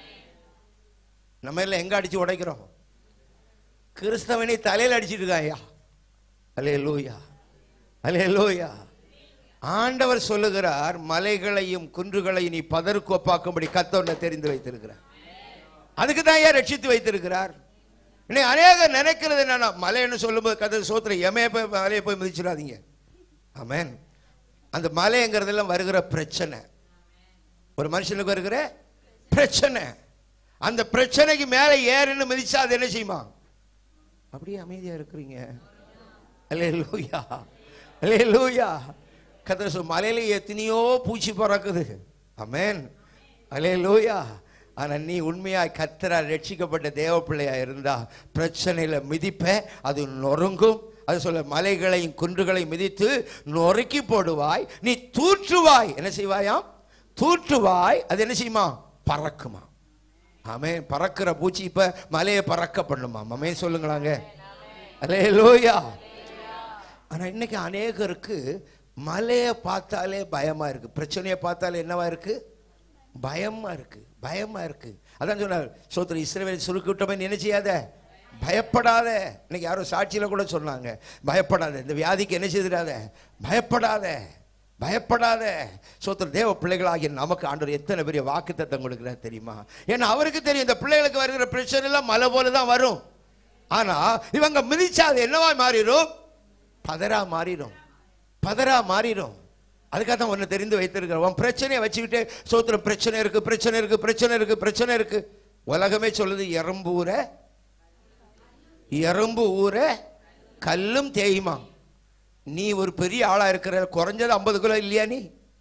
நம்ம எல்லாம் எங்க அடிச்சு உடைக்கிறோம்? கிறிஸ்தவனை தலையில அடிச்சிட்டு இருக்காயா. அல்லேலூயா, அல்லேலூயா. ஆண்டவர் சொல்லுகிறார், மலைகளையும் குன்றுகளையும் நீ பதருக்கு ஒப்பாக்கும்படி கர்த்தர் தெரிந்து வைத்திருக்கிறார். அதுக்கு தான் ஏன் ரட்சித்து வைத்திருக்கிறார். இன்னைக்கு அநேக நினைக்கிறது என்னன்னா, மலைன்னு சொல்லும்போது கர்த்தர் சோத்திரம் எமைய போய் மலையை போய் மிதிச்சிடாதீங்க. ஆமென். அந்த மலைங்கிறதெல்லாம் வருகிற பிரச்சனை, ஒரு மனுஷனுக்கு வருகிற பிரச்சனை. அந்த பிரச்சனைக்கு மேல ஏறுன்னு மிதிச்சா அது என்ன செய்யுமா? அப்படியே அமைதியா இருக்கிறீங்க. அல்லேலூயா, அல்லேலூயா. கர்த்தர் சொல், மலையில எத்தனையோ பூச்சி பறக்குது. ஆமென், அல்லேலூயா. ஆனா நீ உண்மையாய் கர்த்தரால் ரட்சிக்கப்பட்ட தேவ பிள்ளையா இருந்தா பிரச்சனையில மிதிப்ப, அது நொறுங்கும். அது சொல்ல, மலைகளையும் குன்றுகளையும் மிதித்து நொறுக்கி போடுவாய். நீ தூற்றுவாய். என்ன செய்வாயாம்? தூற்றுவாய். அது என்ன செய்யுமா? பறக்குமா. ஆமென். பறக்கிற பூச்சி இப்ப மலையை பறக்க பண்ணுமா? ஆமென் சொல்லுங்களாங்க. அல்லேலூயா. ஆனா இன்னைக்கு அநேகருக்கு மலையை பார்த்தாலே பயமா இருக்கு. பிரச்சனையை பார்த்தாலே என்னவா இருக்கு? பயமா இருக்கு, பயமா இருக்கு. அதான் சொன்னார் சோத்திரம், இஸ்ரவேல் சுருக்கு விட்டமே என்ன செய்யாத, பயப்படாத. இன்னைக்கு யாரும் சாட்சியில கூட சொன்னாங்க, பயப்படாத, இந்த வியாதிக்கு என்ன செய்திடாத, பயப்படாத, பயப்படாத. சோத்திர தேவ பிள்ளைகளாகிய நமக்கு ஆண்டவர் எத்தனை பெரிய வாக்குத்தத்தம் கொடுக்கிறார் தெரியுமா? ஏன்னா அவருக்கு தெரியும் இந்த பிள்ளைகளுக்கு வருகிற பிரச்சனை எல்லாம் மலை போல தான் வரும். ஆனா இவங்க மிதிச்சா அது என்னவா மாறிடும்? பதரா மாறிடும், பதரா மாறிடும். அதுக்காக தான் ஒன்னு தெரிந்து வைத்திருக்கிறோம். உன் பிரச்சனையை வச்சுக்கிட்டு சோத்திரம் பிரச்சனை இருக்கு, பிரச்சனை இருக்கு, பிரச்சனை இருக்கு, பிரச்சனை இருக்கு. உலகமே சொல்லுது எறும்பு ஊற எறும்பு ஊற கல்லும் தேயுமா. நீ ஒரு பெரிய ஆளா இருக்கிற, குறைஞ்சது ஐம்பது கிலோ இல்லையா நீ?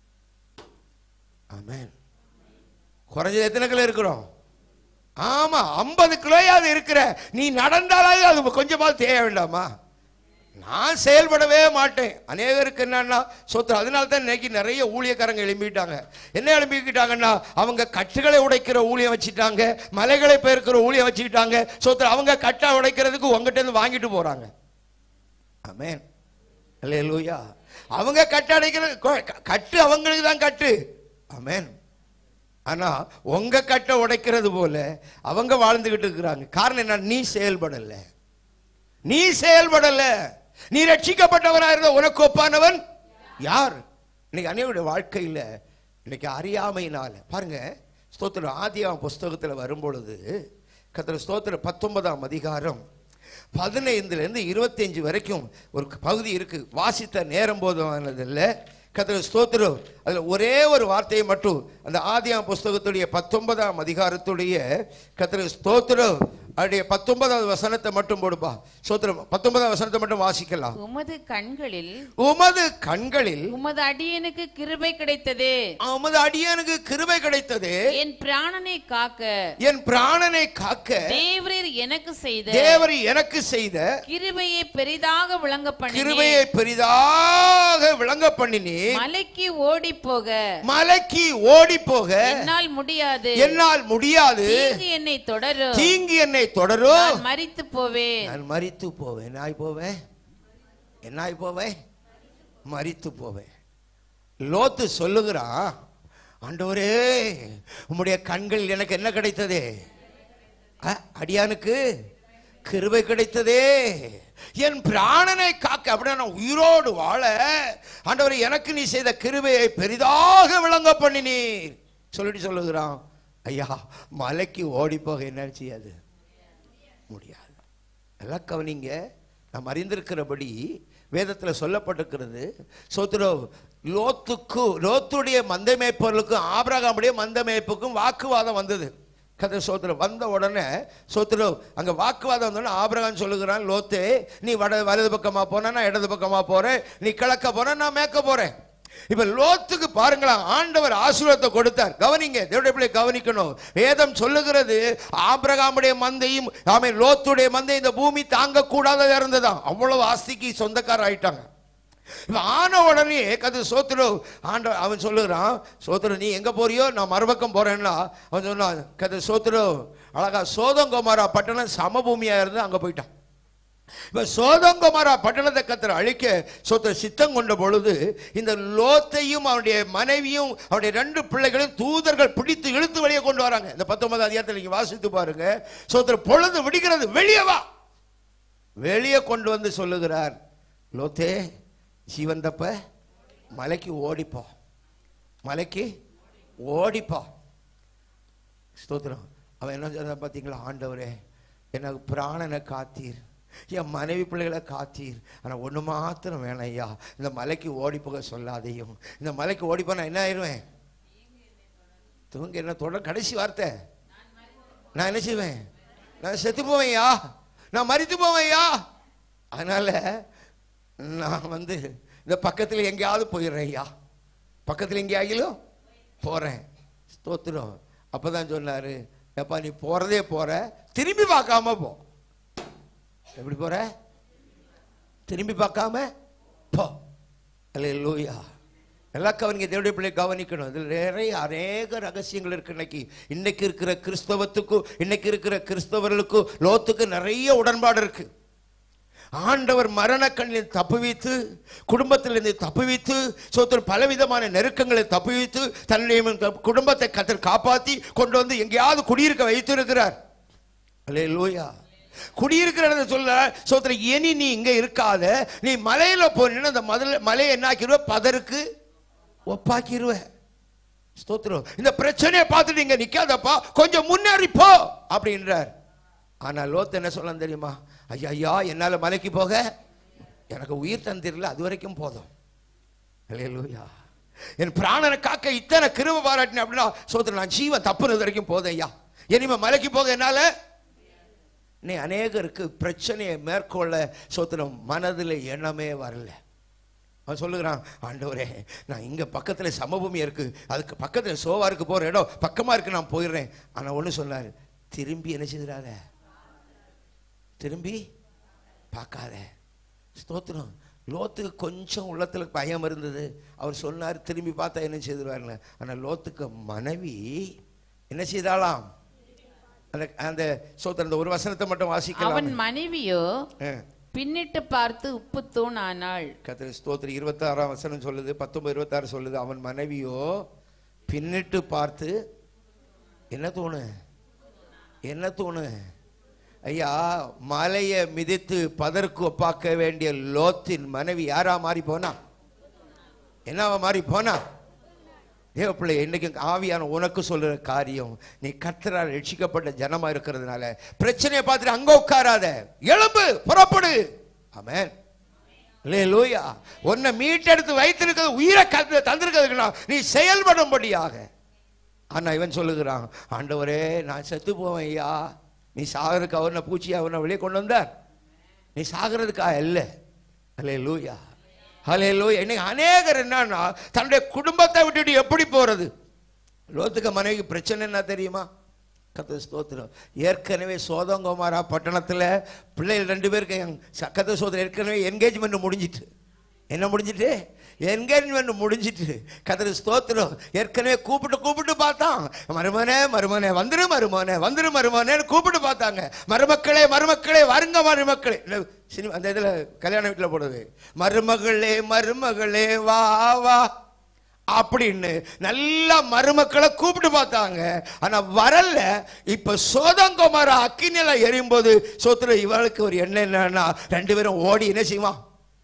ஆமென். குறைஞ்சது எத்தனை கிலோ இருக்கிறோம்? ஆமா, ஐம்பது கிலோயாவது இருக்கிற. நீ நடந்தாலாவது அது கொஞ்சமாவது தேய வேண்டாமா? நான் செயல்படவே மாட்டேன். அநேகருக்கு என்னன்னா சொத்து. அதனால தான் இன்னைக்கு நிறைய ஊழியக்காரங்க எழும்பிட்டாங்க. என்ன எழும்பிக்கிட்டாங்கன்னா, அவங்க கட்டுகளை உடைக்கிற ஊழியம் வச்சுட்டாங்க, மலைகளை பெயர்க்கிற ஊழியம் வச்சுக்கிட்டாங்க. சொத்து அவங்க கட்டை உடைக்கிறதுக்கு உங்ககிட்ட இருந்து வாங்கிட்டு போறாங்க. ஆமென், அல்லேலூயா. அவங்க கட்டு அடைக்கிற கட்டு அவங்களுக்கு தான் கட்டு. ஆமென். ஆனா உங்க கட்டை உடைக்கிறது போல அவங்க வாழ்ந்துகிட்டு இருக்கிறாங்க. காரணம் என்ன? நீ செயல்படல, நீ செயல்படல. நீ ரட்சிக்கப்பட்டவராக இருந்த உனக்கு ஒப்பானவன் யார்? இன்னைக்கு அநேகருடைய வாழ்க்கையில் இன்னைக்கு அறியாமையினால பாருங்க. ஸ்தோத்திரம் ஆதியாகம புஸ்தகத்தில் வரும்பொழுது கர்த்தர் ஸ்தோத்திரம் பத்தொன்பதாம் அதிகாரம் பதினைந்துல இருந்து இருபத்தி அஞ்சு வரைக்கும் ஒரு பகுதி இருக்கு. வாசித்த நேரம் போதுமானதில்லை. கர்த்தருக்கு ஸ்தோத்திரம். அதுல ஒரே ஒரு வார்த்தையை மட்டும் அந்த ஆதியாகம புஸ்தகத்துடைய பத்தொன்பதாம் அதிகாரத்துடைய கர்த்தருக்கு ஸ்தோத்திரம் அப்படியே பத்தொன்பதாவது வசனத்தை மட்டும் போடுப்பா. ஸ்தோத்திரம். பத்தொன்பதாவது வசனத்தை மட்டும் வாசிக்கலாம். உமது கண்களில் உமது கண்களில் உமது அடியனுக்கு கிருபை கிடைத்தது. உமது அடியனுக்கு கிருபை கிடைத்தது. என் பிராணனை காக்க என் பிராணனை காக்க தேவரீர் எனக்கு செய்த தேவர் எனக்கு செய்த கிருபையை பெரிதாக விளங்க பண்ணி கிருபையை பெரிதாக விளங்க பண்ணினீ. மலைக்கு ஓடி போக மலைக்கு ஓடி போக என்னால் முடியாது. என்னால் முடியாது. தீங்கு என்னை தொடரும். தீங்கு என்னை தொடரும். நான் மரித்து போவேன். நான் மரித்து போவேன். என்ன ஆகி போவேன்? என்ன ஆகி போவேன்? மரித்து போவேன். லோத்து சொல்லுகிறான், ஆண்டவரே உம்முடைய கண்கள் எனக்கு என்ன கிடைத்ததே? அடியானுக்கு கிருபை கிடைத்ததே. என் பிராணனை காக்க, அப்படின்னா நான் உயிரோடு வாழ ஆண்டவரே எனக்கு நீ செய்த கிருபையை பெரிதாக விளங்க பண்ணினீர் சொல்லிட்டு சொல்லுகிறான். ஐயா, மலைக்கு ஓடி போக என்ன செய்யாது? முடியாது. எல்லாம் கவனிங்க. நாம் அறிந்திருக்கிறபடி வேதத்தில் சொல்லப்பட்டிருக்கிறது. சோத்ரோ லோத்துக்கு லோத்துடைய மந்தை மேய்ப்பவர்களுக்கும் ஆபிரகாமுடைய மந்தை மேய்ப்புக்கும் வாக்குவாதம் வந்தது. கதை சோத்திரம் வந்த உடனே சோத்திரம் அங்க வாக்குவாதம் வந்தோடனே ஆபிரகாம் சொல்லுகிறான், லோத்தே நீ வட வலது பக்கமா போனா நான் இடது பக்கமா போறேன், நீ கிழக்க போற நான் மேற்க போறேன். இப்ப லோத்துக்கு பாருங்களா, ஆண்டவர் ஆசீர்வாதத்தை கொடுத்தார். கவனிங்க, தேவனுடைய பிள்ளை கவனிக்கணும். வேதம் சொல்லுகிறது ஆபிரகாமுடைய மந்தையும் ஆமே லோத்துடைய மந்தை இந்த பூமி தாங்க கூடாததா இருந்ததான். அவ்வளவு ஆஸ்திக்கு சொந்தக்காரர் ஆயிட்டாங்க. ஆன உடனே கது சோத்ரு ஆண்ட அவன் சொல்லுகிறான், சோத்ரு நீ எங்க போறியோ நான் மறுபக்கம் போறேன்னா அவன் சொன்னான், கது சோத்ரு அழகா சோதங்கோமாரா பட்டணம் சமபூமியா இருந்து அங்க போயிட்டான். இப்ப சோதங்கோமாரா பட்டணத்தை கத்தர் அழிக்க சோத்ர சித்தம் கொண்ட பொழுது இந்த லோத்தையும் அவனுடைய மனைவியும் அவனுடைய ரெண்டு பிள்ளைகளையும் தூதர்கள் பிடித்து இழுத்து வெளியே கொண்டு வராங்க. இந்த பத்தொன்பது அதிகாரத்தில் நீங்க வாசித்து பாருங்க. சோத்ர பொழுது விடுகிறது, வெளியே வா. வெளியே கொண்டு வந்து சொல்லுகிறார், லோத்தே ஜீவன் தப்ப மலைக்கு ஓடிப்போ, மலைக்கு ஓடிப்போ. ஸ்தோத்திரம். அவன் என்ன சொல்றான் பார்த்தீங்களா, ஆண்டவரே எனக்கு பிராணனை காத்தீர், என் மனைவி பிள்ளைகளை காத்தீர், ஆனால் ஒன்று மாத்திரம் வேணாம் ஐயா, இந்த மலைக்கு ஓடி போக சொல்லாதையும். இந்த மலைக்கு ஓடி போனா என்ன ஆயிடுவேன்? தூங்க என்ன தொடர் கடைசி வார்த்தை, நான் என்ன செய்வேன்? நான் செத்து போவேன்யா, நான் மரித்து போவேன்யா. அதனால நான் வந்து இந்த பக்கத்தில் எங்கேயாவது போயிடுறேன் ஐயா, பக்கத்தில் எங்கேயாகிலும் போறேன். ஸ்தோத்திரம். அப்பதான் சொன்னாரு, எப்பா நீ போறதே போற, திரும்பி பார்க்காம போ. எப்படி போற? திரும்பி பார்க்காம போ. அல்லேலூயா. எல்லா கவனிங்க, தேவனுடைய பிள்ளை கவனிக்கணும். இதில் நிறைய அநேக ரகசியங்கள் இருக்கு. இன்னைக்கு இன்னைக்கு இருக்கிற கிறிஸ்தவத்துக்கும் இன்னைக்கு இருக்கிற கிறிஸ்தவர்களுக்கும் லோத்துக்கு நிறைய உடன்பாடு இருக்கு. ஆண்டவர் மரண கண்ணில் தப்புவித்து, குடும்பத்திலிருந்து தப்புவித்து, சோத்திரம் பலவிதமான நெருக்கங்களை தப்புவித்து, தன்னுடைய குடும்பத்தை கத்தர் காப்பாற்றி கொண்டு வந்து எங்கேயாவது குடியிருக்க வைத்திருக்கிறார். அல்லேலூயா. குடியிருக்கிற சொல்ல சோத்திரம், இனி நீ இங்க இருக்காத, நீ மலையில போனீங்கன்னா அந்த மதுல மலையை என்ன ஆக்கிடுவ? பதருக்கு ஒப்பாக்கிடுவ. ஸ்தோத்திரம். இந்த பிரச்சனையை பார்த்துட்டு இங்க நிக்காதப்பா, கொஞ்சம் முன்னேறி போ அப்படின்றார். ஆனா லோத் என்ன சொல்லலாம் தெரியுமா? ஐயா ஐயா என்னால மலைக்கு போக எனக்கு உயிர் தந்திரல, அது வரைக்கும் போதும். அல்லேலூயா. என் பிராணனை காக்க இத்தனை கிருபை பாராட்டின அப்படின்னா சோத்திரம், நான் ஜீவன் தப்புனது வரைக்கும் போதும் ஐயா, இனிமே மலைக்கு போக என்னால. நீ அநேகருக்கு பிரச்சனையை மேற்கொள்ள சோத்திரம் மனதில் எண்ணமே வரல. அவன் சொல்லுகிறான், ஆண்டவரே நான் இங்க பக்கத்துல சமபூமி இருக்கு, அதுக்கு பக்கத்துல சோவாருக்கு போற இடம் பக்கமா இருக்கு, நான் போயிடுறேன். ஆனா ஒண்ணு சொன்னாரு, திரும்பி என்ன செய்திடாத, திரும்பி பார்க்காத. ஸ்தோத்திரம். லோத்துக்கு கொஞ்சம் உள்ளத்துல பயம் இருந்தது. அவர் சொன்னார் திரும்பி பார்த்தா என்ன செய்திருவாருன்னு. ஆனா லோத்துக்கு மனைவி என்ன செய்தாலாம்? அந்த அந்த ஸ்தோத்திரம், அந்த ஒரு வசனத்தை மட்டும் வாசிக்கலாம். அவன் மனைவியோ பின்னிட்டு பார்த்து உப்பு தூண் ஆனாள். கர்த்தர் ஸ்தோத்திரம். இருபத்தி ஆறாம் வசனம் சொல்லுது, பத்தொன்பது இருபத்தி ஆறு சொல்லுது, அவன் மனைவியோ பின்னிட்டு பார்த்து என்ன தூணு? என்ன தூணு? ஐயா, மலையை மிதித்து பதற்கு ஒப்பாக்க வேண்டிய லோத்தின் மனைவி யாரா மாறி போனா? என்னவா மாறி போனா? தேவ பிள்ளை, இன்னைக்கு ஆவியான உனக்கு சொல்ற காரியம், நீ கர்த்தரால் ரட்சிக்கப்பட்ட ஜனமா இருக்கிறதுனால பிரச்சனையை பார்த்துட்டு அங்க உட்காராத, எழும்பு, புறப்படு. ஆமென். அல்லேலூயா. உன்னை மீட்டெடுத்து வைத்திருக்கிறது, உயிரை தந்திருக்கிறதுக்குன்னா நீ செயல்படும்படியாக. ஆனா இவன் சொல்லுகிறான், ஆண்டவரே நான் செத்து போவேன் ஐயா. நீ சாகிறதுக்கு அவனை பூச்சி அவனை வெளியே கொண்டு வந்தார், நீ சாகிறதுக்கா இல்ல. அல்லேலூயா, அல்லேலூயா. இன்னைக்கு அநேகர் என்னன்னா தன்னுடைய குடும்பத்தை விட்டுட்டு எப்படி போறது? லோத்துக்கு மனைவி பிரச்சனை என்ன தெரியுமா? கர்த்தர் ஸ்தோத்திரம். ஏற்கனவே சோதோம் கோமோரா பட்டணத்துல பிள்ளைகள் ரெண்டு பேருக்கு கர்த்தர் ஸ்தோத்திரம் ஏற்கனவே என்கேஜ்மெண்ட் முடிஞ்சிட்டு. என்ன முடிஞ்சிட்டு? என்கேஜ்மெண்ட் முடிஞ்சிட்டு. கர்த்தர் ஸ்தோத்திரம். ஏற்கனவே கூப்பிட்டு கூப்பிட்டு பார்த்தான், மருமனே மருமனே வந்துரு, மருமனே வந்துரு, மருமனே கூப்பிட்டு பார்த்தாங்க. மருமக்களே மருமக்களே வருங்க, மருமக்களே. சினிமா அந்த இதுல கல்யாண வீட்டில் போடுது, மருமகளே மருமகளே வா வா அப்படின்னு நல்லா மருமக்களை கூப்பிட்டு பார்த்தாங்க. ஆனா வரல. இப்ப சோதோம் கோமோரா அக்கினியில எரியும் போது சோத்திரம் இவளுக்கு ஒரு எண்ணம் என்னன்னா, ரெண்டு பேரும் ஓடி என்ன செய்வான்?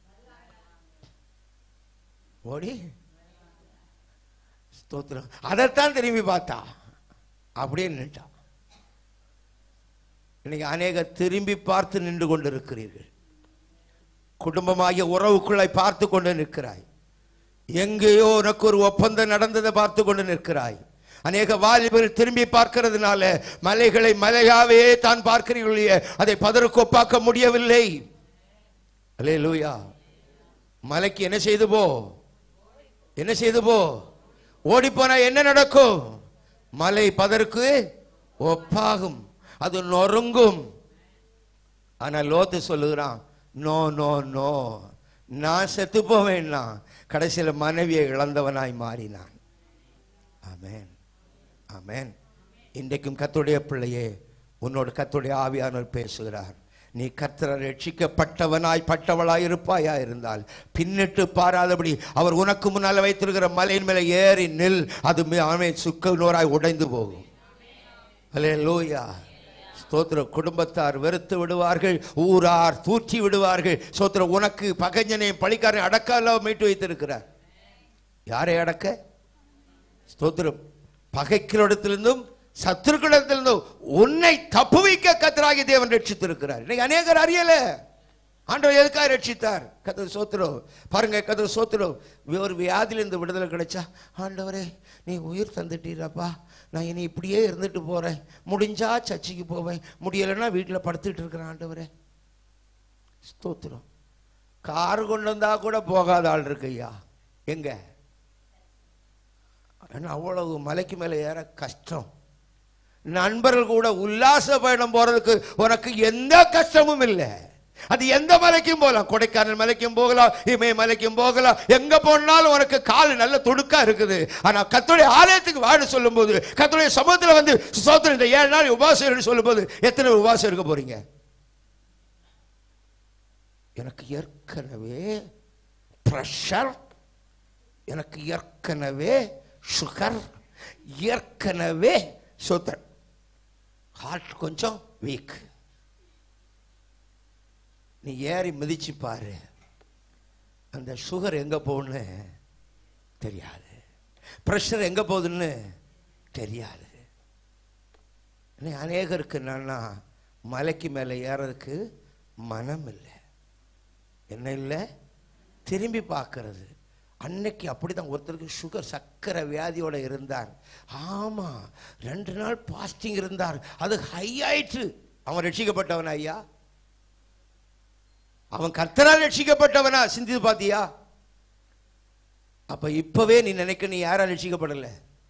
ஓடி ஸ்தோத்திரம். அதைத்தான் திரும்பி பார்த்தா, அப்படியே நின்றுட்டான். இன்னைக்கு அநேக திரும்பி பார்த்து நின்று கொண்டு இருக்கிறீர்கள். குடும்பமாகிய உறவுக்குள்ளாய் பார்த்து கொண்டு நிற்கிறாய். எங்கேயோ உனக்கு ஒரு ஒப்பந்தம் நடந்ததை பார்த்து கொண்டு நிற்கிறாய். அநேக வாலிபர்கள் திரும்பி பார்க்கிறதுனால மலைகளை மலையாவே தான் பார்க்கிறீர்களே, அதை பதருக்கு ஒப்பாக்க முடியவில்லை. அல்லேலூயா. மலைக்கு என்ன செய்து போ, என்ன செய்து போ, ஓடி போனா என்ன நடக்கும்? மலை பதருக்கு ஒப்பாகும், அது நொறுங்கும். ஆனா லோத்து சொல்லுகிறான், நோ நோ நோ, நான் செத்து போவேன்னா. கடைசியில் மனைவியை இழந்தவனாய் மாறினான். ஆமென், ஆமென். இன்றைக்கும் கர்த்தருடைய பிள்ளையே, உன்னோடு கர்த்தருடைய ஆவியானவர் பேசுகிறார். நீ கர்த்தரால் ரட்சிக்கப்பட்டவனாய் பட்டவளாய் இருப்பாயா இருந்தால் பின்னிட்டு பாராதபடி அவர் உனக்கு முன்னால் வைத்திருக்கிற மலையின் மேலே ஏறி நில். அது அவன் சுக்க நோராய் உடைந்து போகும். அல்லேலூயா, ஸ்தோத்திரம். குடும்பத்தார் வெறுத்து விடுவார்கள், ஊரார் தூற்றி விடுவார்கள். ஸ்தோத்திரம். உனக்கு பகைஞனையும் பழிக்காரனை அடக்கால மீட்டு வைத்திருக்கிறார். யாரை அடக்க? ஸ்தோத்திரம். பகைக்கிறோடத்திலிருந்தும் சத்துருக்களிடத்திலிருந்தும் உன்னை தப்புவிக்க கர்த்தராகிய தேவன் ரட்சித்திருக்கிறார். இன்னைக்கு அநேகர் அறியல ஆண்டவர் எதுக்காக ரட்சித்தார். கர்த்தர் ஸ்தோத்திரம். பாருங்க, கர்த்தர் ஸ்தோத்திரம். ஒரு வியாதியிலிருந்து விடுதலை கிடைச்சா, ஆண்டவரே நீ உயிர் தந்துட்டீரப்பா, நான் இனி இப்படியே இருந்துட்டு போறேன், முடிஞ்சா சர்ச்சைக்கு போவேன், முடியலைன்னா வீட்டில் படுத்துட்டு இருக்கிறேன் ஆண்டவரே. ஸ்தோத்திரம். கார் கொண்டு வந்தா கூட போகாத ஆள் இருக்கு ஐயா. எங்க? அவ்வளவு மலைக்கு மேலே ஏற கஷ்டம். நண்பர்கள் கூட உல்லாச பயணம் போறதுக்கு உனக்கு எந்த கஷ்டமும் இல்லை. அது எந்த மலைக்கும் போகலாம், கொடைக்கானல் மலைக்கும் போகலாம், இமய மலைக்கும் போகலாம், எங்க போனாலும் உனக்கு கால் நல்ல துடுக்கா இருக்குது. ஆனா கர்த்தருடைய ஆலயத்துக்கு வாழ சொல்லும் போது, கர்த்தருடைய சமூகத்தில் வந்து ஸ்தோத்திரம் இந்த ஏழு நாள் உபவாசம் சொல்லும் போது எத்தனை உபவாசம் இருக்க போறீங்க? எனக்கு ஏற்கனவே பிரஷர், எனக்கு ஏற்கனவே சுகர், ஏற்கனவே சோத்தன், ஹார்ட் கொஞ்சம் வீக். நீ ஏறி மிதிச்சு பாரு, அந்த சுகர் எங்க போகுன்னு தெரியாது, பிரஷர் எங்க போகுதுன்னு தெரியாது. அநேகருக்கு என்னன்னா மலைக்கு மேலே ஏறதுக்கு மனம் இல்லை. என்ன இல்லை? திரும்பி பார்க்கறது. அன்னைக்கு அப்படிதான் ஒருத்தருக்கு சுகர், சக்கரை வியாதியோட இருந்தார். ஆமா, ரெண்டு நாள் பாஸ்டிங் இருந்தார், அது ஹை ஆயிற்று. அவன் ரட்சிக்கப்பட்டவனா ஐயா? அவன் கர்த்தரால் ரட்சிக்கப்பட்டவனா? சிந்தித்து பாத்தியா? அப்ப இப்பவே நீ நினைக்க, நீ யாரா ரட்சிக்கப்படல?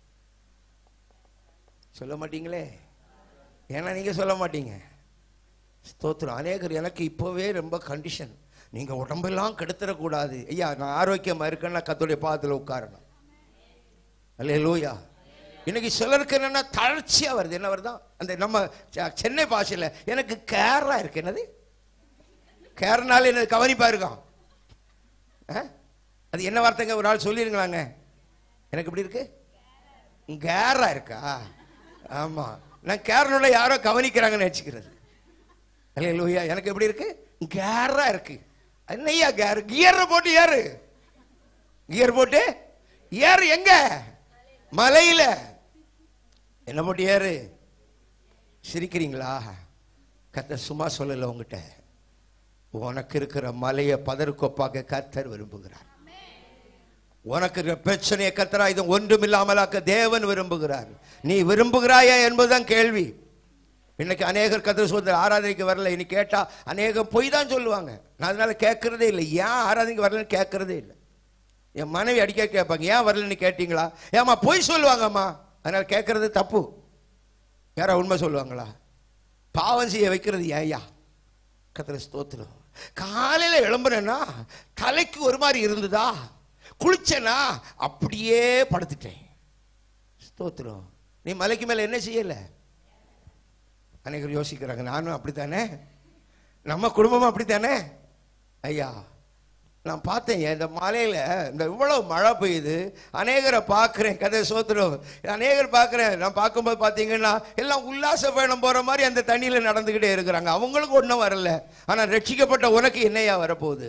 சொல்ல மாட்டீங்களே, ஏன்னா நீங்க சொல்ல மாட்டீங்க. ஸ்தோத்திரம். அநேகர் எனக்கு இப்பவே ரொம்ப கண்டிஷன், நீங்க உடம்பெல்லாம் கெடுத்துடக்கூடாது ஐயா, நான் ஆரோக்கியமா இருக்கேன்னா கர்த்தருடைய பாதத்தில் உட்காரணும். அல்லேலூயா. இன்னைக்கு சிலருக்கு என்னன்னா தளர்ச்சியா வருது. என்ன வருதான்? அந்த நம்ம சென்னை பாஷையில் எனக்கு கேரா இருக்கு. என்னது கேரனால? என்ன கவனிப்பா இருக்கான்? அது என்ன வார்த்தைங்க? ஒரு ஆள் சொல்லிருங்களாங்க. எனக்கு இப்படி இருக்கு, கேரா இருக்கா? ஆமா, நான் கேரளோட யாரோ கவனிக்கிறாங்கன்னு நினைச்சுக்கிறது. அல்லேலூயா. எனக்கு எப்படி இருக்கு? கேரா இருக்கு. என்னையா கேர்? கியர் போட்டு ஏறு, கியர் போட்டு ஏறு. எங்க? மலையில என்ன போட்டியாரு? சிரிக்கிறீங்களா? கர்த்தர் சும்மா சொல்லல உங்ககிட்ட. உனக்கு இருக்கிற மலையை பதறுக்கொப்பாக்க கர்த்தர் விரும்புகிறார். உனக்கு இருக்கிற பிரச்சனையை கர்த்தராயுதம் ஒன்றுமில்லாமலாக்க தேவன் விரும்புகிறார். நீ விரும்புகிறாயா என்பதுதான் கேள்வி. இன்னைக்கு அநேகர் கர்த்தர் சொல்ற ஆராதனைக்கு வரல இனி கேட்டா அநேகம் பொய் தான் சொல்லுவாங்க. நான் அதனால கேட்கறதே இல்லை. ஏன் ஆராதனைக்கு வரலன்னு கேட்கறதே இல்லை. என் மனைவி அடிக்க கேட்பாங்க, ஏன் வரலன்னு கேட்டீங்களா? ஏமா பொய் சொல்லுவாங்கம்மா, அதனால கேட்கறது தப்பு. யாரா உண்மை சொல்லுவாங்களா? பாவம் செய்ய வைக்கிறது ஏயா? கர்த்தர் ஸ்தோத்திரம். காலையில எழும்புறேன்னா தலைக்கு ஒரு மாதிரி இருந்ததா, குளிச்சனா அப்படியே படுத்துட்டேன். ஸ்தோத்திரம். நீ மலைக்கு மேல என்ன செய்யல? அநேகர் யோசிக்கிறாங்க, நானும் அப்படித்தானே, நம்ம குடும்பமும் அப்படித்தானே. ஐயா நான் பார்த்தேன் இந்த மலையில இந்த இவ்வளவு மழை பெய்யுது, அநேகரை பார்க்கிறேன். கதை சோத்திரம். அநேகர் பார்க்கிறேன். நான் பார்க்கும்போது பார்த்தீங்கன்னா எல்லாம் உல்லாச பயணம் போற மாதிரி அந்த தண்ணியில நடந்துகிட்டே இருக்கிறாங்க. அவங்களுக்கு ஒன்றும் வரல. ஆனா ரட்சிக்கப்பட்ட உனக்கு என்னையா வரப்போகுது?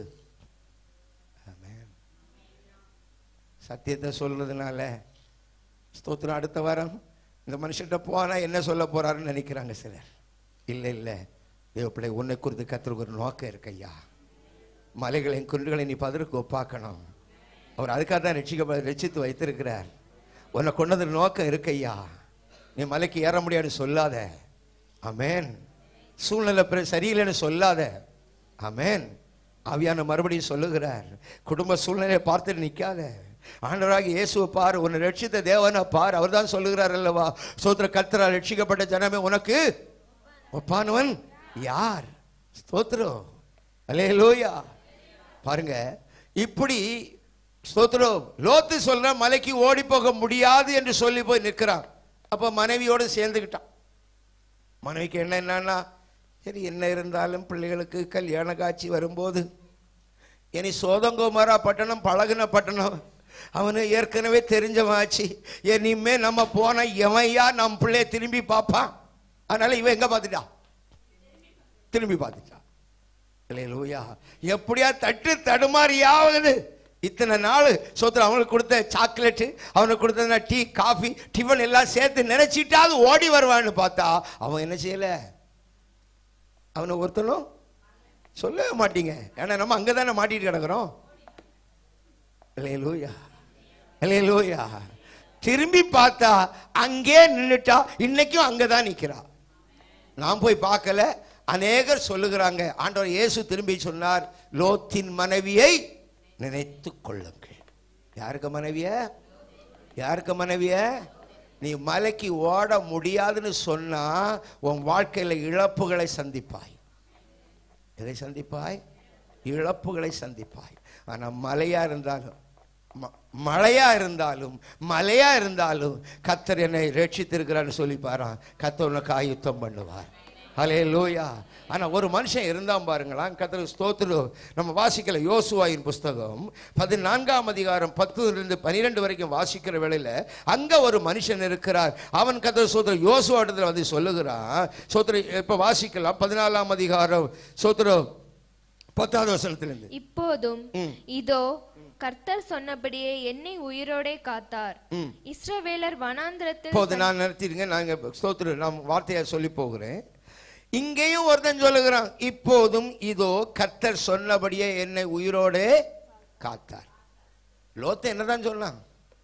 சத்தியத்தை சொல்றதுனால ஸ்தோத்திரம். அடுத்த வாரம் இந்த மனுஷன்கிட்ட போனா என்ன சொல்ல போறாருன்னு நினைக்கிறாங்க சிலர். இல்லை இல்லை, தேவ பிள்ளை, உன்னை குறித்து கர்த்தருக்கு ஒரு நோக்கம் இருக்கு ஐயா. மலைகளின் குன்றுகளை நீ பதருக்கு ஒப்பாக்கணும். அவர் அதுக்காக தான் ரட்சிக்க ரட்சித்து வைத்திருக்கிறார். உன்னை கொண்டது நோக்கம் இருக்கு ஐயா. நீ மலைக்கு ஏற முடியாதுன்னு சொல்லாத. ஆமேன். சூழ்நிலை சரியில்லைன்னு சொல்லாத. ஆமேன். ஆவியான மறுபடியும் சொல்லுகிறார், குடும்ப சூழ்நிலையை பார்த்துட்டு நிற்காத. ஆண்டவராக இயேசுவை பார், உன்னை ரட்சித்த தேவனை பார். அவர் தான் சொல்லுகிறார் அல்லவா, ஸ்தோத்திர கர்த்தரால் ரட்சிக்கப்பட்ட ஜனமே உனக்கு ஒப்பானவன் யார்? ஸ்தோத்திரம். அல்லேலூயா. பாருங்க, இப்படி ஸ்தோத்திரம். லோத்து சொல்ற மலைக்கு ஓடி போக முடியாது என்று சொல்லி போய் நிற்கிறான். அப்ப மனைவியோடு சேர்ந்துக்கிட்டான். மனைவிக்கு என்ன என்னன்னா, சரி என்ன இருந்தாலும் பிள்ளைகளுக்கு கல்யாண காட்சி வரும்போது இனி சோதங்கோமாரா பட்டணம் பழகின பட்டணம், அவனு ஏற்கனவே தெரிஞ்சவாச்சு. இனிமே நம்ம போன எவையா நம் பிள்ளைய திரும்பி பார்ப்பான். அதனால இவன் எங்க பார்த்துட்டான்? திரும்பி பார்த்துட்டான். அல்லேலூயா. எப்படியா தட்டு தடுமாறியாவது இத்தனை நாள் சோத்திரம் அவனுக்கு கொடுத்த சாக்லேட்டு, அவனுக்கு கொடுத்த டீ காஃபி டிஃபன் எல்லாம் சேர்த்து நினைச்சிட்டாவது ஓடி வருவான்னு பார்த்தா அவன் என்ன செய்யல. அவனை ஒருத்தனும் சொல்லவே மாட்டீங்க. ஏன்னா நம்ம அங்கதானே மாட்டிட்டு கிடக்குறோம். அல்லேலூயா. அல்லேலூயா. திரும்பி பார்த்தா அங்கே நின்னுட்டா, இன்னைக்கும் அங்கதான் நிக்கிறா. நான் போய் பார்க்கல. அநேகர் சொல்லுகிறாங்க, ஆண்டவர் இயேசு திரும்பி சொன்னார், லோத்தின் மனைவியை நினைத்து கொள்ளுங்கள். யாருக்கு மனைவிய? யாருக்கு மனைவிய? நீ மலைக்கு ஓட முடியாதுன்னு சொன்னா உன் வாழ்க்கையில இழப்புகளை சந்திப்பாய். எதை சந்திப்பாய்? இழப்புகளை சந்திப்பாய். ஆனா மலையா இருந்தாலும் மழையா இருந்தாலும் மலையா இருந்தாலும் கர்த்தர் என்னை ரட்சித்திருக்கிறான்னு சொல்லி பாரான். கர்த்தர் உனக்கு ஆயுத்தம் பண்ணுவார். ஹல்லேலூயா. ஆனா ஒரு மனுஷன் இருந்தான் பாருங்களா, கர்த்தர் ஸ்தோத்திரம். நம்ம வாசிக்கல யோசுவாவின் புஸ்தகம் பதினான்காம் அதிகாரம் பத்திலிருந்து பனிரெண்டு வரைக்கும் வாசிக்கிற வேளையில அங்க ஒரு மனுஷன் இருக்கிறார். அவன் கர்த்தர் ஸ்தோத்திரம் யோசுவா இடத்துல வந்து சொல்லுகிறான். ஸ்தோத்திரம். இப்ப வாசிக்கலாம் பதினாலாம் அதிகாரம் ஸ்தோத்திரம் பத்தாவது வசனத்திலிருந்து. இப்போதும் இதோ கர்த்தர் சொன்னபடியே என்னை உயிரோடே காத்தார். இஸ்ரவேலர் வனாந்திரத்தில். போது நான் நிறுத்திடுங்க. நாங்க ஸ்தோத்திரம் நான் வார்த்தையா சொல்லி போகிறேன். இங்கேயும் ஒருத்தன் சொல்லுகிறான், இப்போதும் இதோ கர்த்தர் சொன்னபடியே என்னை உயிரோடே காத்தார். லோத்து என்னதான் சொன்னான்?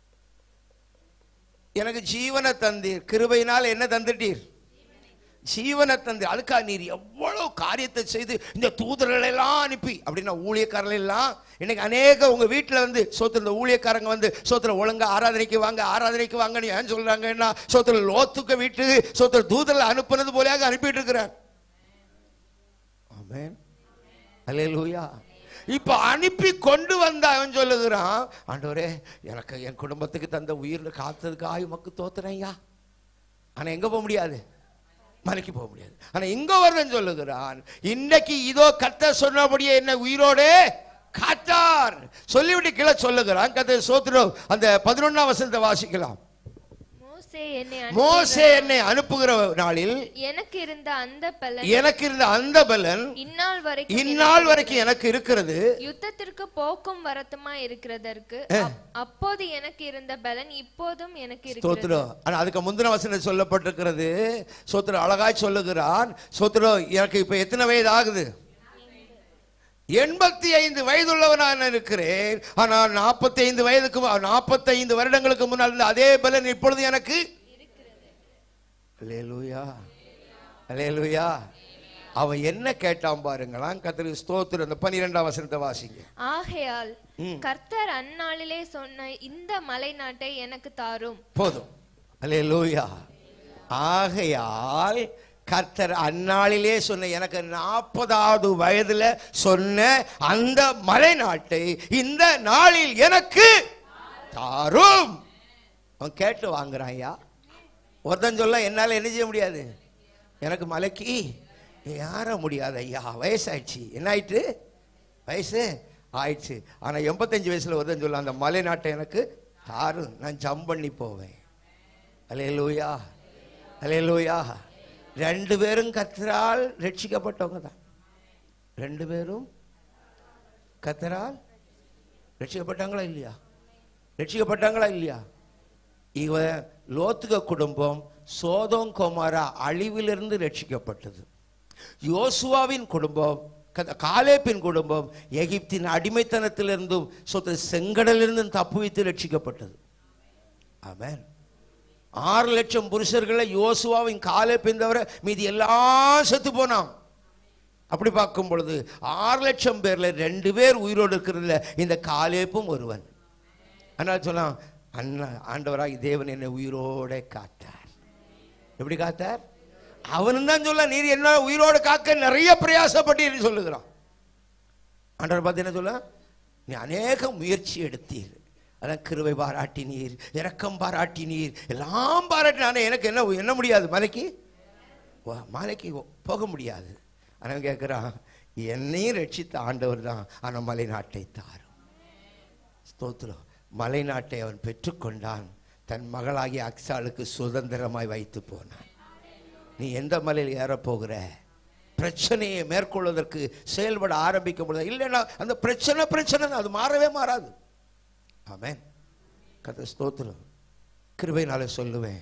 எனக்கு ஜீவனை தந்தீர், கிருபையினால் என்ன தந்துட்டீர்? ஜீவனை தந்து. அதுக்காக நீர் எவ்வளவு காரியத்தை செய்து இந்த தூதர்கள் எல்லாம் அனுப்பி அப்படின்னா ஊழியக்காரர்கள் எல்லாம் இன்னைக்கு அநேக உங்க வீட்டில் வந்து சோத்திர இந்த ஊழியக்காரங்க வந்து சோத்திர ஒழுங்கா ஆராதனைக்கு வாங்க ஆராதனைக்கு வாங்கன்னு ஏன் சொல்றாங்கன்னா சோத்திர லோத்துக்க வீட்டு சோத்திர தூதர்கள் அனுப்புனது போலயாக அனுப்பிட்டு இருக்கிறார். ஆமென். அல்லேலூயா. இப்ப அனுப்பி கொண்டு வந்த அவன் சொல்லுகிறான், ஆண்டவரே எனக்கு என் குடும்பத்துக்கு தந்த உயிர் காத்ததுக்கு ஆயுமக்கு தோத்துறேன் ஐயா. ஆனா எங்க போக முடியாது? மலைக்கு போக முடியாது. ஆனா இங்க வருவன் சொல்லுகிறான், இன்னைக்கு இதோ கர்த்தர் சொன்னபடியே என்ன உயிரோடு காத்தார் சொல்லிவிட்டு கீழே சொல்லுகிறான். கர்த்தர் ஸ்தோத்திரம். அந்த பதினொன்னாம் வசனத்தை வாசிக்கலாம். மோசே என்னை மோசே என்னை அனுப்புகிற நாளில் எனக்கு இருந்த அந்த பலன் எனக்கு இருந்த அந்த பலன் இந்நாள் வரைக்கும் இந்நாள் வரைக்கும் எனக்கு இருக்கிறது. யுத்தத்திற்கு போக்கும் வரத்துமா இருக்கிறதற்கு அப்போது எனக்கு இருந்த பலன் இப்போதும் எனக்கு இருக்கிறது. ஆனா அதுக்கு முந்தின வசனம் சொல்லப்பட்டிருக்கிறது. சோத்திரம் அழகாய் சொல்லுகிறான். சோத்திரம் எனக்கு இப்ப எத்தனை வயது ஆகுது? எண்பத்தி ஐந்து வயதுள்ளவனாக இருக்கிறேன். ஆனால் நாற்பத்தி ஐந்து வயதுக்கு நாற்பத்தி ஐந்து வருடங்களுக்கு முன்னால் இருந்த அதே பலன் இப்பொழுது எனக்கு. அல்லேலூயா, அல்லேலூயா. அவன் என்ன கேட்டான் பாருங்களாம். கர்த்தருக்கு ஸ்தோத்திரம். அந்த பன்னிரெண்டாம் வசனத்தை வாசிங்க. ஆகையால் கர்த்தர் அந்நாளிலே சொன்ன இந்த மலை நாட்டை எனக்கு தாரும். போதும். அல்லேலூயா. ஆகையால் கர்த்தர் அந்நாளிலே சொன்ன, எனக்கு நாற்பதாவது வயதுல சொன்ன அந்த மலை நாட்டை இந்த நாளில் எனக்கு தாரும். அவன் கேட்டு வாங்குறான். ஐயா ஒருத்தன் சொல்ல என்னால என்ன செய்ய முடியாது, எனக்கு மலைக்கு ஏற முடியாது ஐயா, வயசாயிடுச்சு. என்ன ஆயிட்டு? வயசு ஆயிடுச்சு. ஆனா எண்பத்தஞ்சு வயசுல ஒருத்தன் சொல்ல, அந்த மலை நாட்டை எனக்கு தாரும், நான் ஜம்ப் பண்ணி போவேன். அல்லேலூயா, அல்லேலூயா. ரெண்டு பேரும் கர்த்தரால் ரட்சிக்கப்பட்டவங்க தான். ரெண்டு பேரும் கர்த்தரால் ரட்சிக்கப்பட்டாங்களா இல்லையா? ரட்சிக்கப்பட்டாங்களா இல்லையா? இவன் லோத்துக குடும்பம் சோதோம் கோமாரா அழிவிலிருந்து ரட்சிக்கப்பட்டது. யோசுவாவின் குடும்பம், காலேப்பின் குடும்பம் எகிப்தின் அடிமைத்தனத்திலிருந்தும் சொத்து செங்கடலிருந்தும் தப்புவித்து ரட்சிக்கப்பட்டது. ஆமென். ஆறு லட்சம் புருஷர்களை யோசுவாவின் காலேப்பின் தவிர மீதி எல்லாம் செத்து போனான். அப்படி பார்க்கும் பொழுது ஆறு லட்சம் பேர்ல ரெண்டு பேர் உயிரோடு இருக்கிறதுல இந்த காலேப்பும் ஒருவன். அதனால சொன்னான், அண்ணா ஆண்டவராய் தேவன் என்னை உயிரோட காத்தார். எப்படி காத்தார்? அவனும் தான் சொல்ல, நீர் என்ன உயிரோடு காக்க நிறைய பிரயாசப்பட்டு சொல்லுகிறான். ஆண்டவர் பார்த்து என்ன சொல்ல, நீ அநேக முயற்சி எடுத்தீர், அதான் கிருபை பாராட்டினீர், இரக்கம் பாராட்டினீர், எல்லாம் பாராட்டின. எனக்கு என்ன என்ன முடியாது, மலைக்கு மலைக்கு போக முடியாது. ஆனால் கேட்குறான், என்னையும் ரட்சித்த ஆண்டவர் தான், ஆனால் மலை நாட்டை தாரும். ஸ்தோத்திரம். மலை நாட்டை அவன் பெற்றுக்கொண்டான். தன் மகளாகிய அக்சாளுக்கு சுதந்திரமாய் வைத்து போனான். நீ எந்த மலையில் ஏறப்போகிற? பிரச்சனையை மேற்கொள்வதற்கு செயல்பட ஆரம்பிக்க முடியாது. இல்லைன்னா அந்த பிரச்சனை பிரச்சனை அது மாறவே மாறாது. ஆமென். கர்த்தர் ஸ்தோத்திரம். கிருபையினால சொல்லுவேன்,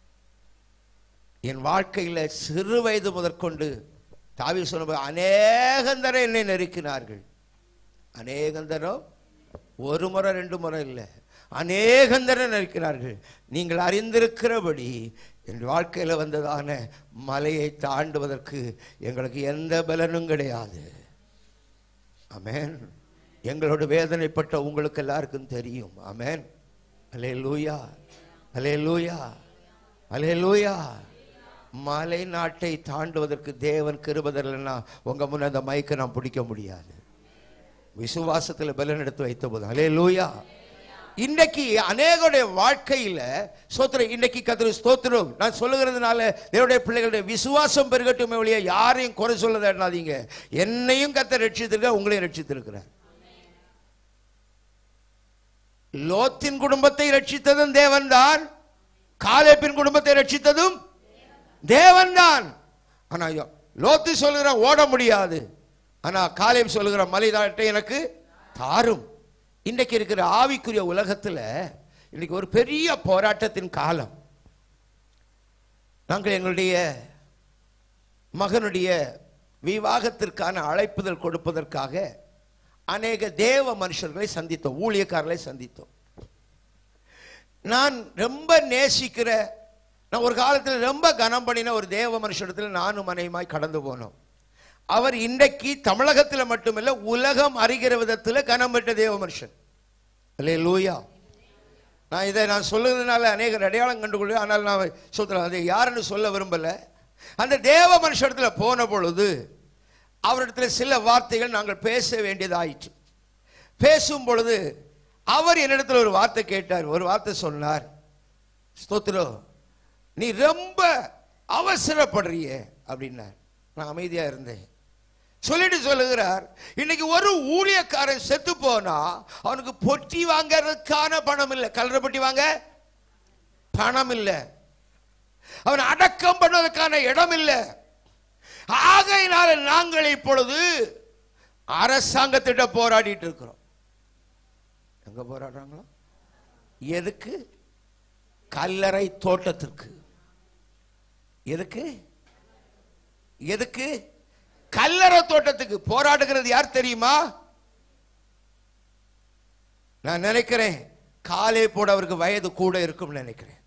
என் வாழ்க்கையில் சிறு வயது முதற்கொண்டு தாவீது சொன்ன அநேகந்தரம் என்னை நெருக்கினார்கள். அநேகந்தரம் ஒரு முறை ரெண்டு முறை இல்லை, அநேகந்தரம் நெருக்கினார்கள். நீங்கள் அறிந்திருக்கிறபடி என் வாழ்க்கையில் வந்ததான மலையை தாண்டுவதற்கு எங்களுக்கு எந்த பலனும் கிடையாது. ஆமென். எங்களோட வேதனைப்பட்ட உங்களுக்கு எல்லாருக்கும் தெரியும். ஆமென். அல்லேலூயா, அல்லேலூயா, அல்லேலூயா. மலை நாட்டை தாண்டுவதற்கு தேவன் கிருபை தரலைன்னா உங்க முன்ன அந்த மைக்கை நான் பிடிக்க முடியாது. விசுவாசத்தில் பலன் எடுத்து வைத்த போது. அல்லேலூயா. இன்னைக்கு அநேகருடைய வாழ்க்கையில ஸ்தோத்திரம், இன்னைக்கு கர்த்தர் ஸ்தோத்திரம் நான் சொல்லுகிறதுனால தேவனுடைய பிள்ளைகளுடைய விசுவாசம் பெருகட்டுமே ஒழிய யாரையும் குறை சொல்ல எண்ணாதீங்க. என்னையும் கர்த்தர் ரட்சித்திருக்க, உங்களையும் ரட்சித்திருக்கிறார். லோத்தின் குடும்பத்தை ரட்சித்ததும் தேவன்தான், காலேப்பின் குடும்பத்தை ரட்சித்ததும் தேவன்தான். ஆனா லோத்து சொல்லுகிற ஓட முடியாது, ஆனா காலேப் சொல்லுகிற மலை நாட்டை எனக்கு தாரும். இன்றைக்கு இருக்கிற ஆவிக்குரிய உலகத்தில் இன்னைக்கு ஒரு பெரிய போராட்டத்தின் காலம். நாங்கள் எங்களுடைய மகனுடைய விவாகத்திற்கான அழைப்புதல் கொடுப்பதற்காக அநேக தேவ மனுஷர்களை சந்தித்தோம், ஊழியக்காரர்களை சந்தித்தோம். நான் ரொம்ப நேசிக்கிற, நான் ஒரு காலத்தில் ரொம்ப கனம் பண்ணின ஒரு தேவ மனுஷத்தில் நானும் மனைவியுமாய் கடந்து போனோம். அவர் இன்றைக்கு தமிழகத்தில் மட்டுமல்ல உலகம் அறிகிற விதத்தில் கனம் பெற்ற தேவ மனுஷன். அல்லேலூயா. நான் இதை நான் சொல்லுறதுனால அநேகர் அடையாளம் கண்டுகொள்ள, ஆனால் நான் சொல்றேன் அதை யாருன்னு சொல்ல விரும்பல. அந்த தேவ மனுஷத்தில் போன பொழுது அவரிடத்தில் சில வார்த்தைகள் நாங்கள் பேச வேண்டியதாயிற்று. பேசும் பொழுது அவர் என்னிடத்தில் ஒரு வார்த்தை கேட்டார், ஒரு வார்த்தை சொன்னார். ஸ்தோத்திரம், நீ ரொம்ப அவசரப்படுறிய அப்படின்னார். நான் அமைதியா இருந்தேன். சொல்லிட்டு சொல்லுகிறார், இன்னைக்கு ஒரு ஊழியக்காரன் செத்து போனா அவனுக்கு பொட்டி வாங்கறதுக்கான பணம் இல்லை, கலரை பொட்டி வாங்க பணம் இல்லை, அவன் அடக்கம் பண்ணுவதற்கான இடம் இல்லை. ஆகையினால நாங்கள் இப்பொழுது அரசாங்கத்திட்ட போராடிட்டு இருக்கிறோம். எங்க போராடுறாங்களோ? எதுக்கு? கல்லறை தோட்டத்திற்கு. எதுக்கு? எதுக்கு? கல்லறை தோட்டத்துக்கு போராடுகிறது யார் தெரியுமா? நான் நினைக்கிறேன் காலே போட அவருக்கு வயது கூட இருக்கும் நினைக்கிறேன்.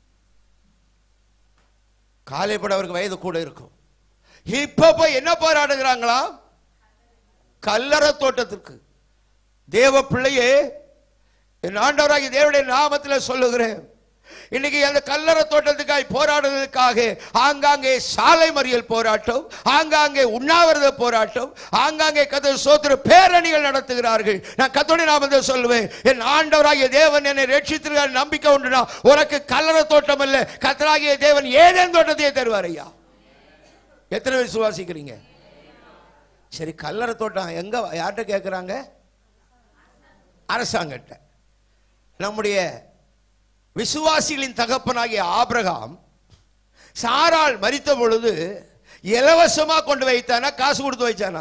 காலே போட அவருக்கு வயது கூட இருக்கும். இப்ப போய் என்ன போராடுகிறாங்களா? கல்லறை தோட்டத்திற்கு. தேவ பிள்ளையே, என் ஆண்டவராகிய தேவனுடைய நாமத்தில் சொல்லுகிறேன், இன்னைக்கு அந்த கல்லறை தோட்டத்துக்காய் போராடுவதற்காக ஆங்காங்கே சாலை மறியல் போராட்டம், ஆங்காங்கே உண்ணாவிரத போராட்டம், ஆங்காங்கே கர்த்தர் ஸ்தோத்திர பேரணிகள் நடத்துகிறார்கள். நான் கர்த்தருடைய நாமத்தை சொல்லுவேன், என் ஆண்டவராகிய தேவன் என்னை ரட்சித்திருக்கிறார் நம்பிக்கை உண்டுனா உனக்கு கல்லறை தோட்டம் அல்ல, கர்த்தராகிய தேவன் ஏதேன் தோட்டத்தையே தருவார். ஐயா, எத்தனை பேர் விசுவாசிக்கிறீங்க? சரி, கல்லறை தோட்டம் எங்க யார்கிட்ட கேட்கிறாங்க? அரசாங்கட்ட. நம்முடைய விசுவாசிகளின் தகப்பனாகிய ஆபிரகாம் சாராள் மரித்த பொழுது இலவசமா கொண்டு வைத்தானா காசு கொடுத்து வைச்சானா?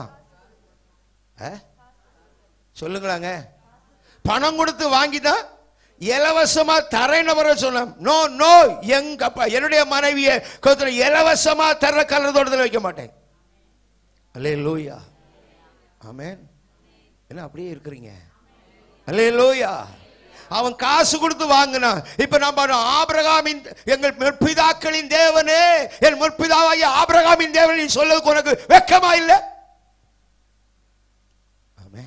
சொல்லுங்களாங்க. பணம் கொடுத்து வாங்கிதான் இலவசமா தரேன்னு சொன்ன. நோ நோ, எங்க என்னுடைய மனைவியை இலவசமா தர கல்லறை தோட்டத்தில் வைக்க மாட்டேன். அல்லேலூயா, ஆமென். என்ன அப்படியே இருக்கிறீங்க? அல்லேலூயா. அவன் காசு கொடுத்து வாங்கினான். இப்ப நம்ம ஆபிரகாமின், எங்கள் முற்பிதாக்களின் தேவனே, என் முற்பிதாவாகிய ஆபிரகாமின் தேவன் சொல்லுவதற்கு உனக்கு வெட்கமா இல்லை? ஆமென்.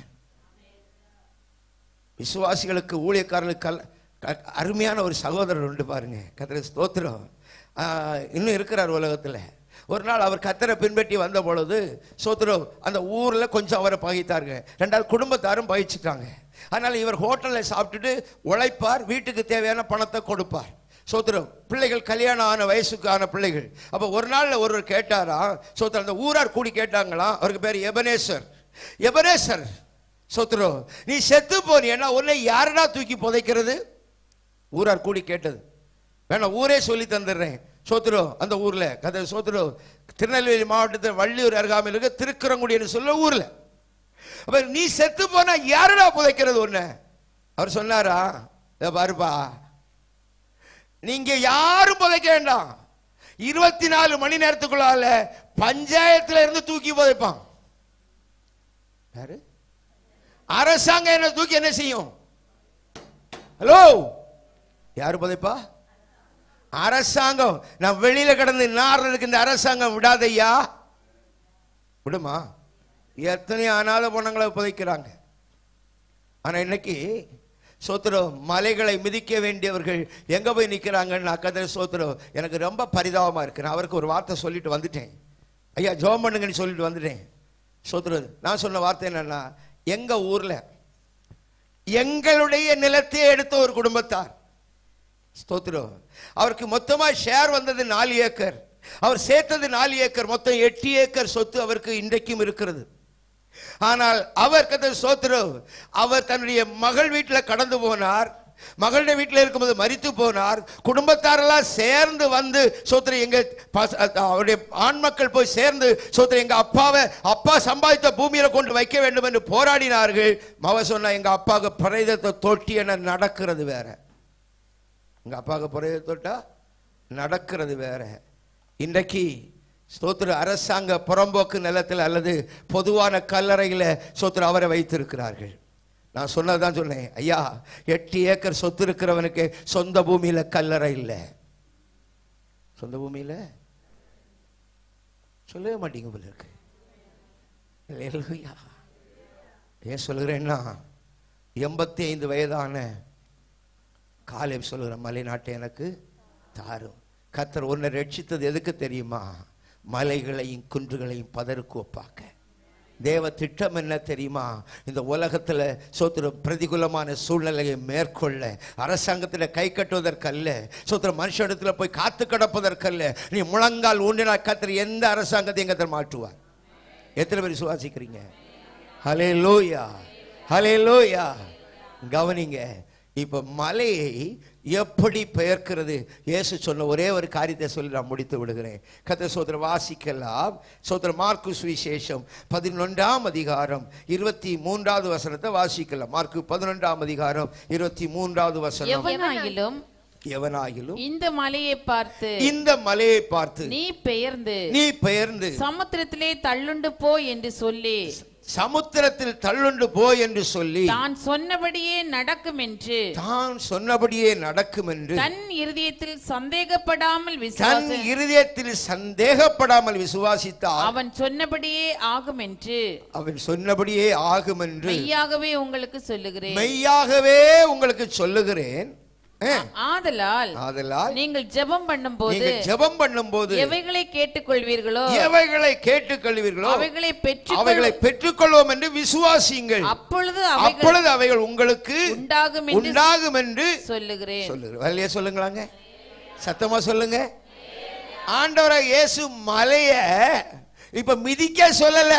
விசுவாசிகளுக்கு, ஊழியக்காரர்களுக்கு அருமையான ஒரு சகோதரர் உண்டு பாருங்க. கர்த்தருக்கு ஸ்தோத்திரம். இன்னும் இருக்கிறார் உலகத்தில். ஒரு நாள் அவர் கர்த்தரை பின்பற்றி வந்த பொழுது ஸ்தோத்திரம், அந்த ஊர்ல கொஞ்சம் அவரை பகைத்தாருங்க. ரெண்டாவது குடும்பத்தாரும் பகைச்சிட்டாங்க. அதனால இவர் ஹோட்டலில் சாப்பிட்டுட்டு உழைப்பார், வீட்டுக்கு தேவையான பணத்தை கொடுப்பார். சோத்திரம், பிள்ளைகள் கல்யாணம் ஆன வயசுக்கான பிள்ளைகள். அப்போ ஒரு நாள் ஒருவர் கேட்டாரா, சோத்திரம், அந்த ஊரார் கூடி கேட்டாங்களா, அவருக்கு பேர் எபனேசர். எபனேசர், சோத்திரம், நீ செத்து போனீன்னா உன்னை யாருன்னா தூக்கி புதைக்கிறது? ஊரார் கூடி கேட்டது. வேணா ஊரே சொல்லி தந்துடுறேன். சோத்திரம், அந்த ஊர்ல கதை சோத்திரம், திருநெல்வேலி மாவட்டத்தில் வள்ளியூர் அருகாமையில் இருக்க திருக்கரங்குடின்னு சொல்ல ஊர்ல. அப்ப நீ செத்து போனா யாருடா புதைக்கிறது ஒண்ணு? அவர் சொன்னாரா, பாருப்பா, நீங்க யாரும் புதைக்க வேண்டாம், இருபத்தி நாலு மணி நேரத்துக்குள்ளால பஞ்சாயத்துல இருந்து தூக்கி புதைப்பான். யாரு? அரசாங்கம் என்ன தூக்கி என்ன செய்யும்? ஹலோ, யாரு புதைப்பா? அரசாங்கம். நான் வெளியில கடந்து நாடுறதுக்கு இந்த அரசாங்கம் விடாதையா? விடுமா? எத்தனை அநாத பொண்ணங்களை புதைக்கிறாங்க. ஆனா இன்னைக்கு சோத்திரம், மலைகளை மிதிக்க வேண்டியவர்கள் எங்க போய் நிக்கிறாங்கன்னு கதை சோத்திரம், எனக்கு ரொம்ப பரிதாபமா இருக்கு. நான் அவருக்கு ஒரு வார்த்தை சொல்லிட்டு வந்துட்டேன். ஐயா ஜெபம் பண்ணுங்கன்னு சொல்லிட்டு வந்துட்டேன். சோத்திரம், நான் சொன்ன வார்த்தை என்னன்னா, எங்க ஊர்ல எங்களுடைய நிலத்தை எடுத்த ஒரு குடும்பத்தார், ஸ்தோத்திரம், அவருக்கு மொத்தமா ஷேர் வந்தது நாலு ஏக்கர். அவர் சேர்த்தது நாலு ஏக்கர், மொத்தம் எட்டு ஏக்கர் சொத்து அவருக்கு இன்றைக்கும் இருக்கிறது. ஆனால் அவர் கதை சோத்திரம், அவர் தன்னுடைய மகள் வீட்டில் கடந்து போனார். மகளுடைய வீட்டில் இருக்கும்போது மரித்து போனார். குடும்பத்தாரெல்லாம் சேர்ந்து வந்து சோத்திரம், எங்க அவருடைய ஆண் மக்கள் போய் சேர்ந்து சோத்திரம், எங்க அப்பாவை அப்பா சம்பாதித்த பூமியில கொண்டு வைக்க வேண்டும் என்று போராடினார்கள். மவ சொன்னா, எங்க அப்பாவுக்கு பிரேதத்தை தொட்டி என நடக்கிறது வேற. எங்க அப்பாவுக்கு பிரேதத்தை தொட்டா நடக்கிறது வேற. இன்றைக்கு ஸ்தோத்திர அரசாங்க புறம்போக்கு நிலத்தில் அல்லது பொதுவான கல்லறையில சோத்திர அவரை வைத்திருக்கிறார்கள். நான் சொன்னதான் சொன்னேன், ஐயா எட்டு ஏக்கர் சொத்து இருக்கிறவனுக்கு சொந்த பூமியில கல்லறை இல்லை. சொந்த பூமியில சொல்லவே மாட்டீங்க போல இருக்கு. ஏன் சொல்லுகிறேன்னா, எண்பத்தி ஐந்து வயதான காலேப் சொல்லுகிற, மலை நாட்டை எனக்கு தாரும். கர்த்தர் ஒன்றை ரட்சித்தது எதுக்கு தெரியுமா? மலைகளையும் குன்றுகளையும் பதருக்கு ஒப்பாக்க. தேவ திட்டம் என்ன தெரியுமா? இந்த உலகத்துல சோத்திர பிரதிகூலமான சூழ்நிலையை மேற்கொள்ள, அரசாங்கத்தில் கை கட்டுவதற்கல்ல, சோத்திர மனுஷனிடத்துல போய் காத்து கிடப்பதற்கல்ல. நீ முழங்கால் ஊண்டினா கர்த்தர் எந்த அரசாங்கத்தையும் கர்த்தர் மாற்றுவார். எத்தனை பேர் விசுவாசிக்கிறீங்க? ஹல்லேலூயா, ஹல்லேலூயா. கவனிங்க, இப்ப மலையை எப்படி பெயர்க்கிறது? இயேசு சொன்ன ஒரே ஒரு காரியத்தை சொல்லி நான் முடித்து விடுகிறேன். கர்த்தர் சோதர வாசிக்கலாம். சோதர மார்க்கு சுவிசேஷம் பதினொன்றாம் அதிகாரம் இருபத்தி மூன்றாவது வசனத்தை வாசிக்கலாம். மார்க்கு பதினொன்றாம் அதிகாரம் இருபத்தி மூன்றாவது வசனம். எவனாயிலும் எவனாயிலும் இந்த மலையை பார்த்து இந்த மலையை பார்த்து நீ பெயர்ந்து நீ பெயர்ந்து சமுத்திரத்திலே தள்ளுண்டு போ என்று சொல்லி சமுத்திரத்தில் தள்ளுண்டு போய் என்று சொல்லி தான் சொன்னபடியே நடக்கும் என்று தான் சொன்னபடியே நடக்கும் என்று தன் இருதயத்தில் சந்தேகப்படாமல் தன் விசுவாசி இருதயத்தில் சந்தேகப்படாமல் விசுவாசித்தால் அவன் சொன்னபடியே ஆகும் என்று அவன் சொன்னபடியே ஆகும் என்று மெய்யாகவே உங்களுக்கு சொல்லுகிறேன். மெய்யாகவே உங்களுக்கு சொல்லுகிறேன். ஆதலால் ஆதலால் நீங்கள் ஜெபம் பண்ணும்போது நீங்கள் ஜெபம் பண்ணும்போது எவைகளை கேட்டுக்கொள்வீர்களோ எவைகளை கேட்டுக்கொள்வீர்களோ அவைகளை பெற்று அவைகளை பெற்றுக்கொள்வோம் என்று விசுவாசியுங்கள். அப்பொழுது அப்பொழுது அவைகள் உங்களுக்கு உண்டாகும் உண்டாகும் என்று சொல்லுகிறேன். சொல்லுகிறேன். வல்லையா சொல்லுங்களாங்க, சத்தமா சொல்லுங்க. ஆண்டவராகிய இயேசு மலைய இப்ப மிதிக்க சொல்லல,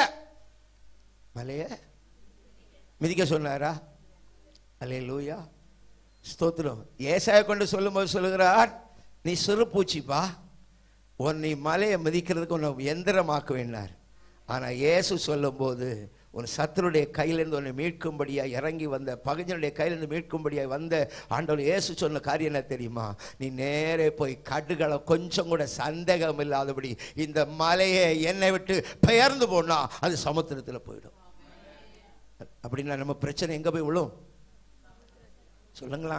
மலைய மிதிக்க சொன்னாரா? அல்லேலூயா, ஸ்தோத்திரம். ஏசாயா கொண்டு சொல்லும் போது சொல்லுகிறார், நீ சிறு பூச்சிப்பா, உன் நீ மலையை மிதிக்கிறதுக்கு உன்னை எந்திரமாக்க வேண்டார். ஆனா இயேசு சொல்லும் போது உன் சத்துருடைய கையிலிருந்து உன்னை மீட்கும்படியாக இறங்கி வந்த, பகைஞனுடைய கையிலிருந்து மீட்கும்படியாக வந்த ஆண்டவர் இயேசு சொன்ன காரியம் என்ன தெரியுமா? நீ நேரே போய் கடுகளை கொஞ்சம் கூட சந்தேகம் இல்லாதபடி இந்த மலையை என்னை விட்டு பெயர்ந்து போனா அது சமுத்திரத்தில் போயிடும். அப்படின்னா நம்ம பிரச்சனை எங்க போய் விழும் சொல்லுங்களா?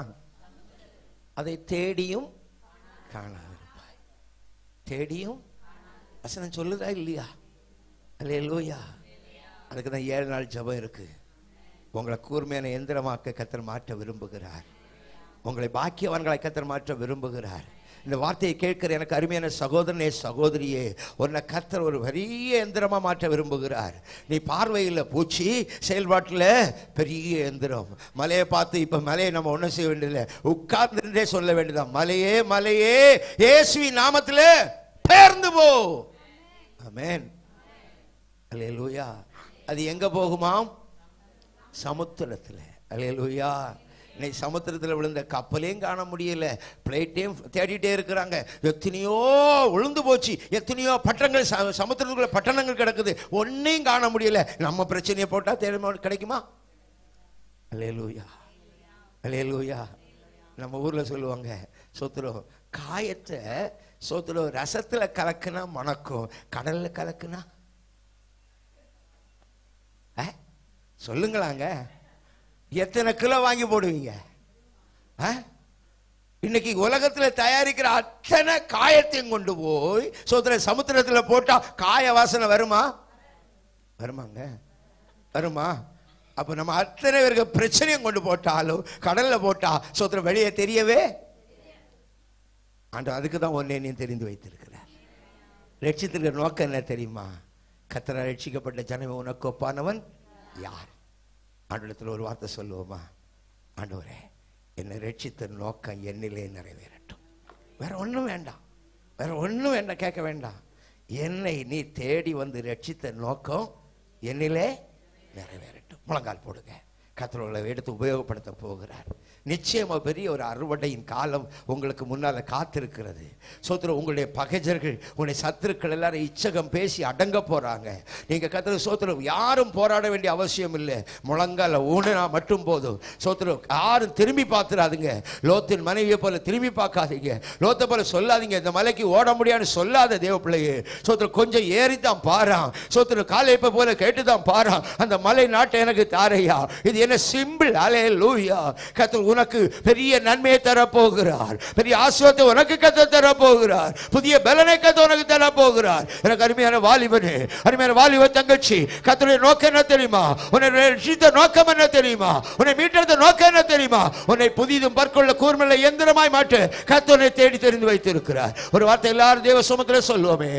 அதை தேடியும் காணாதிருப்பாய். தேடியும் வசனம் சொல்லுதா இல்லையா? அல்லேலூயா. அதுக்கு தான் ஏழு நாள் ஜெபம் இருக்கு. உங்களை கூர்மையான எந்திரமாக்க கர்த்தர் மாற்ற விரும்புகிறார். உங்களை பாக்கியவான்களை கர்த்தர் மாற்ற விரும்புகிறார். இந்த வார்த்தையை கேட்கிற எனக்கு அருமையான சகோதரனே சகோதரியே, உன்னை கர்த்தர் ஒரு பெரிய எந்திரமா மாற்ற விரும்புகிறார். நீ பார்வையில் பூச்சி, செயல்பாட்டில் பெரிய எந்திரம். மலையை பார்த்து இப்ப மலையை நம்ம ஒன்றும் செய்ய வேண்டியதில்லை, உட்கார்ந்துட்டே சொல்ல வேண்டியதான், மலையே மலையே இயேசுவின் நாமத்தில் பெயர்ந்து போ. ஆமென், அல்லேலூயா. அது எங்க போகுமாம்? சமுத்திரத்தில். அல்லேலூயா. இன்னைக்கு சமுத்திரத்தில் விழுந்த கப்பலையும் காண முடியல, பிளேட்டையும் தேடிட்டே இருக்கிறாங்க. எத்தனையோ விழுந்து போச்சு, எத்தனையோ பட்டணங்கள் சமுத்திரத்துக்குள்ள பட்டணங்கள் கிடக்குது, ஒன்னையும் காண முடியல. நம்ம பிரச்சனையை போட்டா தேட கிடைக்குமா? அல்லேலூயா, அல்லேலூயா. நம்ம ஊர்ல சொல்லுவாங்க, சோத்துரும் காயத்தை சோத்துரும் ரசத்துல கலக்குனா மணக்கும், கடல்ல கலக்குனா சொல்லுங்களாங்க, எத்தனை கிலோ வாங்கி போடுவீங்க? இன்னைக்கு உலகத்தில் தயாரிக்கிற அத்தனை காயத்தையும் கொண்டு போய் சோதர சமுத்திரத்தில் போட்டா காய வாசனை வருமா? வருமாங்க? வருமா? அப்ப நம்ம அத்தனை பேருக்கு பிரச்சனையும் கொண்டு போட்டாலும் கடல்ல போட்டா சோதர வெளியே தெரியவே ஆண்டு. அதுக்கு தான் ஒன்னே நீ தெரிந்து வைத்திருக்கிறார். ரட்சித்திருக்கிற நோக்கம் என்ன தெரியுமா? கர்த்தரால் ரட்சிக்கப்பட்ட ஜனமே உனக்கு ஒப்பானவன் யார்? ஆண்டவரிடத்தில் ஒரு வார்த்தை சொல்லுவோமா? ஆண்டவரே, என்னை ரட்சித்த நோக்கம் என்னிலே நிறைவேறட்டும். வேற ஒன்றும் வேண்டாம், வேற ஒன்றும் வேண்டாம், கேட்க வேண்டாம். என்னை நீ தேடி வந்து ரட்சித்த நோக்கம் என்னிலே நிறைவேறட்டும். முழங்கால் போடுங்க. கர்த்தரை எடுத்து உபயோகப்படுத்த போகிறார். நிச்சயமா பெரிய ஒரு அறுவடையின் காலம் உங்களுக்கு முன்னால காத்திருக்கிறது. சோத்திரம், உங்களுடைய பகைஞர்கள், உங்களுடைய சத்துருக்கள் எல்லாரும் இச்சகம் பேசி அடங்க போறாங்க. நீங்க கர்த்தர் சோத்திரம் யாரும் போராட வேண்டிய அவசியம் இல்லை. முழங்கால ஊனா மட்டும் போதும். சோத்திரம், யாரும் திரும்பி பார்த்துடாதுங்க. லோத்தின் மனைவியை போல திரும்பி பார்க்காதீங்க. லோத்தை போல சொல்லாதீங்க, இந்த மலைக்கு ஓட முடியாதுன்னு சொல்லாத தேவ பிள்ளையே. சோத்திரம், கொஞ்சம் ஏறித்தான் பாரான். சோத்திரம், காலைப்ப போல கேட்டுதான் பாரான். அந்த மலை நாட்டை எனக்கு தாரையா. இது என்ன சிம்பிள். அல்லேலூயா. கர்த்தர் உனக்கு பெரிய நன்மையை தரப்போகிறார். பெரிய ஆசீர்வாதத்தை உனக்கு கர்த்தர் தரப்போகிறார். புதிய பலனை கர்த்தர் உனக்கு தரப்போகிறார். எனக்கு அருமையான வாலிபனே, அருமையான வாலிப தங்கச்சி, கர்த்தருடைய நோக்கம் என்ன தெரியுமா? உன்னை ரட்சித்த நோக்கம் என்ன தெரியுமா? உன்னை மீட்டெடுத்த நோக்கம் என்ன தெரியுமா? உன்னை புதிதும் பற்கொள்ள கூர்மையுள்ள எந்திரமாய் மாற்ற கர்த்தர் உன்னை தேடி தெரிந்து வைத்திருக்கிறார். ஒரு வார்த்தை எல்லாரும் தேவ சமூகத்தில் சொல்லுவோமே,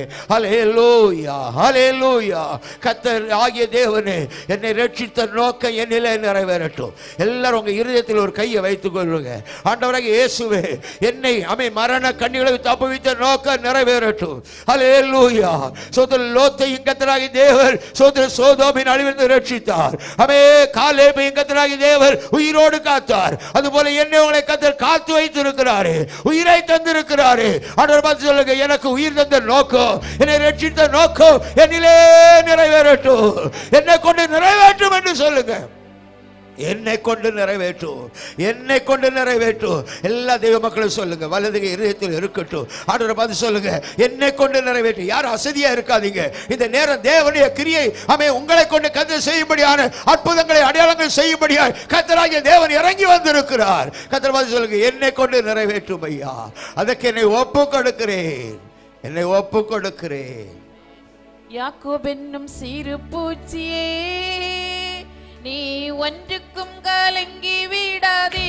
ஹல்லேலூயா, ஹல்லேலூயா. கர்த்தர் ஆகிய தேவனே, என்னை ரட்சித்த நோக்கம் என்னிலே நிறைவேறட்டும். எல்லாரும் உங்க இருதயத்தில் ஒரு கையை வைத்துக் கொள்ளுங்க. ஆண்டவராக இயேசுவே, என்னை அமை மரண கண்ணிகளை தப்புவித்த நோக்கம் நிறைவேறட்டும். ஹல்லேலூயா. சோதர லோத்தையும் கர்த்தராகிய தேவன் சோதர சோதோமின் அழிவிலிருந்து ரட்சித்தார். அமே காலேபையும் கர்த்தராகிய தேவன் உயிரோடு காத்தார். அதுபோல என்னை உங்களை கர்த்தர் காத்து வைத்திருக்கிறாரு, உயிரை தந்திருக்கிறாரு. ஆண்டவர் பார்த்து சொல்லுங்க, எனக்கு உயிர் தந்த நோக்கம், என்னை ரட்சித்த நோக்கம் என்னிலே நிறைவேறட்டும், என்னை கொண்டு நிறைவேற்றும் என்று சொல்லுங்க. என்னை கொண்டு நிறைவேற்றும், என்னை கொண்டு நிறைவேற்றும். எல்லா தெய்வ மக்களும் சொல்லுங்க, வலது இருதயத்தில் இருக்கட்டும். ஆண்டவரை பார்த்து சொல்லுங்க, என்னை கொண்டு நிறைவேற்றும். யாரும் அசதியா இருக்காதீங்க. இந்த நேரம் தேவனுடைய கிரியை அமை உங்களை கொண்டு கர்த்தர் செய்யும்படியான அற்புதங்களை அடையாளங்கள் செய்யும்படியாக கர்த்தராகிய தேவன் இறங்கி வந்திருக்கிறார். கர்த்தர் பார்த்து சொல்லுங்க, என்னை கொண்டு நிறைவேற்றும் ஐயா. அதற்கு என்னை ஒப்பு கொடுக்கிறேன், என்னை ஒப்பு கொடுக்கிறேன். யாக்கோபு என்னும் சிறு பூச்சியே, நீ ஒன்றுக்கும் கலங்கி விடாதே.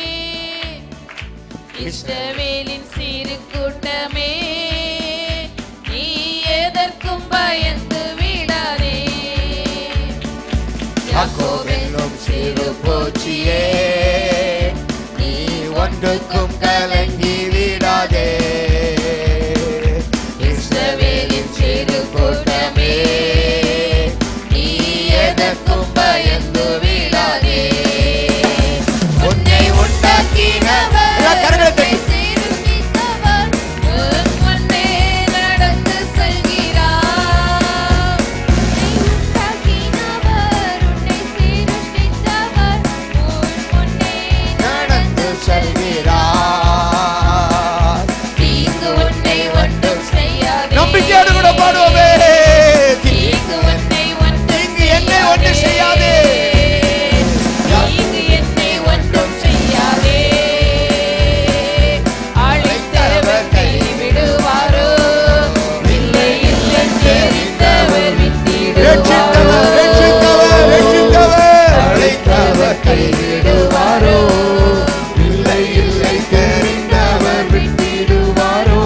இஸ்ரவேலின் சிறு கூட்டமே, நீ எதற்கும் பயந்து விடாதே. யாக்கோபு என்னும் சிறு பூச்சியே, நீ ஒன்றுக்கும் கலங்கி விடாதே. இஸ்ரவேலின் சிறு கூட்டமே, நீ எதற்கும் பயந்து விடாதே. உன்னை உண்டாக்கினவர் உன் முன்னே நடந்து செல்கிறார். நடந்து செல்கிறார். தீங்கு உன்னை ஒன்றும் செய்யாதே. நம்பிக்கையோடு கூட பாடுவோமே. தீங்கு உன்னை ஒன்றும் தீங்கு என்னை ஒன்று செய்யாதே. தீங்கு என்னை ஒன்றும் செய்யாதே. அழைத்தவர் கைவிடுவாரோ? இல்லை இல்லை தெரிந்தவர் விட்டிடுவாரோ? அழைத்தவர் கைவிடுவாரோ? இல்லை இல்லை தெரிந்தவர் விட்டிடுவாரோ?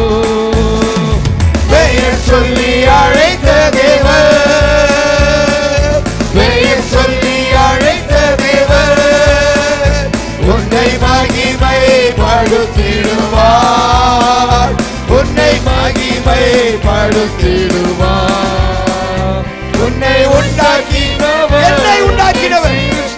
பெயர் சொல்லி அழைத்த தேவர், பெயர் சொல்லி அழைத்த தேவர் உன்னை மகிமை படுத்திடுவார், உன்னை மகிமை படுத்திடுவார். உன்னை உண்டாக்கினவர், என்னை உண்டாக்கினவர்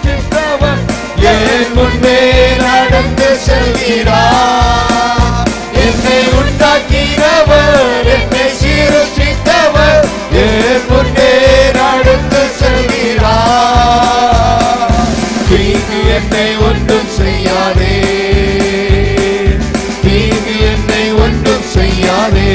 என் முன்னே நடந்து செல்கிறார். என்னை உண்டாக்கினவர், என்னை சீருஷ்டித்தவர் என் முன்னே நடந்து செல்கிறார். தீங்கு என்னை ஒன்றும் செய்யாதே, தீங்கு என்னை ஒன்றும் செய்யாதே.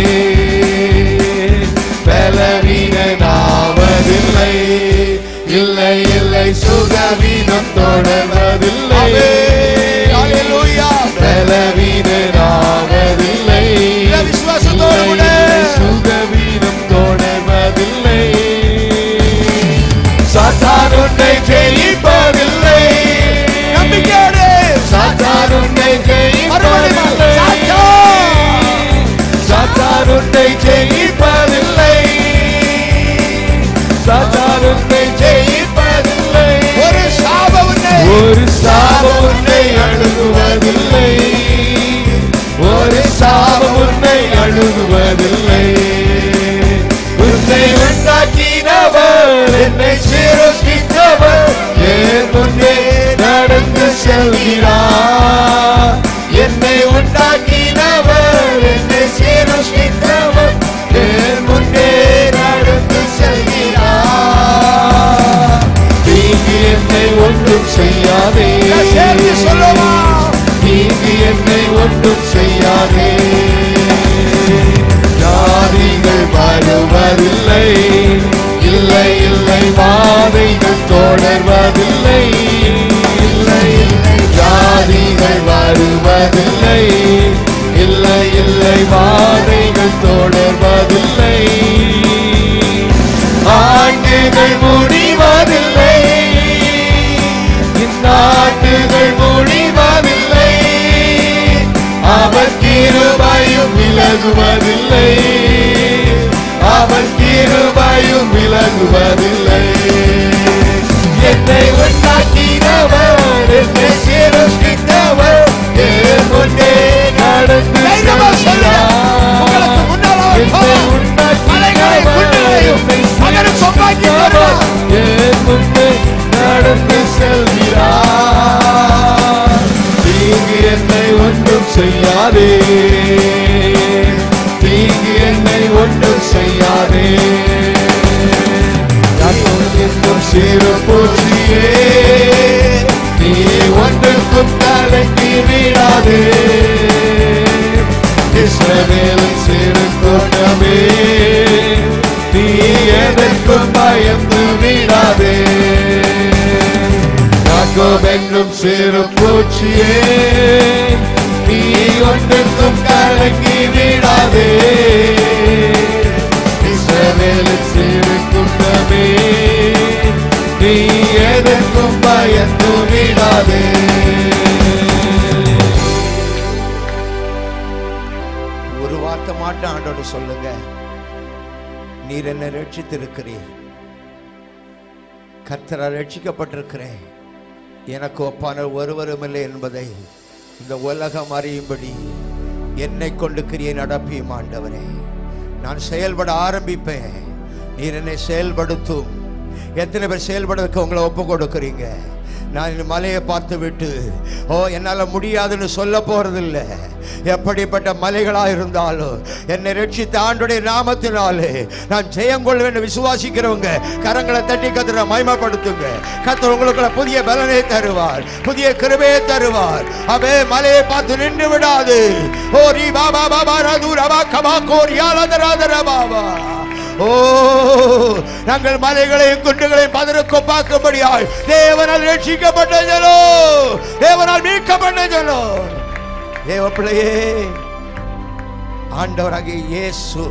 பலவீனனாவதில்லை, இல்லை இல்லை சுகவீனம் தொடர்வதில்லை. பலவீனனாவதில்லை, சுகவீனம் தொடர்வதில்லை. சாத்தான் உன்னை ஜெயிப்பதில்லை, நம்பிக்கையோடு சாத்தான் உன்னை ஜெயிப்பதில்லை. சாத்தான் உன்னை ஜெயிப்பதில்லை, சாத்தான் உன்னை ஜெயிப்பதில்லை. ஒரு சாபம் உன்னை, ஒரு சாபம் உன்னை அணுகுவதில்லை, ஒரு சாபம் உன்னை அணுகுவதில்லை. உன்னை உண்டாக்கினவர், என்னை சிருஷ்டித்தவர் என் முன்னே நடந்து செல்கிறார். என்னை உண்டாக்கினவர், என்னை சிருஷ்டித்தவர் என் முன்னே நடந்து செல்கிறார். தீங்கு என்னை ஒன்றும் செய்யாதே, தீங்கு என்னை ஒன்றும் செய்யாதே. ஜாதிகள் வருவதில்லை, இல்லை இல்லை வாதைகள் தொடர்வதில்லை, இல்லை இல்லை ஜாதிகள் வருவதில்லை, இல்லை இல்லை வாதைகள் தொடர்வதில்லை. ஆண்டுகள் முடிவதில்லை, இந்நாட்டுகள் முடிவதில்லை. அவர் கிருபையும் விலகுவதில்லை, அவர் கிருபையும் விலகுவதில்லை. செய்யாதே, தீங்கு என்னை ஒன்றும் செய்யாதே. யாக்கோபின் சிறு பூச்சியே, நீ ஒன்றுக்கும் கலங்கி விடாதே. இஸ்ரவேலின் சிறு கூட்டமே, நீ எதற்கும் பயந்து விடாதே. யாக்கோபென்னும் சிறு பூச்சியே, நீ ஒன்றுக்கும் கலங்கி விடாதே. இஸ்ரவேலின் சிறு கூட்டமே, நீ எதற்கும் பயந்து விடாதே. ஒரு வார்த்தை மாட்டம் ஆண்டோடு சொல்லுங்க, நீர் என்னை ரட்சித்திருக்கிறீர், கர்த்தரால் ரட்சிக்கப்பட்டிருக்கிறேன், எனக்கு ஒப்பான ஒருவரும் இல்லை என்பதை இந்த உலகம் அறியும்படி என்னை கொண்டு கிரியை நடப்பியும் ஆண்டவரே. நான் செயல்பட ஆரம்பிப்பேன், நீர் என்னை செயல்படுத்தும். எத்தனை பேர் செயல்படுறதுக்கு உங்களை ஒப்பு கொடுக்குறீங்க? நான் இந்த மலையை பார்த்து விட்டு ஓ என்னால் முடியாதுன்னு சொல்ல போறதில்லை. எப்படிப்பட்ட மலைகளா இருந்தாலும் என்னை ரட்சித்த ஆண்டுடைய நாமத்தினாலே நான் ஜெயங்கொள்வேன் விசுவாசிக்கிறவங்க கரங்களை தட்டி கர்த்தரை மகிமைப்படுத்துங்க. கர்த்தர் உங்களுக்கு புதிய பலனை தருவார், புதிய கிருபையை தருவார். அவே மலையை பார்த்து நின்று விடாது. ஓ ரீ பாபா பாபா ரது ரபா கபா கோரியாலதராதர பாபா. ஓ நாங்கள் மலைகளையும் குண்டுகளையும் பதறுக்கொப்பாக்கும்படியாய் தேவனால் ரட்சிக்கப்பட்ட ஜனோ, தேவனால் மீட்கப்பட்ட ஜனோ, தேவ பிள்ளையே, ஆண்டவராகிய இயேசு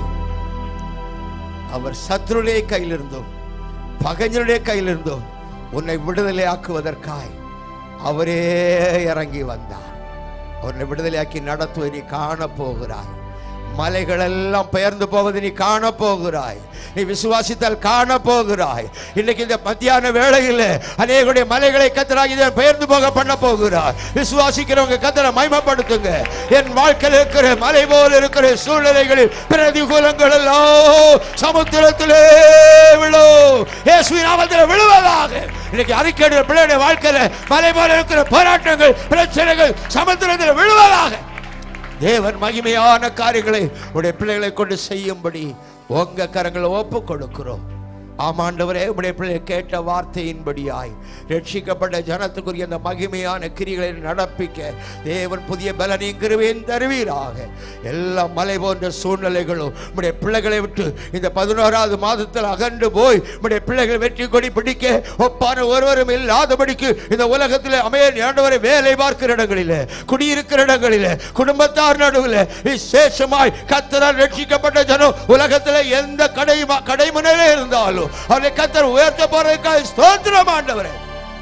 அவர் சத்துருடைய கையிலிருந்தும் பகைஞருடைய கையிலிருந்தும் உன்னை விடுதலை ஆக்குவதற்காய் அவரே இறங்கி வந்தார். உன்னை விடுதலையாக்கி நடத்துவதை நீ காண போகிறாய். மலைகள் எல்லாம் பெயர்ந்து போவதை நீ காண போகிறாய். நீ விசுவாசித்தால் காண போகிறாய். இன்னைக்கு இந்த மத்தியான வேளையில் அநேகருடைய மலைகளை கர்த்தராகி பெயர்ந்து போக பண்ண போகிறார். விசுவாசிக்கிறவங்க கர்த்தரை மகிமைப்படுத்துங்க. என் வாழ்க்கையில் இருக்கிற மலை போல் இருக்கிற சூழ்நிலைகளில் பிரதிகூலங்கள் எல்லாம் சமுத்திரத்திலே விழும், இயேசுவின் நாமத்தில் விழுவதாக. இன்னைக்கு அறிக்கையிட பிள்ளையுடைய வாழ்க்கையில மலை போல இருக்கிற போராட்டங்கள் பிரச்சனைகள் சமுத்திரத்தில் விழுவதாக. தேவன் மகிமையான காரியங்களை உடைய பிள்ளைகளை கொண்டு செய்யும்படி உங்க கரங்களை ஒப்பு கொடுக்கிறோம். ஆமாண்டவரே, உடைய பிள்ளைகள் கேட்ட வார்த்தையின்படியாய் ரட்சிக்கப்பட்ட ஜனத்துக்குரிய அந்த மகிமையான கிரிகளை நடப்பிக்க தேவன் புதிய பலனையும் கிருபையும் தருவீராக. எல்லா மலை போன்ற சூழ்நிலைகளும் உடைய பிள்ளைகளை விட்டு இந்த பதினோராவது மாதத்தில் அகன்று போய் உடைய பிள்ளைகள் வெற்றி கொடி பிடிக்க ஒப்பான ஒருவரும் இல்லாதபடிக்கு இந்த உலகத்தில் அமைய ஆண்டவரை வேலை பார்க்கிற இடங்களில், குடியிருக்கிற இடங்களில், குடும்பத்தார் நடுவில் விசேஷமாய் கர்த்தரால் ரட்சிக்கப்பட்ட ஜனம் உலகத்தில் எந்த கடை கடைமுனையில இருந்தாலும் அவரை கர்த்தர் உயர்த்த போறதுக்காக ஸ்தோத்திரம் ஆண்டவரே.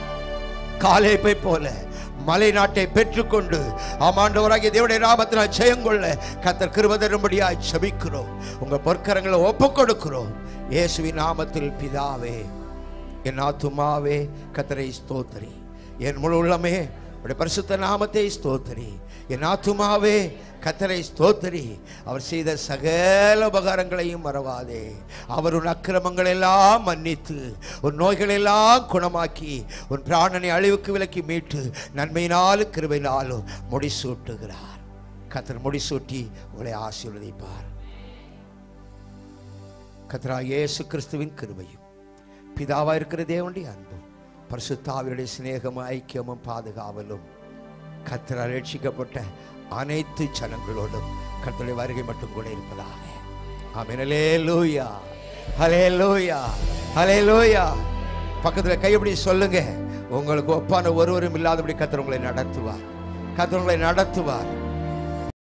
காலேபை போல மலை நாட்டை பெற்றுக்கொண்டு ஆமாண்டவராகிய தேவனுடைய நாமத்தினால் ஜெயங்கொள்ள கர்த்தர் கிருபை தரும்படியாய் ஜெபிக்கிறோம். உங்க பொற்கரங்களை ஒப்பு கொடுக்கிறோம் இயேசுவின் நாமத்தில் பிதாவே. என் ஆத்துமாவே கர்த்தரை ஸ்தோத்திரி, என் முழு உள்ளமே அவருடைய பரிசுத்த நாமத்தை ஸ்தோத்திரி. என் ஆத்துமாவே கர்த்தரை ஸ்தோத்திரி, அவர் செய்த சகல உபகாரங்களையும் மறவாதே. அவர் உன் அக்கிரமங்கள் எல்லாம் மன்னித்து உன் நோய்கள் எல்லாம் குணமாக்கி உன் பிராணனை அழிவுக்கு விலக்கி மீட்டு நன்மையினாலும் கிருபையினாலும் முடிசூட்டுகிறார். கர்த்தர் முடிசூட்டி உங்களை ஆசீர்வதிப்பார். கர்த்தராகிய இயேசு கிறிஸ்துவின் கிருபையும் பிதாவா இருக்கிற தேவனுடைய அன்பும் பரிசுத்த ஆவியுடைய சிநேகமும் ஐக்கியமும் பாதுகாவலும் கர்த்தரால் ரட்சிக்கப்பட்ட அனைத்து ஜனங்களோடும் கர்த்தருடைய வருகை மட்டும் கூட இருப்பதாக. ஆமென். அல்லேலூயா, அல்லேலூயா, அல்லேலூயா. பக்கத்தில் கையபடி சொல்லுங்க, உங்களுக்கு ஒப்பான ஒருவரும் இல்லாதபடி கர்த்தர் உங்களை நடத்துவார், கர்த்தர் உங்களை நடத்துவார்.